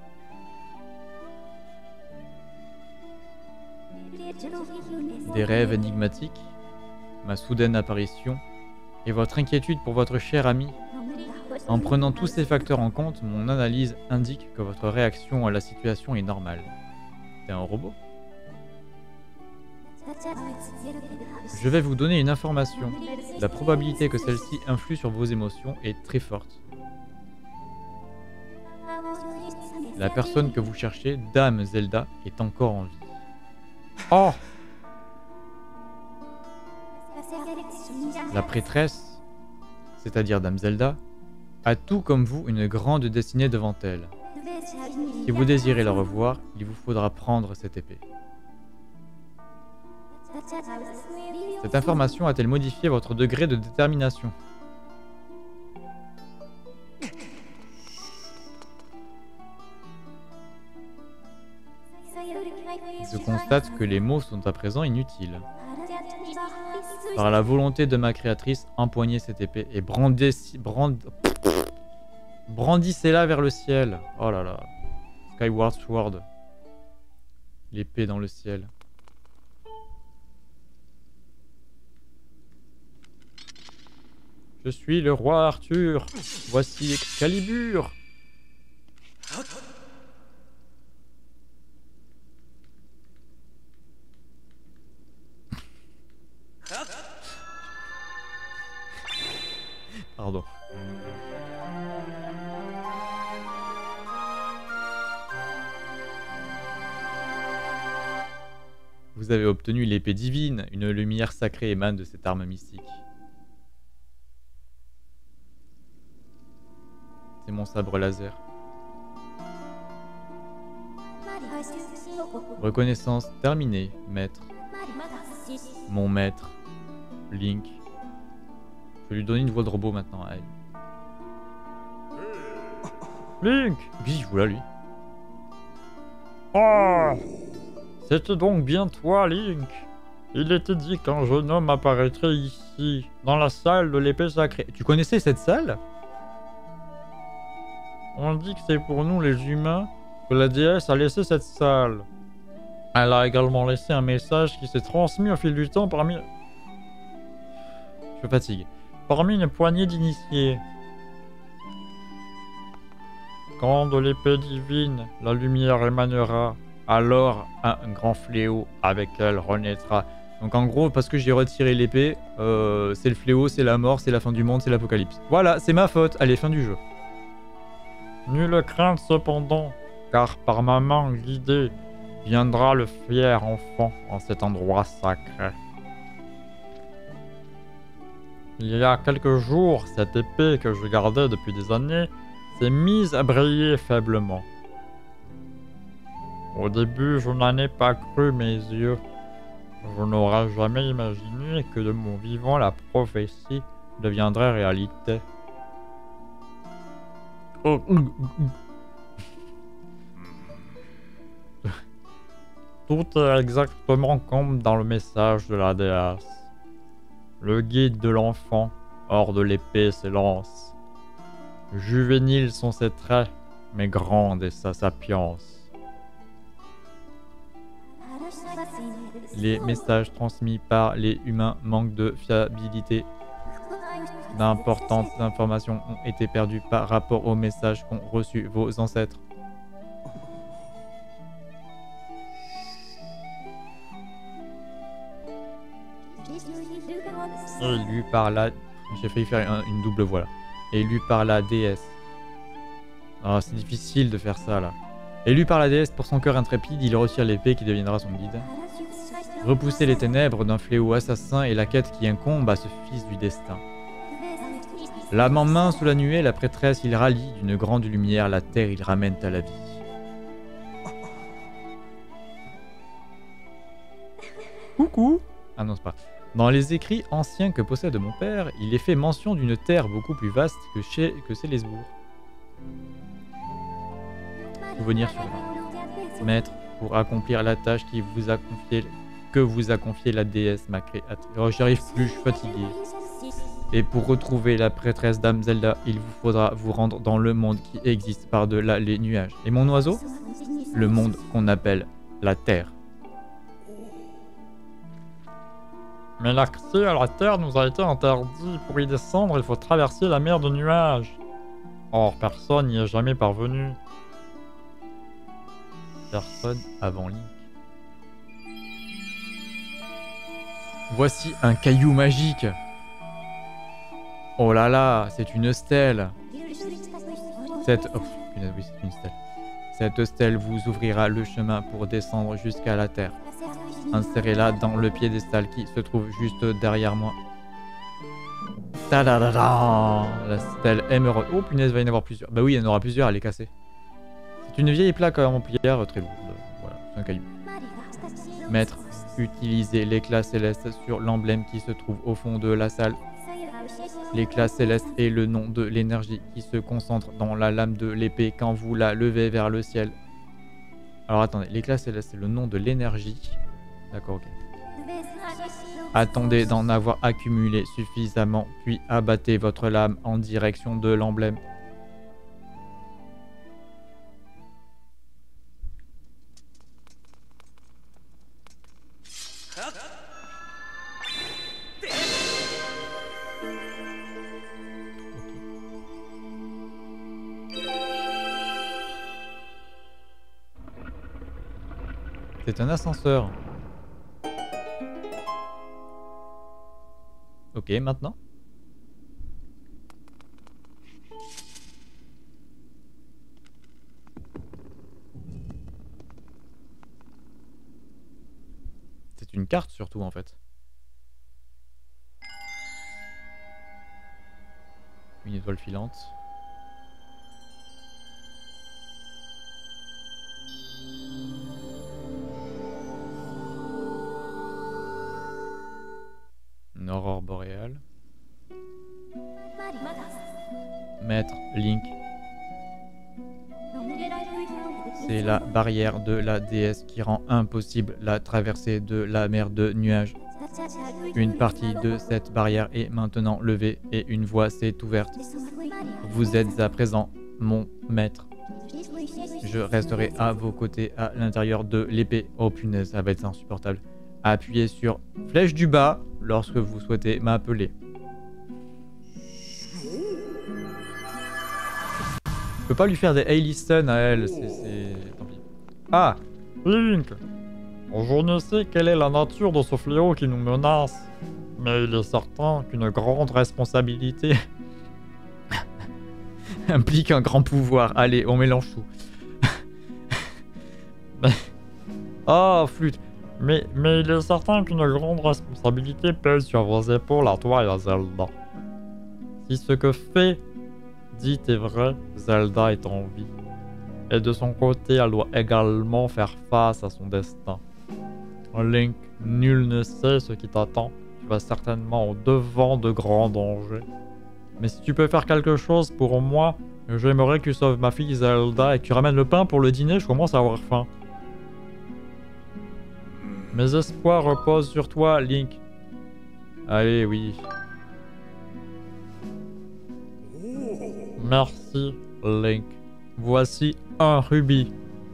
Des rêves énigmatiques, ma soudaine apparition et votre inquiétude pour votre cher ami. En prenant tous ces facteurs en compte, mon analyse indique que votre réaction à la situation est normale. T'es un robot? Je vais vous donner une information. La probabilité que celle-ci influe sur vos émotions est très forte. La personne que vous cherchez, Dame Zelda, est encore en vie. Oh! La prêtresse, c'est-à-dire Dame Zelda, a tout comme vous une grande destinée devant elle. Si vous désirez la revoir, il vous faudra prendre cette épée. Cette information a-t-elle modifié votre degré de détermination? Je constate que les mots sont à présent inutiles. Par la volonté de ma créatrice, empoignez cette épée et brandissez-la vers le ciel. Oh là là. Skyward Sword. L'épée dans le ciel. Je suis le roi Arthur. Voici Excalibur. Pardon. Vous avez obtenu l'épée divine. Une lumière sacrée émane de cette arme mystique. C'est mon sabre laser. Reconnaissance terminée, maître. Mon maître. Link. Je vais lui donner une voix de robot maintenant. Allez. Link! Qu'est-ce qu'il fout là, lui? Oh! C'était donc bien toi, Link. Il était dit qu'un jeune homme apparaîtrait ici, dans la salle de l'épée sacrée. Tu connaissais cette salle? On dit que c'est pour nous, les humains, que la déesse a laissé cette salle. Elle a également laissé un message qui s'est transmis au fil du temps parmi... Je fatigue. Parmi une poignée d'initiés. Quand de l'épée divine, la lumière émanera, alors un grand fléau avec elle renaîtra. Donc en gros, parce que j'ai retiré l'épée, c'est le fléau, c'est la mort, c'est la fin du monde, c'est l'apocalypse. Voilà, c'est ma faute. Allez, fin du jeu. Nulle crainte cependant, car par ma main guidée viendra le fier enfant en cet endroit sacré. Il y a quelques jours, cette épée que je gardais depuis des années s'est mise à briller faiblement. Au début, je n'en ai pas cru mes yeux. Je n'aurais jamais imaginé que de mon vivant la prophétie deviendrait réalité. Tout est exactement comme dans le message de la déesse. Le guide de l'enfant, hors de l'épée s'élance. Juvéniles sont ses traits, mais grande est sa sapience. Les messages transmis par les humains manquent de fiabilité. D'importantes informations ont été perdues par rapport aux messages qu'ont reçus vos ancêtres. Élu par la... J'ai failli faire une double voix là. Élu par la déesse. Ah, c'est difficile de faire ça là. Élu par la déesse pour son cœur intrépide, il retire l'épée qui deviendra son guide. Repousser les ténèbres d'un fléau assassin est la quête qui incombe à ce fils du destin. L'âme en main sous la nuée, la prêtresse il rallie d'une grande lumière, la terre il ramène à la vie. Coucou. Ah non, c'est pas. Dans les écrits anciens que possède mon père, il est fait mention d'une terre beaucoup plus vaste que Célesbourg. Souvenir sur Maître, pour accomplir la tâche que vous a confiée la déesse ma créatrice. Oh, j'y arrive plus, je suis fatigué. Et pour retrouver la prêtresse Dame Zelda, il vous faudra vous rendre dans le monde qui existe par-delà les nuages. Et mon oiseau? Le monde qu'on appelle la Terre. Mais l'accès à la Terre nous a été interdit. Pour y descendre, il faut traverser la mer de nuages. Or, personne n'y est jamais parvenu. Personne avant Link. Voici un caillou magique. Oh là là, c'est une stèle. Oh, punaise, oui, c'est une stèle. Cette stèle vous ouvrira le chemin pour descendre jusqu'à la terre. Insérez-la dans le piédestal qui se trouve juste derrière moi. Ta-da-da-da. La stèle émeraude. Oh punaise, il va y en avoir plusieurs. Bah oui, il y en aura plusieurs, elle est cassée. C'est une vieille plaque en pierre très lourde. Voilà, c'est un caillou. Maître, utilisez l'éclat céleste sur l'emblème qui se trouve au fond de la salle. L'éclat céleste est le nom de l'énergie qui se concentre dans la lame de l'épée quand vous la levez vers le ciel. Alors attendez, l'éclat céleste c'est le nom de l'énergie. D'accord, ok. Attendez d'en avoir accumulé suffisamment, puis abattez votre lame en direction de l'emblème. C'est un ascenseur. Ok, maintenant. C'est une carte surtout en fait. Une étoile filante. Une aurore boréale. Maître Link. C'est la barrière de la déesse qui rend impossible la traversée de la mer de nuages. Une partie de cette barrière est maintenant levée et une voie s'est ouverte. Vous êtes à présent mon maître. Je resterai à vos côtés à l'intérieur de l'épée. Oh punaise, ça va être insupportable. Appuyez sur flèche du bas lorsque vous souhaitez m'appeler. Je peux pas lui faire des Hey Listen à elle, c'est... Tant pis. Ah, Link, Je ne sais quelle est la nature de ce fléau qui nous menace, mais il est certain qu'une grande responsabilité implique un grand pouvoir. Allez, on mélange tout. Ah, flûte. Mais il est certain qu'une grande responsabilité pèse sur vos épaules à toi et à Zelda. Si ce que fait dit est vrai, Zelda est en vie. Et de son côté, elle doit également faire face à son destin. Link, nul ne sait ce qui t'attend. Tu vas certainement au devant de grands dangers. Mais si tu peux faire quelque chose pour moi, j'aimerais que tu sauves ma fille Zelda et que tu ramènes le pain pour le dîner, je commence à avoir faim. Mes espoirs reposent sur toi, Link. Allez, oui. Merci, Link. Voici un rubis.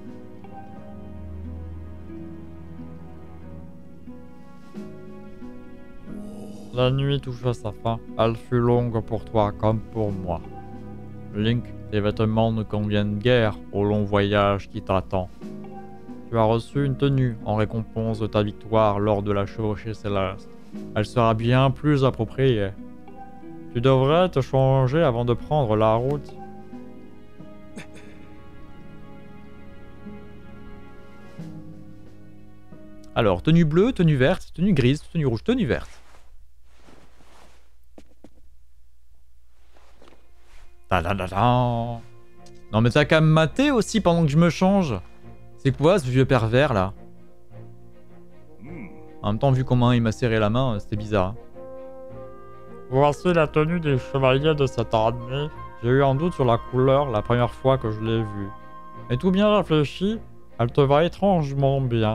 La nuit touche à sa fin. Elle fut longue pour toi comme pour moi. Link, tes vêtements ne conviennent guère au long voyage qui t'attend. Tu as reçu une tenue en récompense de ta victoire lors de la chevauchée céleste. Elle sera bien plus appropriée. Tu devrais te changer avant de prendre la route. Alors, tenue bleue, tenue verte, tenue grise, tenue rouge, tenue verte. Ta-da-da-da. Non mais t'as qu'à me mater aussi pendant que je me change. C'est quoi ce vieux pervers là? En même temps, vu comment il m'a serré la main, c'était bizarre. Voici la tenue des chevaliers de cette année. J'ai eu un doute sur la couleur la première fois que je l'ai vue. Mais tout bien réfléchi, elle te va étrangement bien.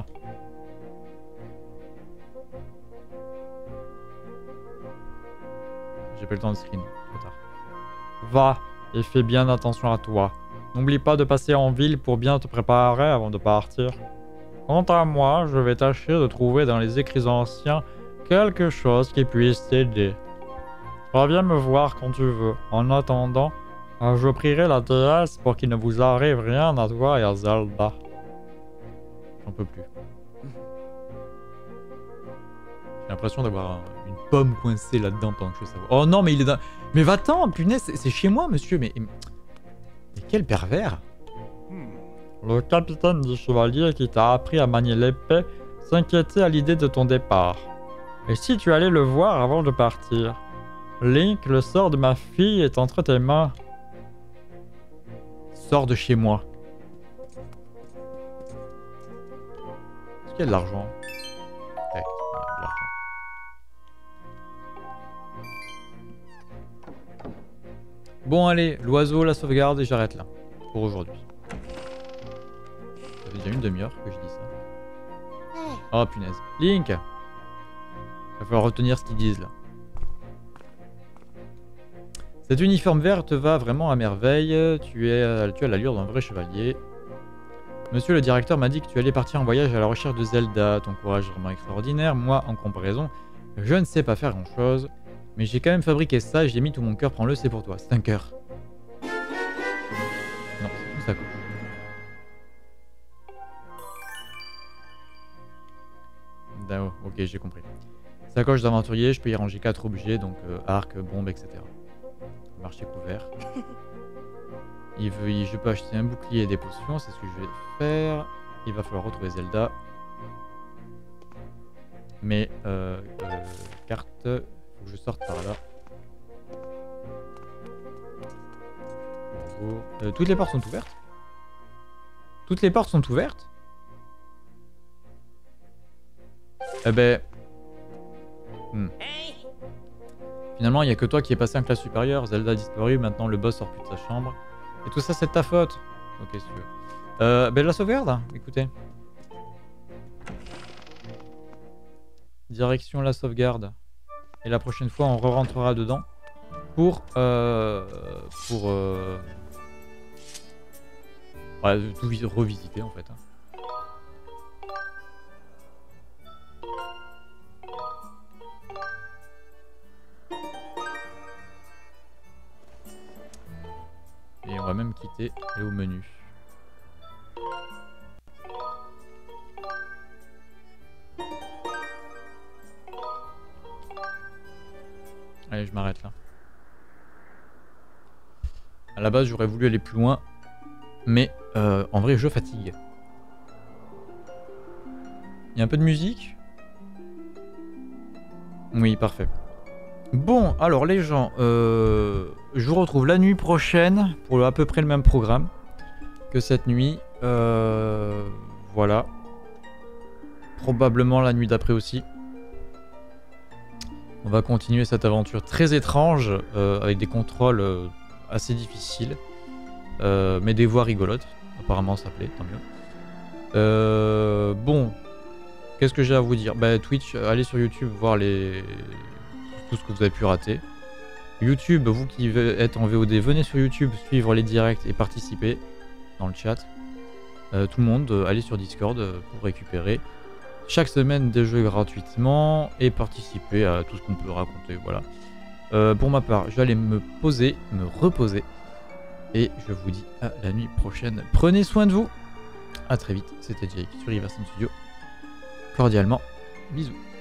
J'ai pas le temps de screen, trop tard. Va et fais bien attention à toi. N'oublie pas de passer en ville pour bien te préparer avant de partir. Quant à moi, je vais tâcher de trouver dans les écrits anciens quelque chose qui puisse t'aider. Reviens me voir quand tu veux. En attendant, je prierai la déesse pour qu'il ne vous arrive rien à toi et à Zelda. J'en peux plus. J'ai l'impression d'avoir une pomme coincée là-dedans pendant que je fais ça. Oh non, mais il est dans... Mais va-t'en, punaise, c'est chez moi, monsieur, mais quel pervers! Le capitaine des chevaliers qui t'a appris à manier l'épée s'inquiétait à l'idée de ton départ. Et si tu allais le voir avant de partir? Link, le sort de ma fille est entre tes mains. Sors de chez moi. Est-ce qu'il y a de l'argent? Ouais, voilà, de l'argent. Bon allez, l'oiseau, la sauvegarde et j'arrête là. Pour aujourd'hui. Ça fait déjà une demi-heure que je dis ça. Oh punaise. Link! Il va falloir retenir ce qu'ils disent là. Cet uniforme vert te va vraiment à merveille. Tu as l'allure d'un vrai chevalier. Monsieur le directeur m'a dit que tu allais partir en voyage à la recherche de Zelda. Ton courage est vraiment extraordinaire. Moi, en comparaison, je ne sais pas faire grand chose. Mais j'ai quand même fabriqué ça et j'ai mis tout mon cœur. Prends-le, c'est pour toi. C'est un cœur. Non, c'est une sacoche. Ok, j'ai compris. Sacoche d'aventurier, je peux y ranger 4 objets, donc arc, bombe, etc. Marché couvert. Je peux acheter un bouclier et des potions, c'est ce que je vais faire. Il va falloir retrouver Zelda. Mais, carte, faut que je sorte par là. Toutes les portes sont ouvertes? Toutes les portes sont ouvertes? Eh ben... Finalement, il n'y a que toi qui es passé en classe supérieure. Zelda a disparu, maintenant le boss sort plus de sa chambre. Et tout ça, c'est de ta faute. Ok, si tu veux. Ben la sauvegarde, hein, écoutez. Direction la sauvegarde. Et la prochaine fois, on re-rentrera dedans. Pour tout revisiter, en fait. Hein. Et on va même quitter, aller au menu. Allez, je m'arrête là. À la base, j'aurais voulu aller plus loin. Mais en vrai, je fatigue. Il y a un peu de musique. Oui, parfait. Bon, alors les gens, je vous retrouve la nuit prochaine pour à peu près le même programme que cette nuit. Voilà. Probablement la nuit d'après aussi. On va continuer cette aventure très étrange avec des contrôles assez difficiles. Mais des voix rigolotes. Apparemment ça plaît, tant mieux. Bon. Qu'est-ce que j'ai à vous dire? Bah Twitch, allez sur YouTube voir tout ce que vous avez pu rater. YouTube, vous qui êtes en VOD, venez sur YouTube suivre les directs et participer dans le chat. Tout le monde, allez sur Discord pour récupérer chaque semaine des jeux gratuitement et participer à tout ce qu'on peut raconter. Voilà. Pour ma part, je vais aller me poser, me reposer. Et je vous dis à la nuit prochaine. Prenez soin de vous. A très vite. C'était Jake sur Riverstone Studio. Cordialement. Bisous.